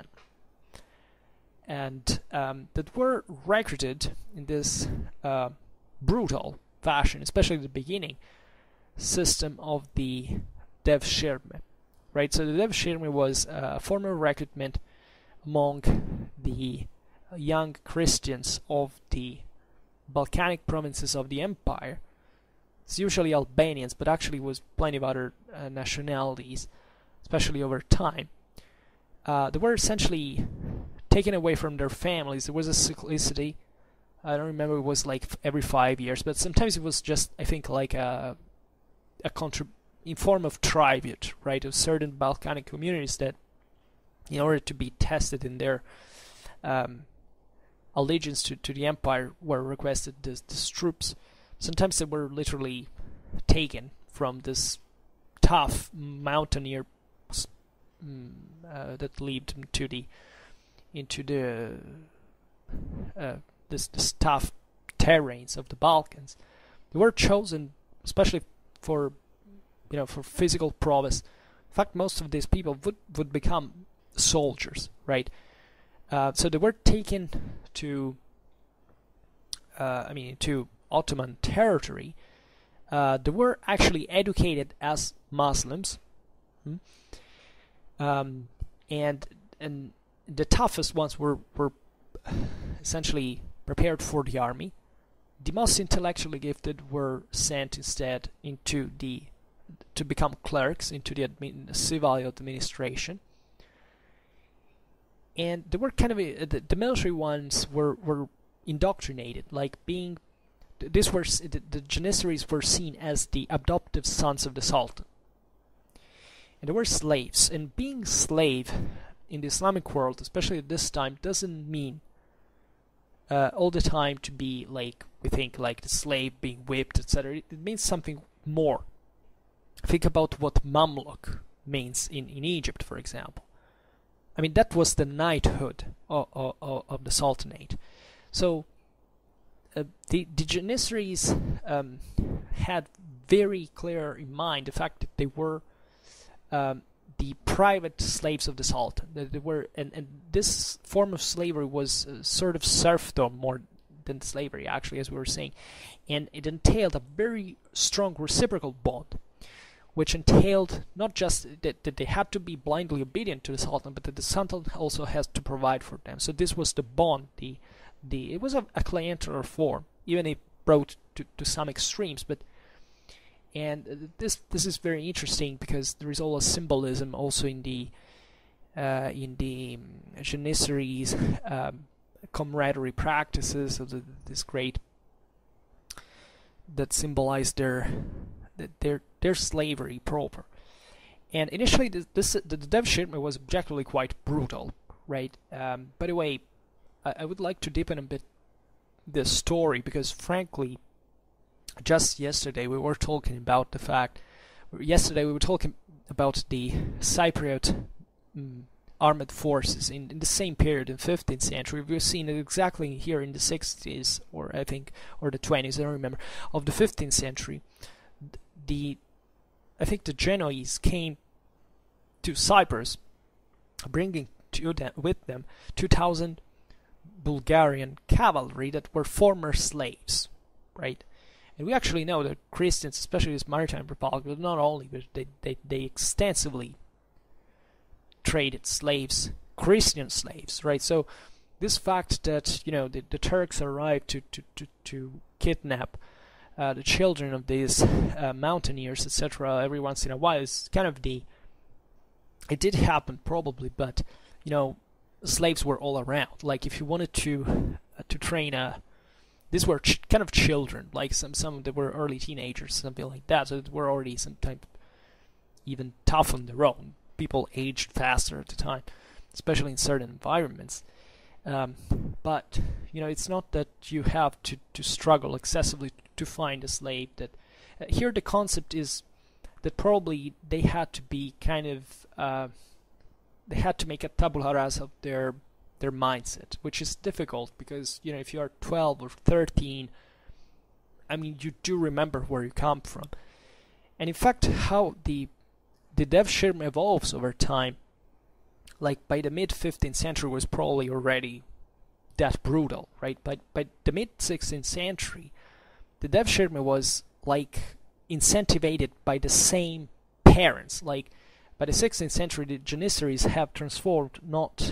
[SPEAKER 1] and um, that were recruited in this uh, brutal fashion, especially at the beginning, system of the Devshirme, right? So the Devshirme was a formal recruitment among the young Christians of the Balkanic provinces of the empire. It's usually Albanians, but actually was plenty of other uh, nationalities, especially over time. Uh, they were essentially taken away from their families. There was a cyclicity. I don't remember, it was like every five years, but sometimes it was just, I think, like a a contrib in form of tribute, right, of certain Balkanic communities that, in order to be tested in their um, allegiance to, to the empire, were requested this, this troops. Sometimes they were literally taken from this tough mountaineer mm, uh, that lived into the into the uh, this, this tough terrains of the Balkans. They were chosen especially for, you know, for physical prowess. In fact, most of these people would would become soldiers, right? Uh, so they were taken to, uh, I mean, to Ottoman territory, uh, they were actually educated as Muslims, hmm? um, and and the toughest ones were were essentially prepared for the army. The most intellectually gifted were sent instead into the to become clerks into the admin, civil administration, and they were kind of a, the, the military ones were were indoctrinated, like being these were the, the Janissaries were seen as the adoptive sons of the Sultan, and they were slaves. And being slave in the Islamic world, especially at this time, doesn't mean uh, all the time to be like we think, like the slave being whipped, et cetera. It, it means something more. Think about what Mamluk means in, in Egypt, for example. I mean, that was the knighthood of, of, of the Sultanate. So uh, the, the Janissaries um, had very clear in mind the fact that they were um, the private slaves of the Sultan. That they were, and, and this form of slavery was uh, sort of serfdom more than slavery, actually, as we were saying. And it entailed a very strong reciprocal bond, which entailed not just that, that they had to be blindly obedient to the Sultan, but that the Sultan also has to provide for them. So this was the bond. The, the it was a, a clientelar form, even if brought to, to some extremes. But and this this is very interesting because there is all a symbolism also in the uh, in the Janissaries' um, camaraderie practices of the, this great that symbolize their their their slavery proper. And initially this, this the, the Devshirme was objectively quite brutal, right? Um, by the way, I, I would like to deepen a bit this story because frankly, just yesterday we were talking about the fact yesterday we were talking about the Cypriot mm, armed forces in, in the same period in fifteenth century. We've seen it exactly here in the sixties, or I think, or the twenties, I don't remember, of the fifteenth century. The I think the Genoese came to Cyprus, bringing to them, with them two thousand Bulgarian cavalry that were former slaves, right? And we actually know that Christians, especially this maritime republic, but not only, but they, they, they extensively traded slaves, Christian slaves, right? So this fact that, you know, the, the Turks arrived to, to, to, to kidnap uh, the children of these uh, mountaineers, et cetera, every once in a while is kind of the... It did happen, probably, but, you know, slaves were all around. Like, if you wanted to uh, to train a... These were ch kind of children, like some some that were early teenagers, something like that. So they were already sometimes even tough on their own. People aged faster at the time, especially in certain environments. Um, but you know, it's not that you have to to struggle excessively to find a slave. That uh, here the concept is that probably they had to be kind of uh, they had to make a tabula rasa of their their mindset, which is difficult because, you know, if you are twelve or thirteen, I mean, you do remember where you come from. And in fact, how the the Devshirme evolves over time, like by the mid fifteenth century was probably already that brutal, right? But by the mid sixteenth century, the Devshirme was like incentivized by the same parents. Like by the sixteenth century, the Janissaries have transformed not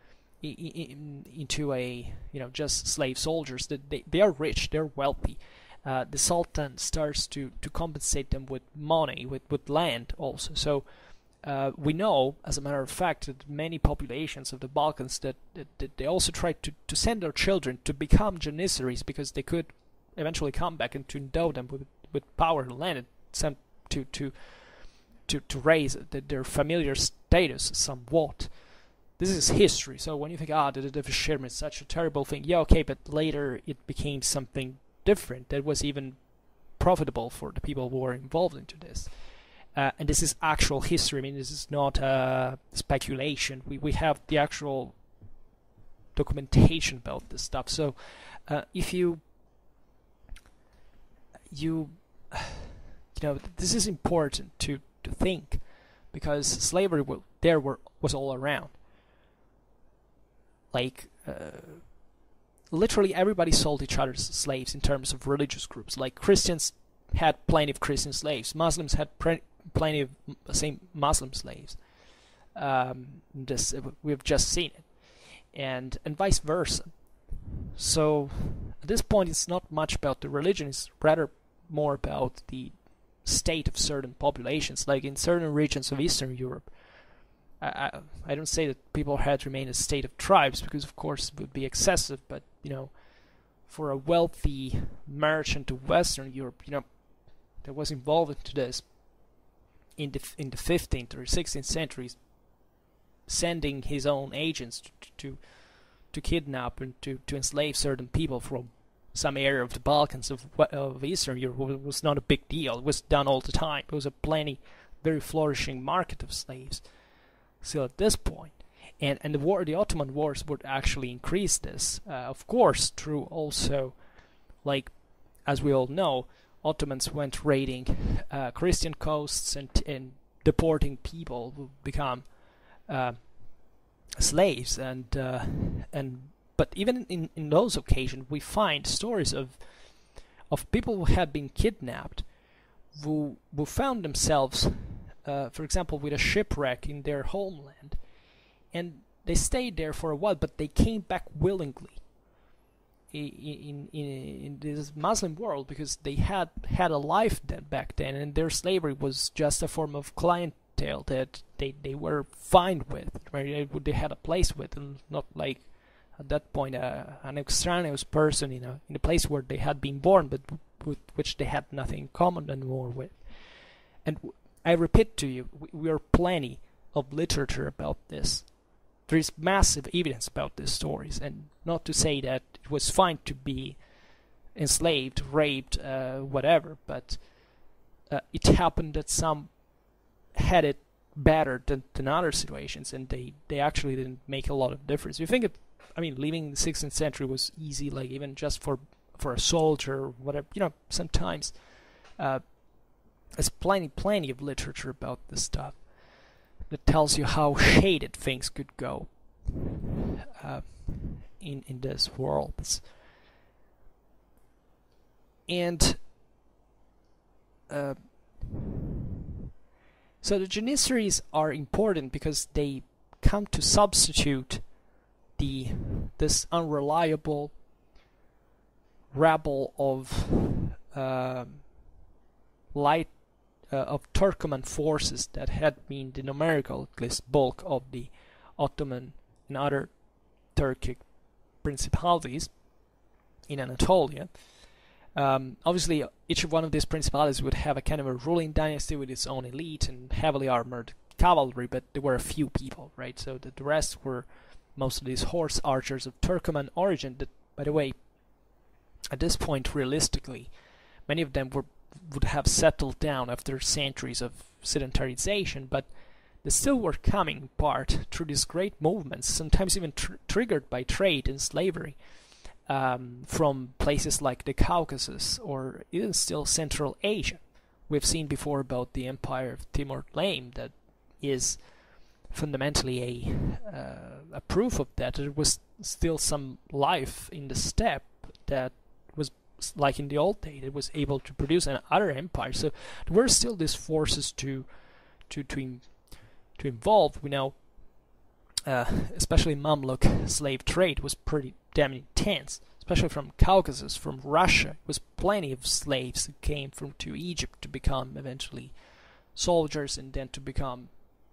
[SPEAKER 1] into a, you know, just slave soldiers. That they, they are rich, they're wealthy. Uh, the Sultan starts to, to compensate them with money, with, with land also. So uh, we know, as a matter of fact, that many populations of the Balkans that, that, that they also tried to, to send their children to become Janissaries because they could eventually come back and to endow them with with power and land and some to to to to raise the, their familiar status somewhat. This is history. So when you think, ah, the Devshirme is such a terrible thing, yeah, okay, but later it became something different that was even profitable for the people who were involved into this. Uh, and this is actual history. I mean, this is not uh, speculation. We we have the actual documentation about this stuff. So uh, if you you you know, this is important to to think because slavery will, there were was all around. Like, uh, literally everybody sold each other's slaves in terms of religious groups. Like Christians had plenty of Christian slaves, Muslims had pre- plenty of same Muslim slaves. Um, this we've just seen it, and and vice versa. So at this point, it's not much about the religion; it's rather more about the state of certain populations. Like in certain regions of Eastern Europe, I, I, I don't say that people had to remain a state of tribes, because of course it would be excessive. But you know, for a wealthy merchant of Western Europe, you know, that was involved into this in the in the fifteenth or sixteenth centuries, sending his own agents to to, to kidnap and to, to enslave certain people from some area of the Balkans of of Eastern Europe was not a big deal. It was done all the time. It was a plenty, very flourishing market of slaves. So at this point, and and the war, the Ottoman wars would actually increase this, uh, of course, through also, like, as we all know, Ottomans went raiding uh, Christian coasts and and deporting people who become uh, slaves, and uh, and but even in, in those occasions we find stories of of people who had been kidnapped, who who found themselves, uh, for example, with a shipwreck in their homeland, and they stayed there for a while, but they came back willingly in in in this Muslim world, because they had had a life then back then, and their slavery was just a form of clientele that they they were fine with, right? They had a place with, and not like at that point uh, an extraneous person in a in a place where they had been born, but with which they had nothing in common anymore with. And I repeat to you, we, we are plenty of literature about this. There is massive evidence about these stories, and not to say that it was fine to be enslaved, raped, uh, whatever, but uh, it happened that some had it better than, than other situations, and they, they actually didn't make a lot of difference. You think it, I mean, living in the sixteenth century was easy, like even just for, for a soldier or whatever, you know, sometimes uh, there's plenty, plenty of literature about this stuff that tells you how shaded things could go uh, in in this world. And uh, so the Janissaries are important because they come to substitute the this unreliable rabble of uh, light Uh, of Turkoman forces that had been the numerical, at least, bulk of the Ottoman and other Turkic principalities in Anatolia. Um, obviously, each one of these principalities would have a kind of a ruling dynasty with its own elite and heavily armored cavalry, but there were a few people, right? So the, the rest were most of these horse archers of Turkoman origin that, by the way, at this point, realistically, many of them were would have settled down after centuries of sedentarization, but they still were coming in part through these great movements, sometimes even tr- triggered by trade and slavery, um, from places like the Caucasus or even still Central Asia. We've seen before about the empire of Timur-Lenk that is fundamentally a uh, a proof of that. There was still some life in the steppe that was like in the old days, it was able to produce an other empire. So there were still these forces to to to in, to involve. We know, uh, especially Mamluk slave trade was pretty damn intense, especially from Caucasus, from Russia. It was plenty of slaves that came from to Egypt to become eventually soldiers, and then to become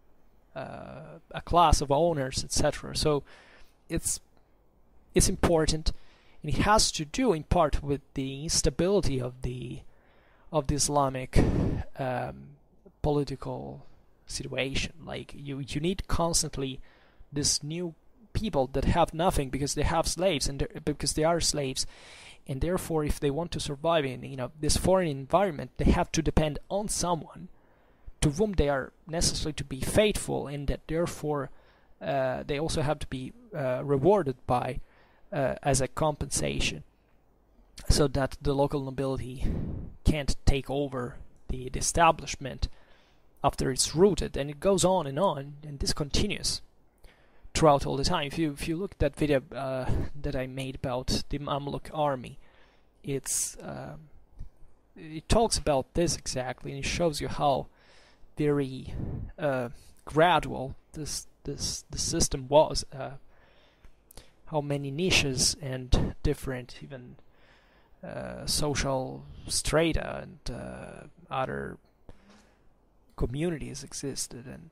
[SPEAKER 1] uh, a class of owners, et cetera. So it's it's important. And it has to do in part with the instability of the of the Islamic um, political situation. Like you, you need constantly this new people that have nothing because they have slaves and because they are slaves, and therefore, if they want to survive in you know this foreign environment, they have to depend on someone to whom they are necessary to be faithful, and that therefore uh, they also have to be uh, rewarded by. Uh, as a compensation, so that the local nobility can't take over the, the establishment after it's rooted, and it goes on and on, and this continues throughout all the time. If you if you look at that video uh, that I made about the Mamluk army, it's uh, it talks about this exactly, and it shows you how very uh, gradual this this the system was, uh, how many niches and different even uh, social strata and uh, other communities existed, and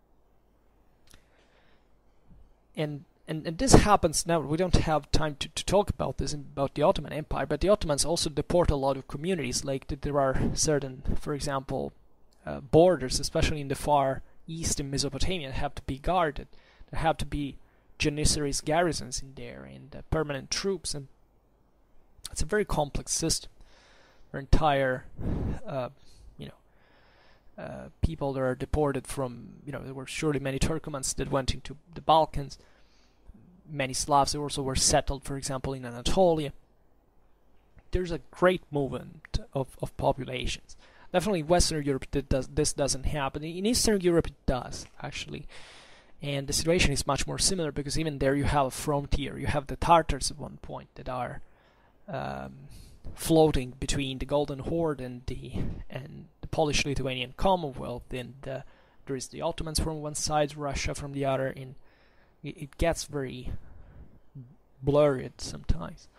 [SPEAKER 1] and and, and this happens now. We don't have time to, to talk about this about the Ottoman Empire, but the Ottomans also deport a lot of communities. Like there are certain, for example, uh, borders, especially in the far east in Mesopotamia, have to be guarded. There have to be Janissaries garrisons in there and uh, permanent troops, and it's a very complex system. Our entire, uh, you know, uh, people that are deported from, you know, there were surely many Turkomans that went into the Balkans. Many Slavs also were settled, for example, in Anatolia. There's a great movement of, of populations. Definitely in Western Europe that does, this doesn't happen. In Eastern Europe it does, actually. And the situation is much more similar, because even there you have a frontier. You have the Tartars at one point that are um, floating between the Golden Horde and the and the Polish-Lithuanian Commonwealth, and uh, there is the Ottomans from one side, Russia from the other, and it, it gets very blurred sometimes.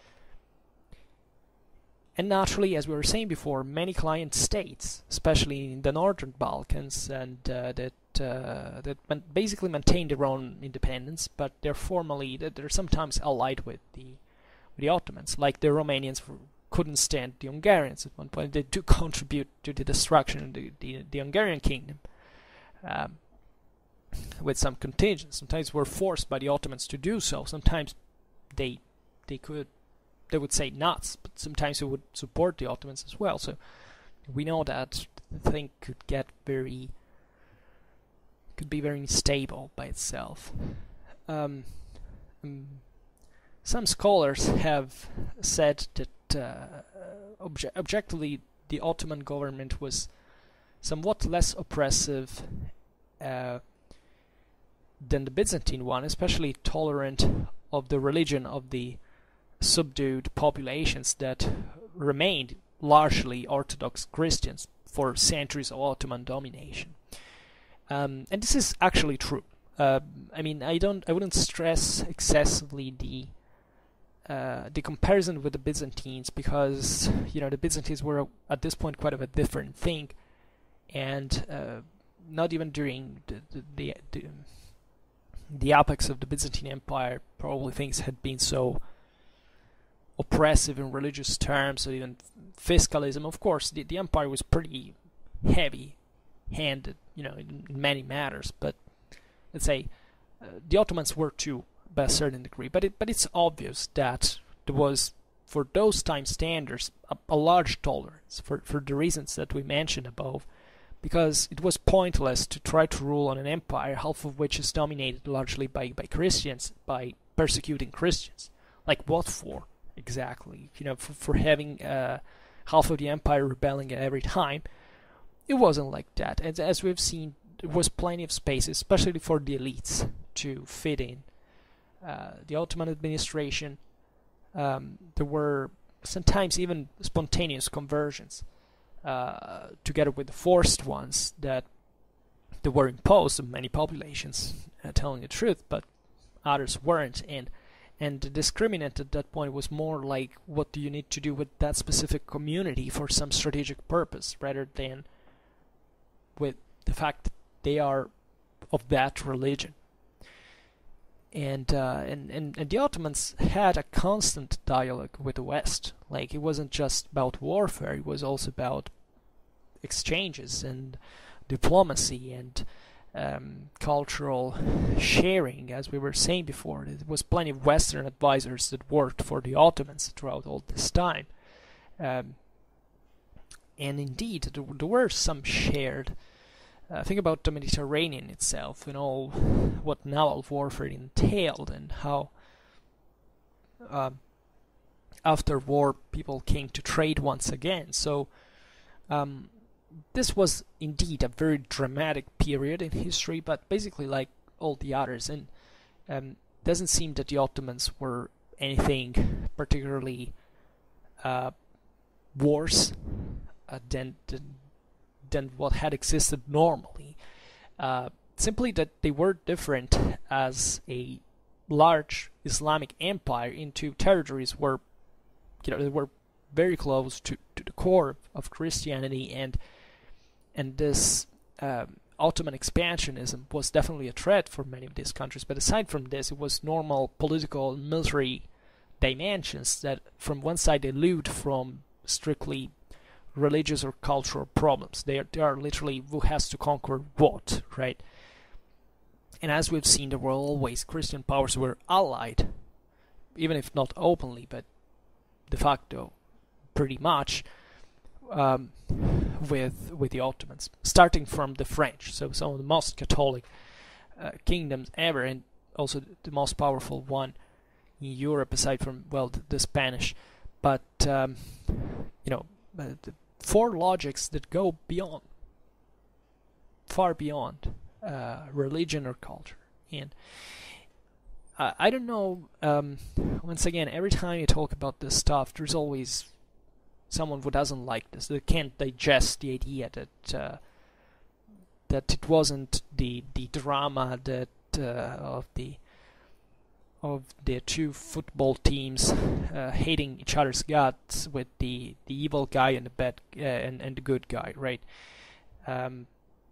[SPEAKER 1] And naturally, as we were saying before, many client states, especially in the northern Balkans, and uh, that uh, that man basically maintain their own independence, but they're formally that they're sometimes allied with the with the Ottomans. Like the Romanians couldn't stand the Hungarians at one point; they do contribute to the destruction of the the, the Hungarian kingdom um, with some contingents. Sometimes were forced by the Ottomans to do so. Sometimes they they could. They would say nuts, but sometimes they would support the Ottomans as well. So we know that the thing could get very, could be very unstable by itself. Um, um, some scholars have said that uh, obje objectively the Ottoman government was somewhat less oppressive uh, than the Byzantine one, especially tolerant of the religion of the subdued populations that remained largely Orthodox Christians for centuries of Ottoman domination. Um, and this is actually true. Uh, I mean, I don't, I wouldn't stress excessively the uh, the comparison with the Byzantines, because you know the Byzantines were at this point quite of a different thing, and uh, not even during the the, the the the apex of the Byzantine Empire, probably things had been so oppressive in religious terms, or even fiscalism. Of course, the, the empire was pretty heavy-handed, you know, in, in many matters. But let's say uh, the Ottomans were too, by a certain degree. But it, but it's obvious that there was, for those time standards, a, a large tolerance for for the reasons that we mentioned above, because it was pointless to try to rule on an empire half of which is dominated largely by by Christians, by persecuting Christians. Like what for? Exactly, you know, for, for having uh, half of the empire rebelling at every time. It wasn't like that. And as we've seen, there was plenty of space, especially for the elites, to fit in. Uh, the Ottoman administration, um, there were sometimes even spontaneous conversions, uh, together with the forced ones that, that were imposed on many populations, uh, telling the truth, but others weren't. And And the discriminant at that point was more like, what do you need to do with that specific community for some strategic purpose, rather than with the fact that they are of that religion. And uh, and, and and the Ottomans had a constant dialogue with the West. Like, it wasn't just about warfare; it was also about exchanges and diplomacy and Um, cultural sharing, as we were saying before. There was plenty of Western advisors that worked for the Ottomans throughout all this time. Um, and indeed, there, there were some shared. Uh, think about the Mediterranean itself and all what naval warfare entailed, and how uh, after war people came to trade once again. So um, this was indeed a very dramatic period in history, but basically like all the others. And Um, doesn't seem that the Ottomans were anything particularly uh, worse uh, than, than than what had existed normally. Uh, simply that they were different as a large Islamic empire into territories where, you know, they were very close to, to the core of Christianity, and and this um, Ottoman expansionism was definitely a threat for many of these countries. But aside from this, it was normal political and military dimensions that from one side elude from strictly religious or cultural problems. They are, they are literally who has to conquer what, right? And as we've seen, there were always Christian powers were allied, even if not openly, but de facto, pretty much, um, with with the Ottomans, starting from the French. So some of the most Catholic uh, kingdoms ever, and also the most powerful one in Europe, aside from, well, the, the Spanish. But um, you know, uh, the four logics that go beyond, far beyond uh, religion or culture. And uh, I don't know. Um, once again, every time you talk about this stuff, there's always someone who doesn't like this. They can't digest the idea that uh, that it wasn't the the drama that uh, of the of the two football teams uh, hating each other's guts, with the, the evil guy and the bad uh, and and the good guy, right? Um,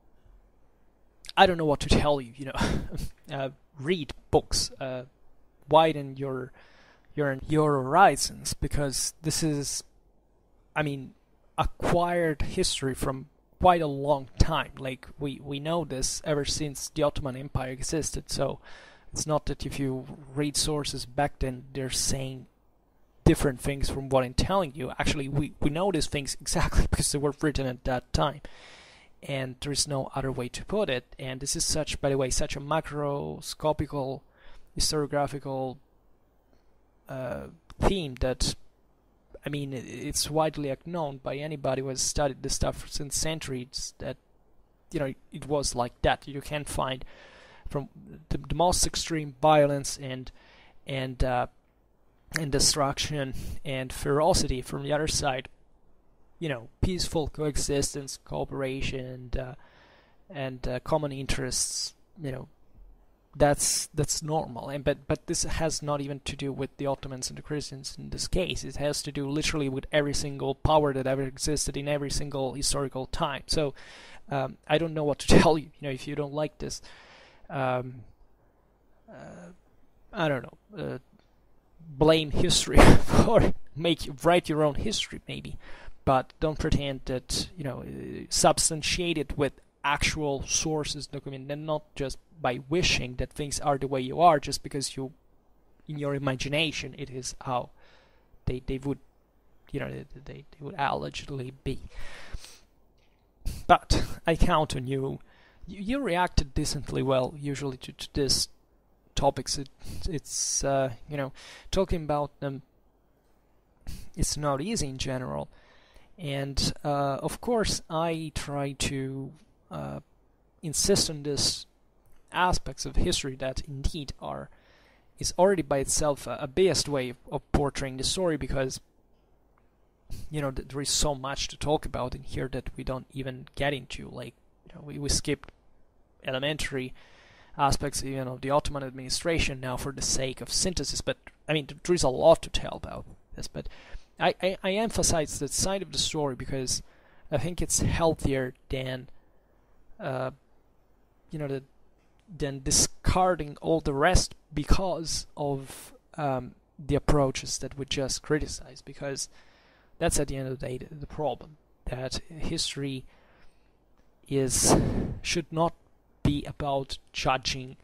[SPEAKER 1] I don't know what to tell you. You know, uh, read books, uh, widen your your your horizons, because this is, I mean, acquired history from quite a long time. Like we we know this ever since the Ottoman Empire existed. So it's not that if you read sources back then, they're saying different things from what I'm telling you. Actually, we, we know these things exactly because they were written at that time. And there's no other way to put it. And this is such, by the way, such a macroscopical, historiographical uh, theme that, I mean, it's widely known by anybody who has studied this stuff since centuries that, you know, it was like that. You can find from the, the most extreme violence and and uh, and destruction and ferocity from the other side. You know, peaceful coexistence, cooperation, and uh, and uh, common interests. You know, that's that's normal. And but but this has not even to do with the Ottomans and the Christians in this case. It has to do literally with every single power that ever existed in every single historical time. So um, I don't know what to tell you. You know, if you don't like this. Um, uh, I don't know. Uh, blame history or make write your own history, maybe, but don't pretend that, you know, uh, substantiate it with actual sources, document, and not just by wishing that things are the way you are, just because you, in your imagination, it is how they they would, you know, they they, they would allegedly be. But I count on you. You, you reacted decently well, usually, to, to this topics. It, it's, uh, you know, talking about them, it's not easy in general. And, uh, of course, I try to uh, insist on this aspects of history that indeed are, is already by itself a, a biased way of, of portraying the story, because, you know, th- there is so much to talk about in here that we don't even get into. Like, you know, we, we skipped elementary aspects even of the Ottoman administration now for the sake of synthesis. But I mean, there is a lot to tell about this. But I, I, I emphasize that side of the story because I think it's healthier than, uh, you know, the, than discarding all the rest because of um, the approaches that we just criticized. Because that's at the end of the day the, the problem, that history is should not be about judging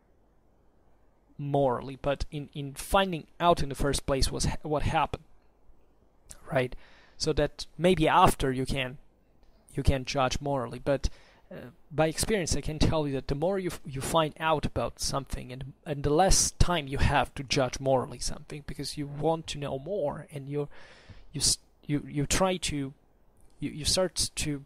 [SPEAKER 1] morally, but in, in finding out in the first place was ha- what happened, right? So that maybe after you can you can judge morally, but uh, by experience I can tell you that the more you f- you find out about something, and and the less time you have to judge morally something, because you want to know more, and you you you you try to you, you start to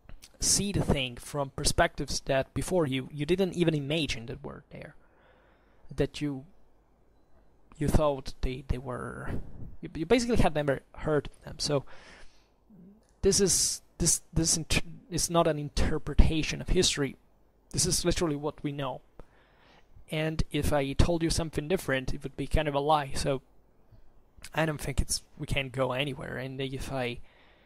[SPEAKER 1] see the thing from perspectives that before you you didn't even imagine that were there. that you you thought they they were you, you basically had never heard of them. So this is this this inter is not an interpretation of history. This is literally what we know. And if I told you something different, it would be kind of a lie. So I don't think it's we can't go anywhere. And if I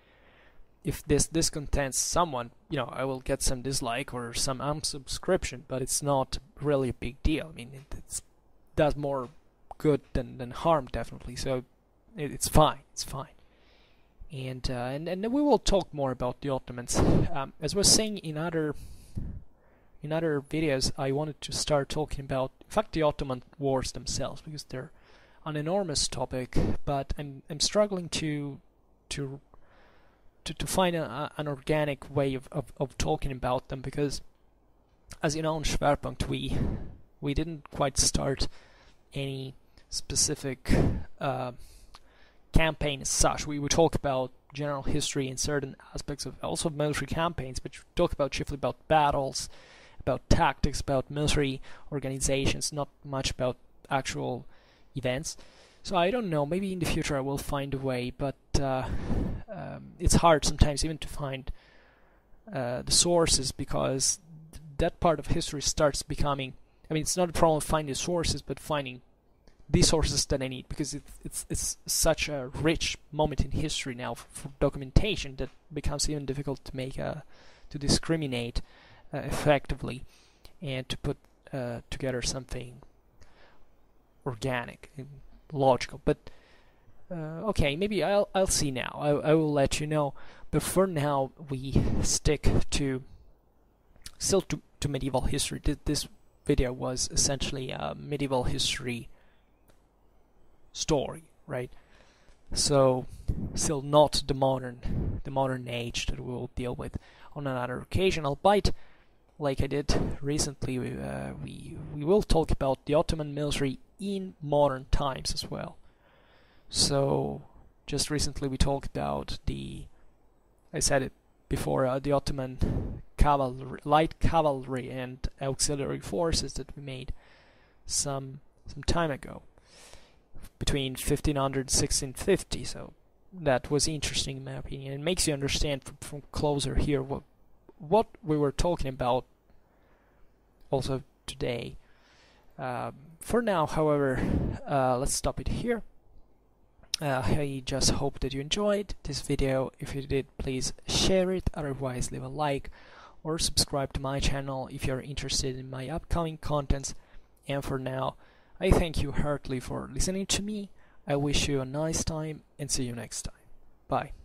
[SPEAKER 1] if this discontents someone, you know, I will get some dislike or some unsubscription, but it's not really a big deal. I mean, it it's, does more good than, than harm, definitely. So it, it's fine. It's fine. And, uh, and and we will talk more about the Ottomans. Um, as I was saying in other in other videos, I wanted to start talking about, in fact, the Ottoman wars themselves, because they're an enormous topic. But I'm I'm struggling to to to to find a, an organic way of, of of talking about them, because, as you know, in Schwerpunkt we we didn't quite start any specific uh, campaign as such. We would talk about general history and certain aspects of also military campaigns, but we talk about chiefly about battles, about tactics, about military organizations, not much about actual events. So I don't know, maybe in the future I will find a way, but uh, um, it's hard sometimes even to find uh, the sources, because th that part of history starts becoming, I mean, it's not a problem of finding sources, but finding the sources that I need, because it, it's it's such a rich moment in history now for, for documentation that becomes even difficult to make a to discriminate uh, effectively and to put uh, together something organic and logical. But uh, okay, maybe I'll I'll see now. I I will let you know. But for now, we stick to still to to medieval history. Th this video was essentially a medieval history story, right? So still not the modern the modern age that we'll deal with on another occasion. Albeit, like I did recently, we, uh, we we will talk about the Ottoman military in modern times as well. So just recently we talked about the, I said it before, uh, the Ottoman cavalry, light cavalry and auxiliary forces that we made some some time ago, between fifteen hundred and sixteen fifty. So that was interesting in my opinion. It makes you understand from, from closer here what what we were talking about also today. Um, for now, however, uh, let's stop it here. Uh, I just hope that you enjoyed this video. If you did, please share it. Otherwise, leave a like or subscribe to my channel if you're interested in my upcoming contents. And for now, I thank you heartily for listening to me. I wish you a nice time and see you next time. Bye.